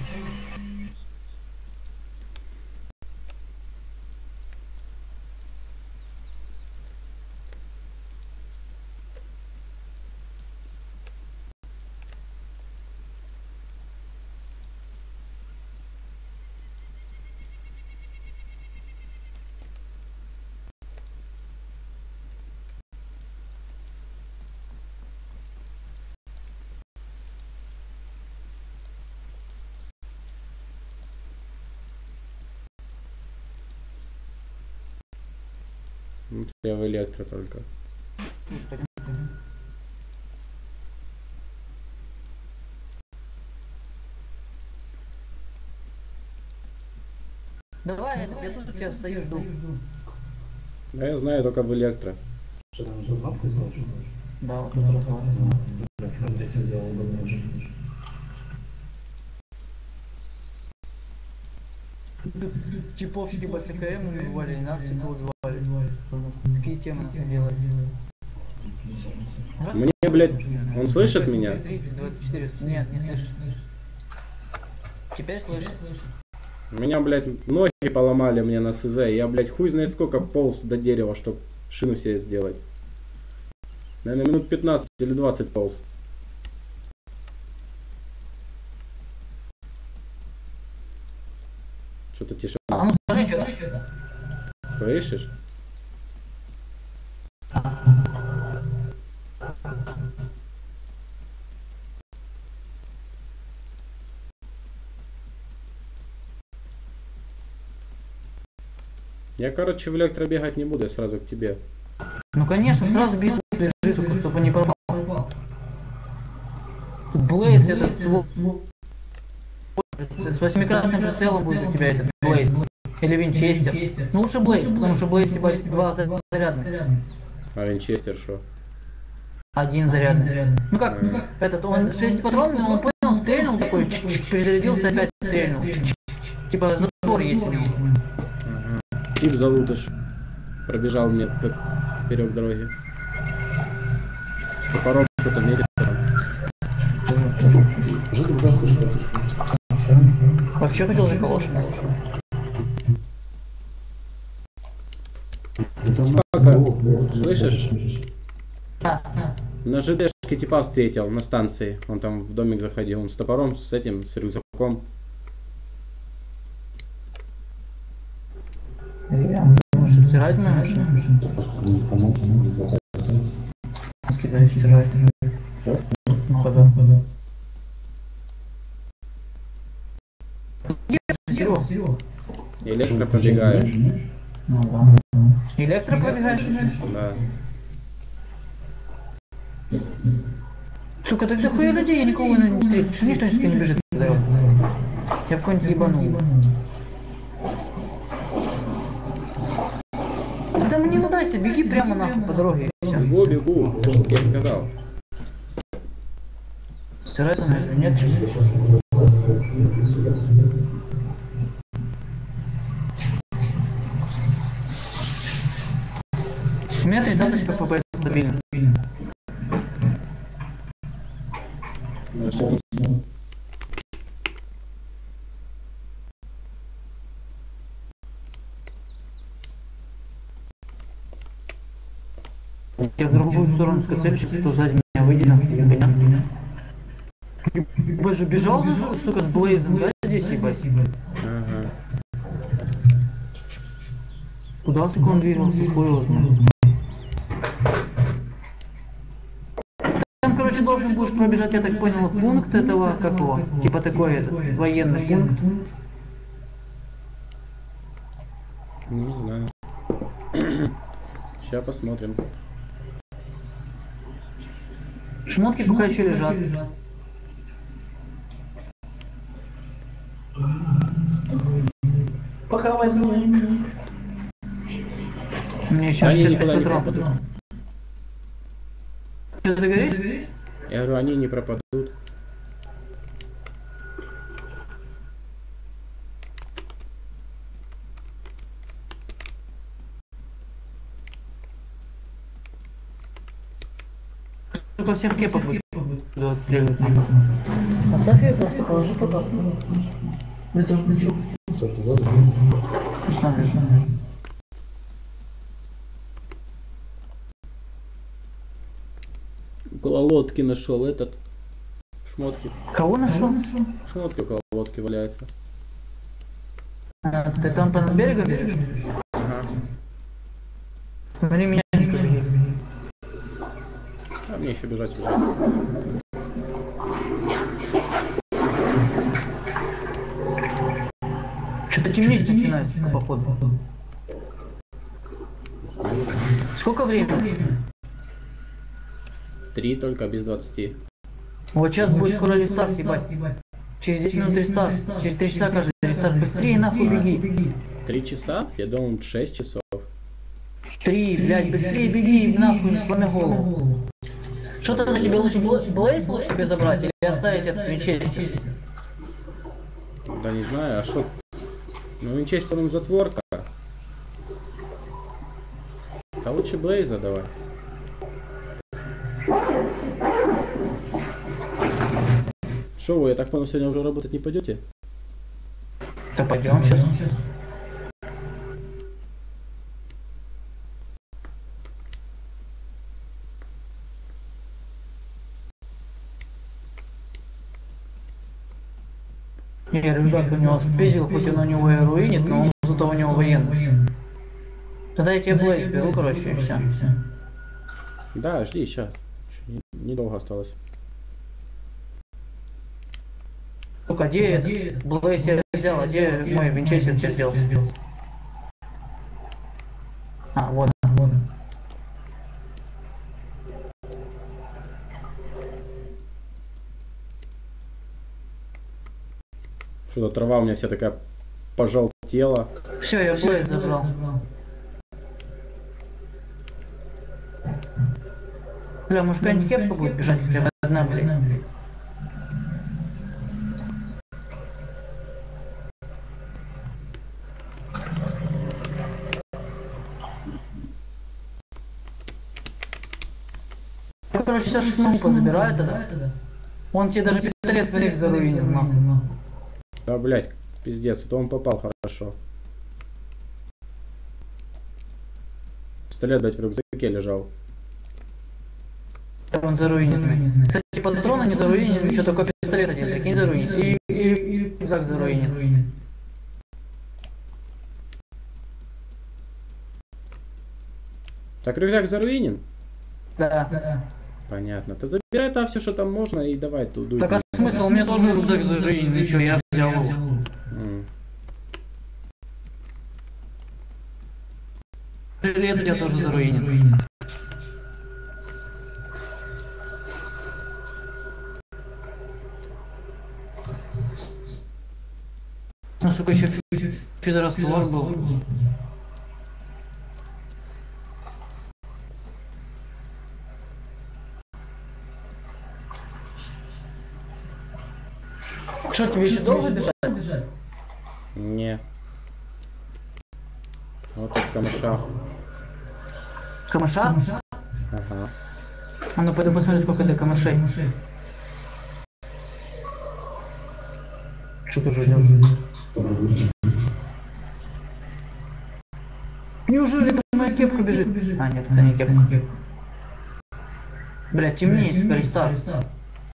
Ну, я в электро только. Давай, я тут у тебя стою, жду. Да я знаю только в электро. Что там, уже бабку сделал? Да, вот тут разговариваю. Блядь, здесь все делал удобнее уже. Типов типа ЦКМ убивали, нас всегда убивали. Такие темы надо делать. Мне, блядь, он слышит меня? 24. Нет, не слышит. Теперь слышит. Меня, блядь, ноги поломали мне на СЗ. Я, блядь, хуй знает сколько полз до дерева, чтобы шину себе сделать. Наверное, минут 15 или 20 полз. Что-то тишина. А ну скажи, что? Слышишь? Я, короче, в электро бегать не буду, я сразу к тебе. Ну конечно, сразу бегу, лежи, сука, чтобы не пропал. Тут Блейз этот с 8-кратным прицелом будет у тебя этот Блейз. Или Винчестер. Ну лучше Блейз, потому что Блейз ебать 2 зарядных. А Винчестер что? Один зарядный. Ну как, этот, он 6 патронов, он понял, стрельнул такой, перезарядился, опять стрельнул. Типа затвор есть у него. Тип залутыш. Пробежал мне поперек дороги. С топором что-то мерится там. Вообще хотел за калошем. Слышишь? Да. На ЖДшке типа встретил на станции. Он там в домик заходил. Он с топором, с этим, с рюкзаком. Может, стирать мою машину? Кидай, стирать. Ну, хода. Серега. Электро пробегаешь. Ну да. Электро пробегаешь? Да. Сука, так дохуя людей, я никого не встречу. Что никто не бежит по дороге? Я в какой-нибудь ебанул. Да мне не дайся, беги прямо нахуй по дороге и все. Бегу, бегу. Как я сказал. Стирать там нет чего. У меня 30 FPS стабильно. Зашибись. Я в другую сторону скацельщик, кто сзади меня выйдет, меня. Ебать же бежал, сука, с Блейзом, да, здесь, ебать? Ага. Куда, сука, он двигался, хуй его знает. Там, короче, должен будешь пробежать, я так понял, пункт этого, как его, типа такой этот, военный пункт. Ну, не знаю. Сейчас посмотрим. Шмотки пока еще лежат. Пока возьму. Мне еще Они 65 никуда не патронов. пропадут. Что ты говоришь? Я говорю, они не пропадут. Сука, всех кепок будет отстреливать. Оставь ее просто, положи пока. Это включу. Около лодки нашел этот. Шмотки. Кого нашел? Шмотки около лодки валяются. А, ты там по берегу бежишь? Ага. Смотри, меня не побеги. А мне еще бежать. Что-то темнеть начинается, походу. Сколько времени? 3 только, без 20. Вот сейчас будет скоро рестарт, ебать. Через 10 минут рестарт. Через 3 часа каждый рестарт. Быстрее нахуй беги. 3 часа? Я думал 6 часов. 3, блядь, быстрее беги, нахуй, сломя голову. Что тогда тебе лучше Блейз лучше тебе забрать или оставить этот Винчестер? Да не знаю, а что? Ну Винчестер он затворка. А лучше Блейза давай. Шо вы, я так понял, сегодня уже работать не пойдете? Да пойдем сейчас. Не, рюкзак у него спиздил, хоть он у него и руинит, но он зато у него военный. Тогда я тебе Блейз беру, короче, и все. Да, жди сейчас. Недолго осталось. Сука, где Блейз я взял, а где мой Винчестер тебе сделал? А, вот. Что-то трава у меня вся такая пожелтела. Все, я Блейз забрал. Бля, может какая-нибудь кепка будет бежать хотя бы одна, блядь. Я, короче, сейчас шестнуху позабираю тогда. Он тебе даже пистолет в рейк заруинил, нахуй. Да, блядь, пиздец, это он попал хорошо. Пистолет, блядь, в рюкзаке лежал. Он заруинил. Кстати, патроны не заруинил, еще только пистолет один, прикинь, заруинил. И рюкзак заруинил. Так рюкзак заруинен? Да. Понятно. Ты забирай там все, что там можно, и давай туда. Так а смысл? У меня тоже рюкзак заруинил, и что, я взял его. Жилет у тебя тоже заруинен. Ну, сука, еще физраствор был. Что, тебе еще долго бежать? Не. Вот тут камыша. Камыша? Ага. А ну пойду посмотрю, сколько это камышей. Что ты уже делаешь? Неужели это моя кепка бежит? А, нет, это не кепка. Блядь, темнеет, сука, рестарт.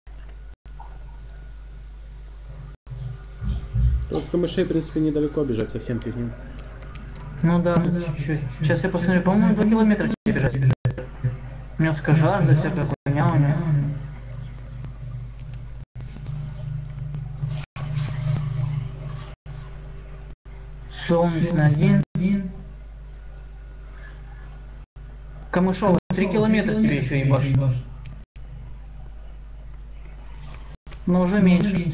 Тут камышей, в принципе, недалеко бежать, совсем фигню. Ну да, чуть-чуть. Сейчас я посмотрю, по-моему, 2 километра тебе бежать. У меня жажда, всякая хуйня у меня. Солнечный один. Камышова, 3 километра тебе еще ебашь. Но уже меньше.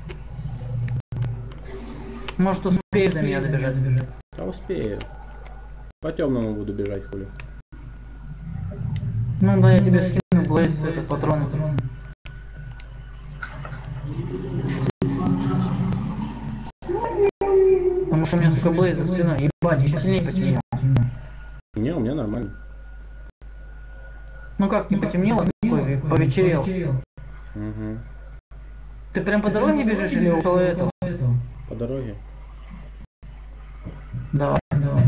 Может, успеешь до меня добежать? Да успею. По темному буду бежать, хули. Ну да, я тебе скину Блейз, это патроны. Потому что у меня, сука, Блейз за спиной. Ебать, еще сильнее потемнело. Не, у меня нормально. Ну как не потемнело, такой, повечерел. Угу. Ты прям по дороге бежишь или около этого? По дороге. Давай.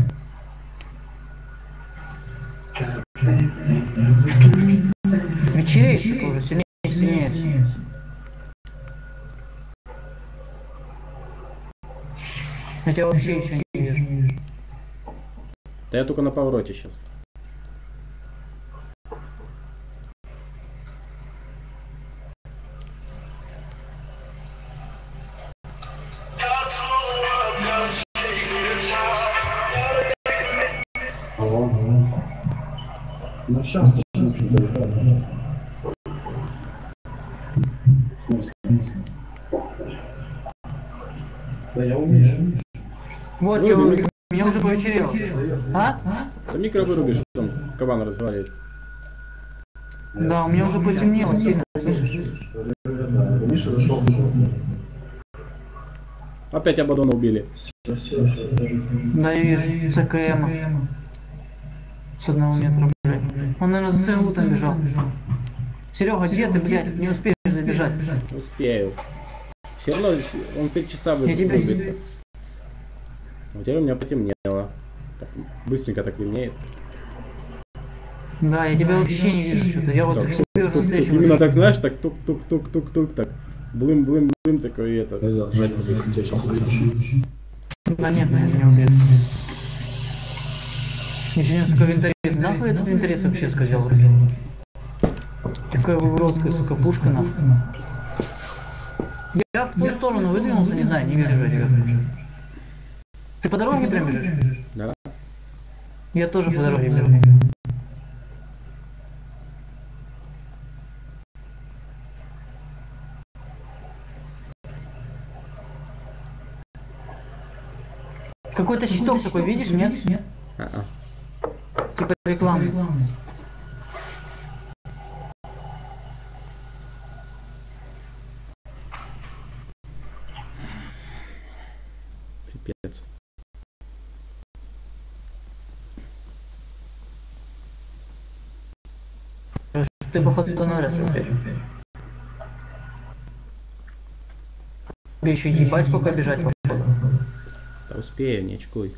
Вечереет, сука, уже сильнее и сильнее. Я тебя вообще еще не вижу. Да я только на повороте сейчас. Ну сейчас. Да я умею. Вот я уже, меня уже повечерело. А? Ты микро вырубишь, там кабан разваливает. Да, у меня уже потемнело сильно, слышишь? Миша зашел. Опять Абадона убили. Да, я вижу, ЦКМ. С 1 метра, блядь. Он, наверное, за СЛУ там бежал. Серега, где ты, блядь? Не успеешь добежать. Успею. Все равно он 5 часа Я тебя вырубится. А теперь у меня потемнело. Так, быстренько так темнеет. Да, я тебя вообще не вижу что-то. Я вот Так, тебе уже навстречу. именно так, знаешь, так тук-тук-тук-тук-тук, так. Блым-блым-блым такой и это. Жать, я тебя сейчас увидишь. Да нет, наверное, не убьет. Еще несколько винторез. Нахуй этот винторез вообще сказал в руке? Такая уродская, сука, пушка нахуй. Я в ту сторону выдвинулся, не знаю, не вижу тебя. Ты по дороге прям бежишь? Да. Я тоже по дороге бежу. Какой-то щиток такой, видишь, нет? А-а. Типа рекламы. ты походу навряд ли успеешь. Тебе еще ебать сколько бежать походу. Да успею, не очкуй.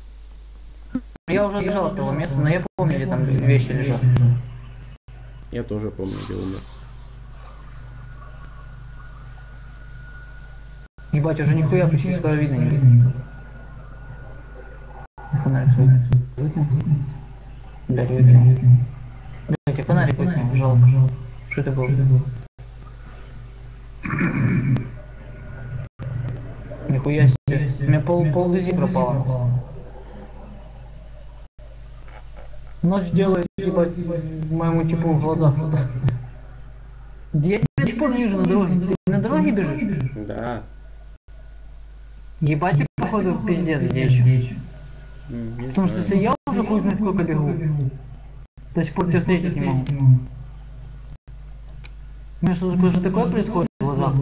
Я уже бежал от того места, но я помню, где там вещи лежат. Я тоже помню, где умер. Ебать, уже нихуя почти скоро видно не видно. Фонарик свой выкинул. Блядь, выкинул. Блядь, я фонарик выкинул, жалко. Что это было? Нихуя себе. У меня пол ДЗ пропало. Ночь делает, ебать, моему типу в глазах что-то. Я тебя до сих пор не вижу на дороге. Ты на дороге бежишь? Да. Ебать, ты походу пиздец дичь. Потому что если я уже хуй знает сколько бегу, до сих пор тебя встретить не могу. У меня что такое происходит в глазах?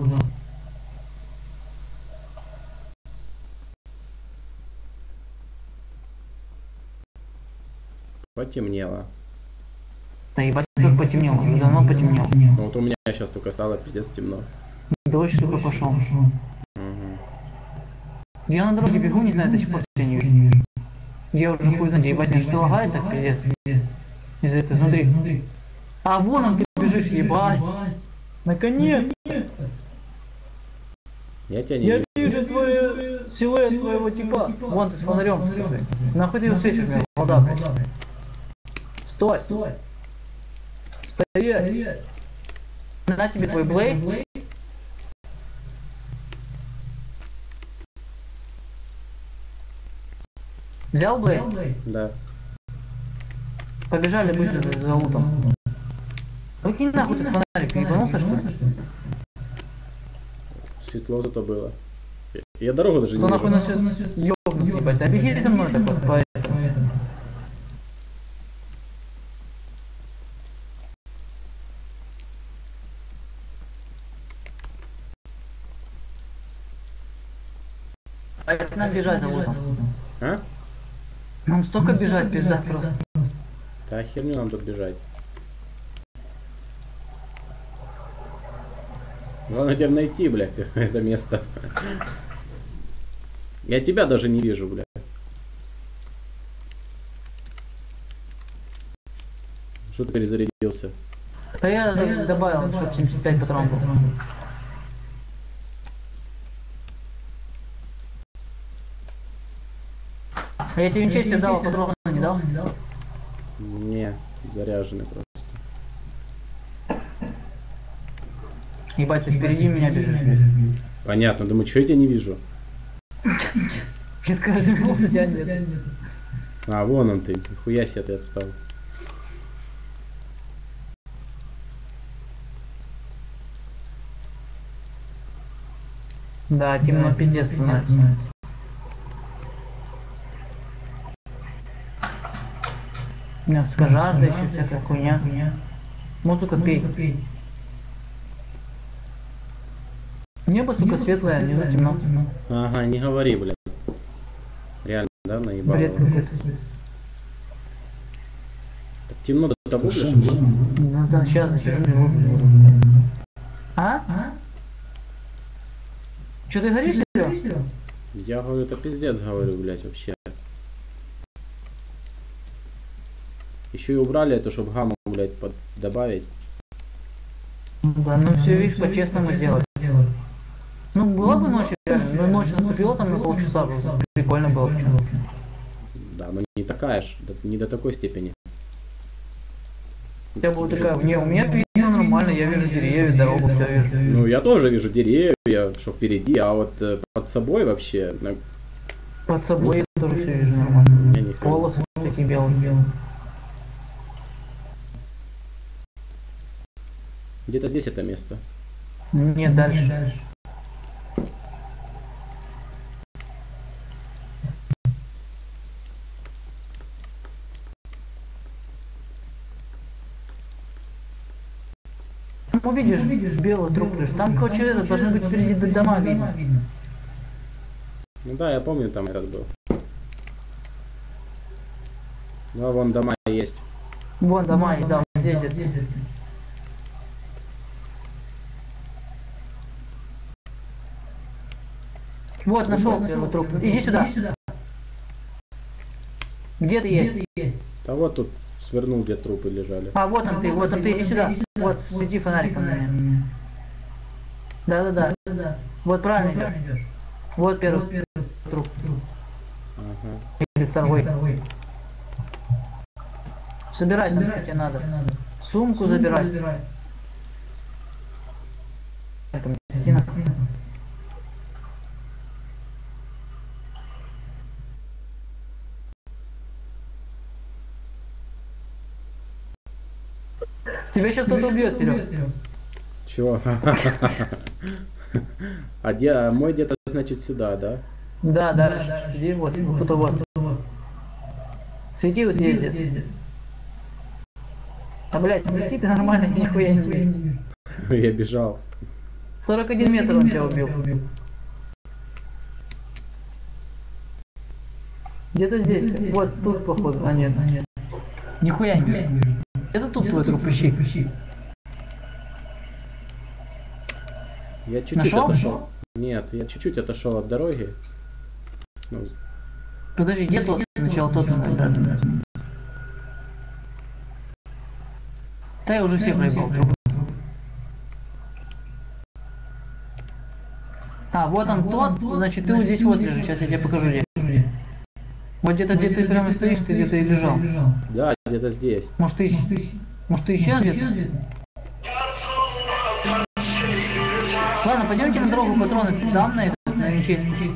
Потемнело. Да ебать, как потемнело, уже давно потемнело. Ну вот у меня сейчас только стало пиздец темно. Дождь, сука, пошел. Угу. Я на дороге бегу, не знаю, до сих пор тебя не вижу. Я уже хуй знаю, ебать, мне что лагает так, пиздец. Из-за этого, смотри. А вон он, ты бежишь, ебать. Наконец! Я тебя не Я вижу. вижу твой силуэт твоего типа. Вон ты с фонарем. Нахуй ты его светишь мне в глаза, блядь. Стой! Стоять! На тебе твой блейз. Взял блейз? Да. Побежали быстро за лутом. Выкинь нахуй этот фонарик, ты ебанулся что ли? Светло зато было. Я дорогу даже не Кто нахуй нас вижу. сейчас ёбнут, ебать? Да беги за мной такой, поэтому. А это нам бежать за лутом. А? Нам столько бежать, пизда просто. Да херню нам тут бежать. Главное теперь найти, блядь, это место. Я тебя даже не вижу, блядь. Что ты перезарядился? Да я добавил, чтобы 75 патронов было. А я тебе винчестер дал, патроны не дал? Не, заряженный просто. Ебать, ты впереди меня бежишь. Понятно, думаю, что я тебя не вижу? Блин, каждый минус у тебя нет. А, вон он ты, нихуя себе ты отстал. Да, темно пиздец становится. У меня жажда еще всякая хуйня. Музыку пей. Небо, сука, светлое, внизу темно. Ага, не говори, блядь. Реально, да, наебало. Бред какой-то. Так темно до того, Что, блядь. Ну да, сейчас забежу. А? Че ты говоришь, Серёг? Я говорю, это пиздец, говорю, блядь, вообще. Еще и убрали это, чтобы гамму, блядь, добавить. Да, ну все, видишь, по-честному делать. Ну, была бы ночь, реально, но ночь наступила там на полчаса, прикольно было почему. Да, но не такая ж, не до такой степени. У тебя была такая, у меня видно нормально, я вижу деревья, дорогу, все вижу. Ну, я тоже вижу деревья, что впереди, а вот под собой вообще, Под собой я тоже все вижу нормально. я не хожу. Полосы такие белые. Где-то здесь это место. Нет, дальше. Ну, видишь, белый труп лежит. Там, короче, это должны быть впереди дома видно. Ну да, я помню, там этот был. Ну, а вон дома есть. Вон дома, и да, здесь. Вот, нашел первый труп. Иди сюда. Где ты есть? А вот тут свернул, где трупы лежали. А, вот он ты, иди сюда. Вот, свети фонариком на меня. Да. Вот правильно идешь. Вот первый труп. Ага. Или второй. Собирай там, что тебе надо. Сумку забирай. Иди на. Тебя сейчас кто-то убьет, Серег. Чего? А мой где-то, значит, сюда, да? Да, иди вот, тут вот. Свети вот ездит. А, блядь, свети ты нормально, нихуя не вижу. Я бежал. 41 метр он тебя убил. Где-то здесь. Вот тут, походу. А нет. Нихуя не вижу. Это тут твой труп, ищи. Я чуть-чуть Нашел? отошел. Нет, я чуть-чуть отошел от дороги. Ну, Подожди, где тот? Сначала тот надо. Да я уже все проебал. А, вот он тот, значит ты вот здесь вот лежишь. Сейчас я тебе покажу где. Вот где-то, где ты прямо стоишь, ты где-то и лежал. да, где-то здесь. Может ты исчез где-то? Ладно, пойдемте на дорогу, патроны дам на этот, на винчестер.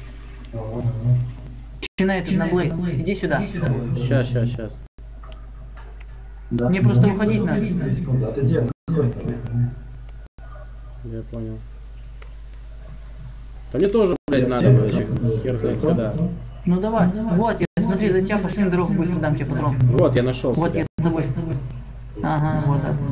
На этот, на Блейз. Иди сюда. Сейчас. Мне просто выходить надо. Да, ты где? На какой стороне? Я понял. Да мне тоже, блядь, надо было еще. Хер знает когда. Ну давай. Вот, я смотри, за тебя пошли на дорогу, быстро дам тебе патрон. Вот, я нашел Вот себя. я с тобой. Ага, вот так.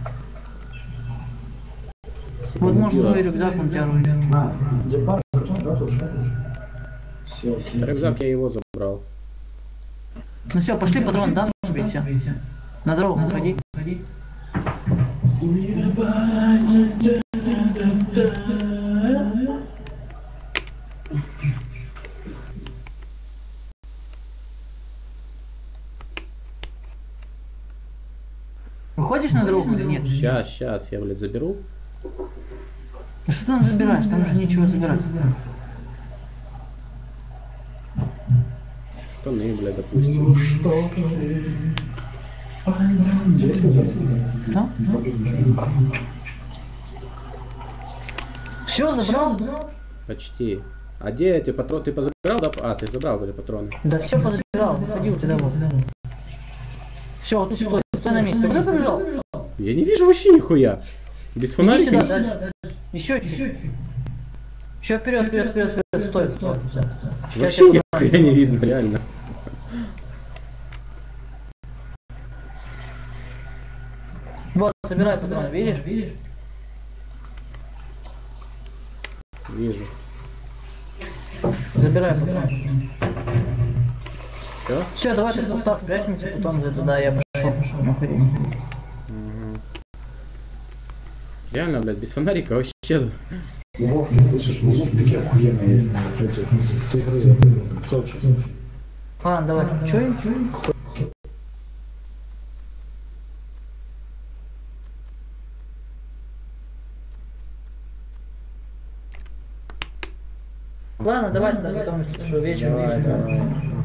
Вот может твой рюкзак, он тебя рулит. Где парк? Да, тут что? Все. Рюкзак я его забрал. Ну все, пошли, патрон дам тебе и все. На дорогу выходи. Выходишь на дорогу или нет? Сейчас, я, блядь, заберу. Ну что ты там забираешь? Там уже нечего забирать. Штаны, блядь, допустим. Да? Все, забрал? Почти. А где эти патроны? Ты позабирал, да? А, ты забрал, были патроны. Да все позабирал, выходи у тебя вот. Все, вот тут стой на месте. Ты куда побежал? Я не вижу вообще нихуя. Без Иди фонарика. сюда, дальше. Еще чуть-чуть. Еще вперед, стой. Вообще нихуя не видно, реально. Вот, собирай патроны, видишь? Вижу. Забирай патроны. Все? Все, давай ты кустах прячемся, потом за туда я пошел. Уходи. Реально, блядь, без фонарика вообще. Вов, не слышишь, мужик такие охуенные есть. Эти, с игры, Сочи. Ладно, давай. Че? Ладно, давай тогда потом, что вечером. Давай.